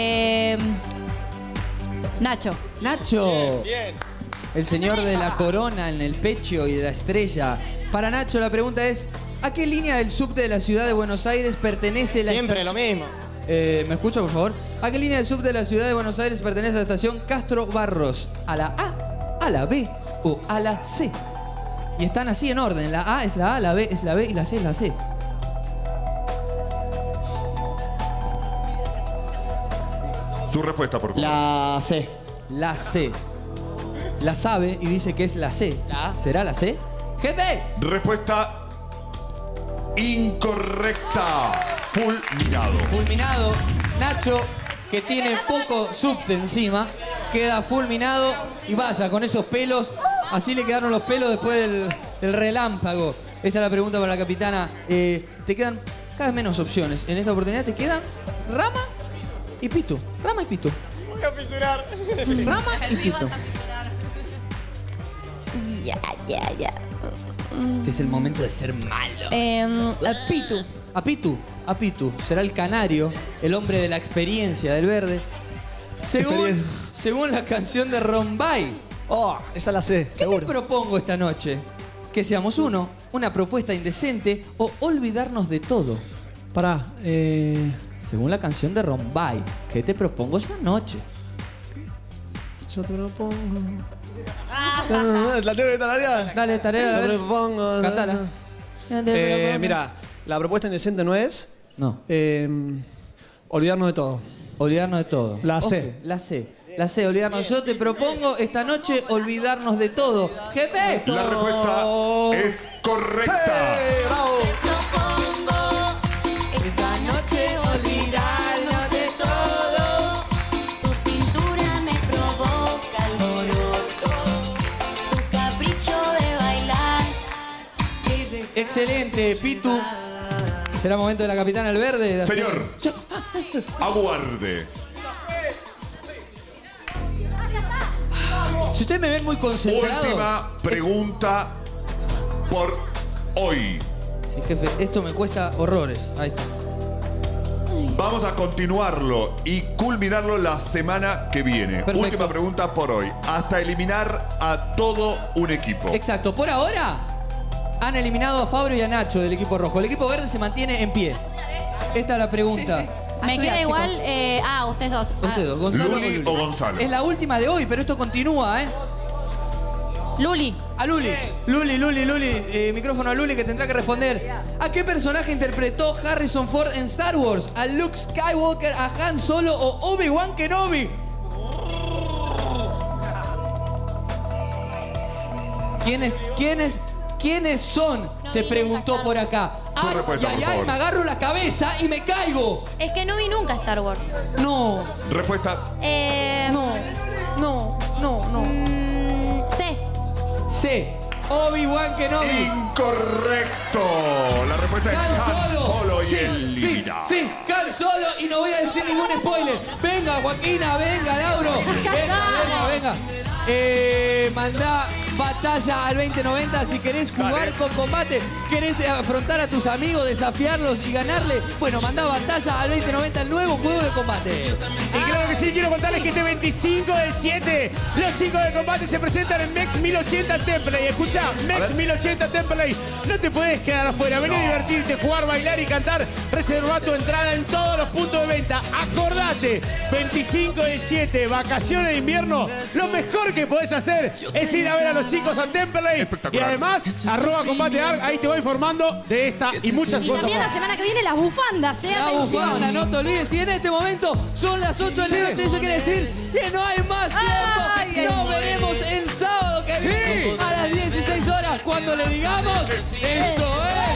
Nacho. Nacho. Bien. El señor de la corona en el pecho y de la estrella. Para Nacho la pregunta es, ¿a qué línea del subte de la ciudad de Buenos Aires pertenece la Siempre estación? lo mismo. ¿Me escucha, por favor? ¿A qué línea del subte de la ciudad de Buenos Aires pertenece la estación Castro Barros? ¿A la A, a la B o a la C? Y están así en orden. La A es la A, la B es la B y la C es la C. Su respuesta, por favor. La C. La C. La sabe y dice que es la C. ¿Será la C? ¡Jefe! Respuesta incorrecta. Fulminado. Fulminado. Nacho, que tiene poco subte encima, queda fulminado. Y vaya, con esos pelos, así le quedaron los pelos después del relámpago. Esta es la pregunta para la capitana. Te quedan cada vez menos opciones. En esta oportunidad te quedan Rama y Pitu. Rama y Pitu. Voy a fisurar. Rama y Pitu. Ya. Este es el momento de ser malo. A Pitu. A Pitu. A Pitu. Será el canario, el hombre de la experiencia del verde. Según la canción de Rombay. Oh, esa la sé, ¿Qué seguro. te propongo esta noche? Que seamos uno, una propuesta indecente o olvidarnos de todo. Pará, Según la canción de Rombay, ¿qué te propongo esta noche? yo te propongo... ¿La tengo que tararear? Dale, tarea. Yo te propongo... Cántala. Mira, la propuesta indecente no es... No. Olvidarnos de todo. Olvidarnos de todo. La Ojo, C. La C. La C, olvidarnos. Yo te propongo esta noche olvidarnos de todo. ¡Jefe! La respuesta es correcta. ¡Sí! ¡Bravo! Esta noche olvidarnos de todo. Tu cintura me provoca alboroto, tu capricho de bailar. Excelente, Pitu. Será momento de la capitana El Verde. De Señor, aguarde. Si ustedes me ven muy concentrado. Última pregunta por hoy. Sí, jefe, esto me cuesta horrores. Ahí está. Vamos a continuarlo y culminarlo la semana que viene. Perfecto. Última pregunta por hoy. Hasta eliminar a todo un equipo. Exacto. Por ahora han eliminado a Fabio y a Nacho del equipo rojo. El equipo verde se mantiene en pie. Esta es la pregunta. Me queda igual. Ustedes dos. Ustedes dos, Gonzalo Luli o Gonzalo. Es la última de hoy, pero esto continúa, ¿eh? Luli. A Luli. Luli. Micrófono a Luli que tendrá que responder. ¿A qué personaje interpretó Harrison Ford en Star Wars? ¿A Luke Skywalker, a Han Solo o Obi-Wan Kenobi? ¿Quiénes son? Se preguntó por acá. Su respuesta, por favor. Me agarro la cabeza y me caigo. Es que no vi nunca Star Wars. No. Respuesta. No. C. C. Obi-Wan Kenobi. Incorrecto. La respuesta es Han Solo y el eliminado. Sí, Han Solo y no voy a decir ningún spoiler. Venga, Joaquina, venga, Lauro. Venga. Mandá batalla al 2090 si querés jugar con combate, querés afrontar a tus amigos, desafiarlos y ganarle. Bueno, mandá batalla al 2090, el nuevo juego de combate. Y claro que sí, quiero contarles que este 25/7 los chicos de combate se presentan en MEX 1080 Template. Escucha, MEX 1080 Template. No te puedes quedar afuera. Vení a divertirte, jugar, bailar y cantar. Reserva tu entrada en todos los puntos de venta. Acordate, 25/7, vacaciones de invierno. Lo mejor que podés hacer es ir a ver a los chicos a Template. Y además, @CombateArc, ahí te voy informando de esta y muchas Y cosas también la más. semana que viene las bufandas, La atención. bufanda, no te olvides. Y en este momento son las 8 de la noche. Eso quiere decir que no hay más tiempo. Nos veremos el sábado que viene a las 16 horas cuando le digamos esto es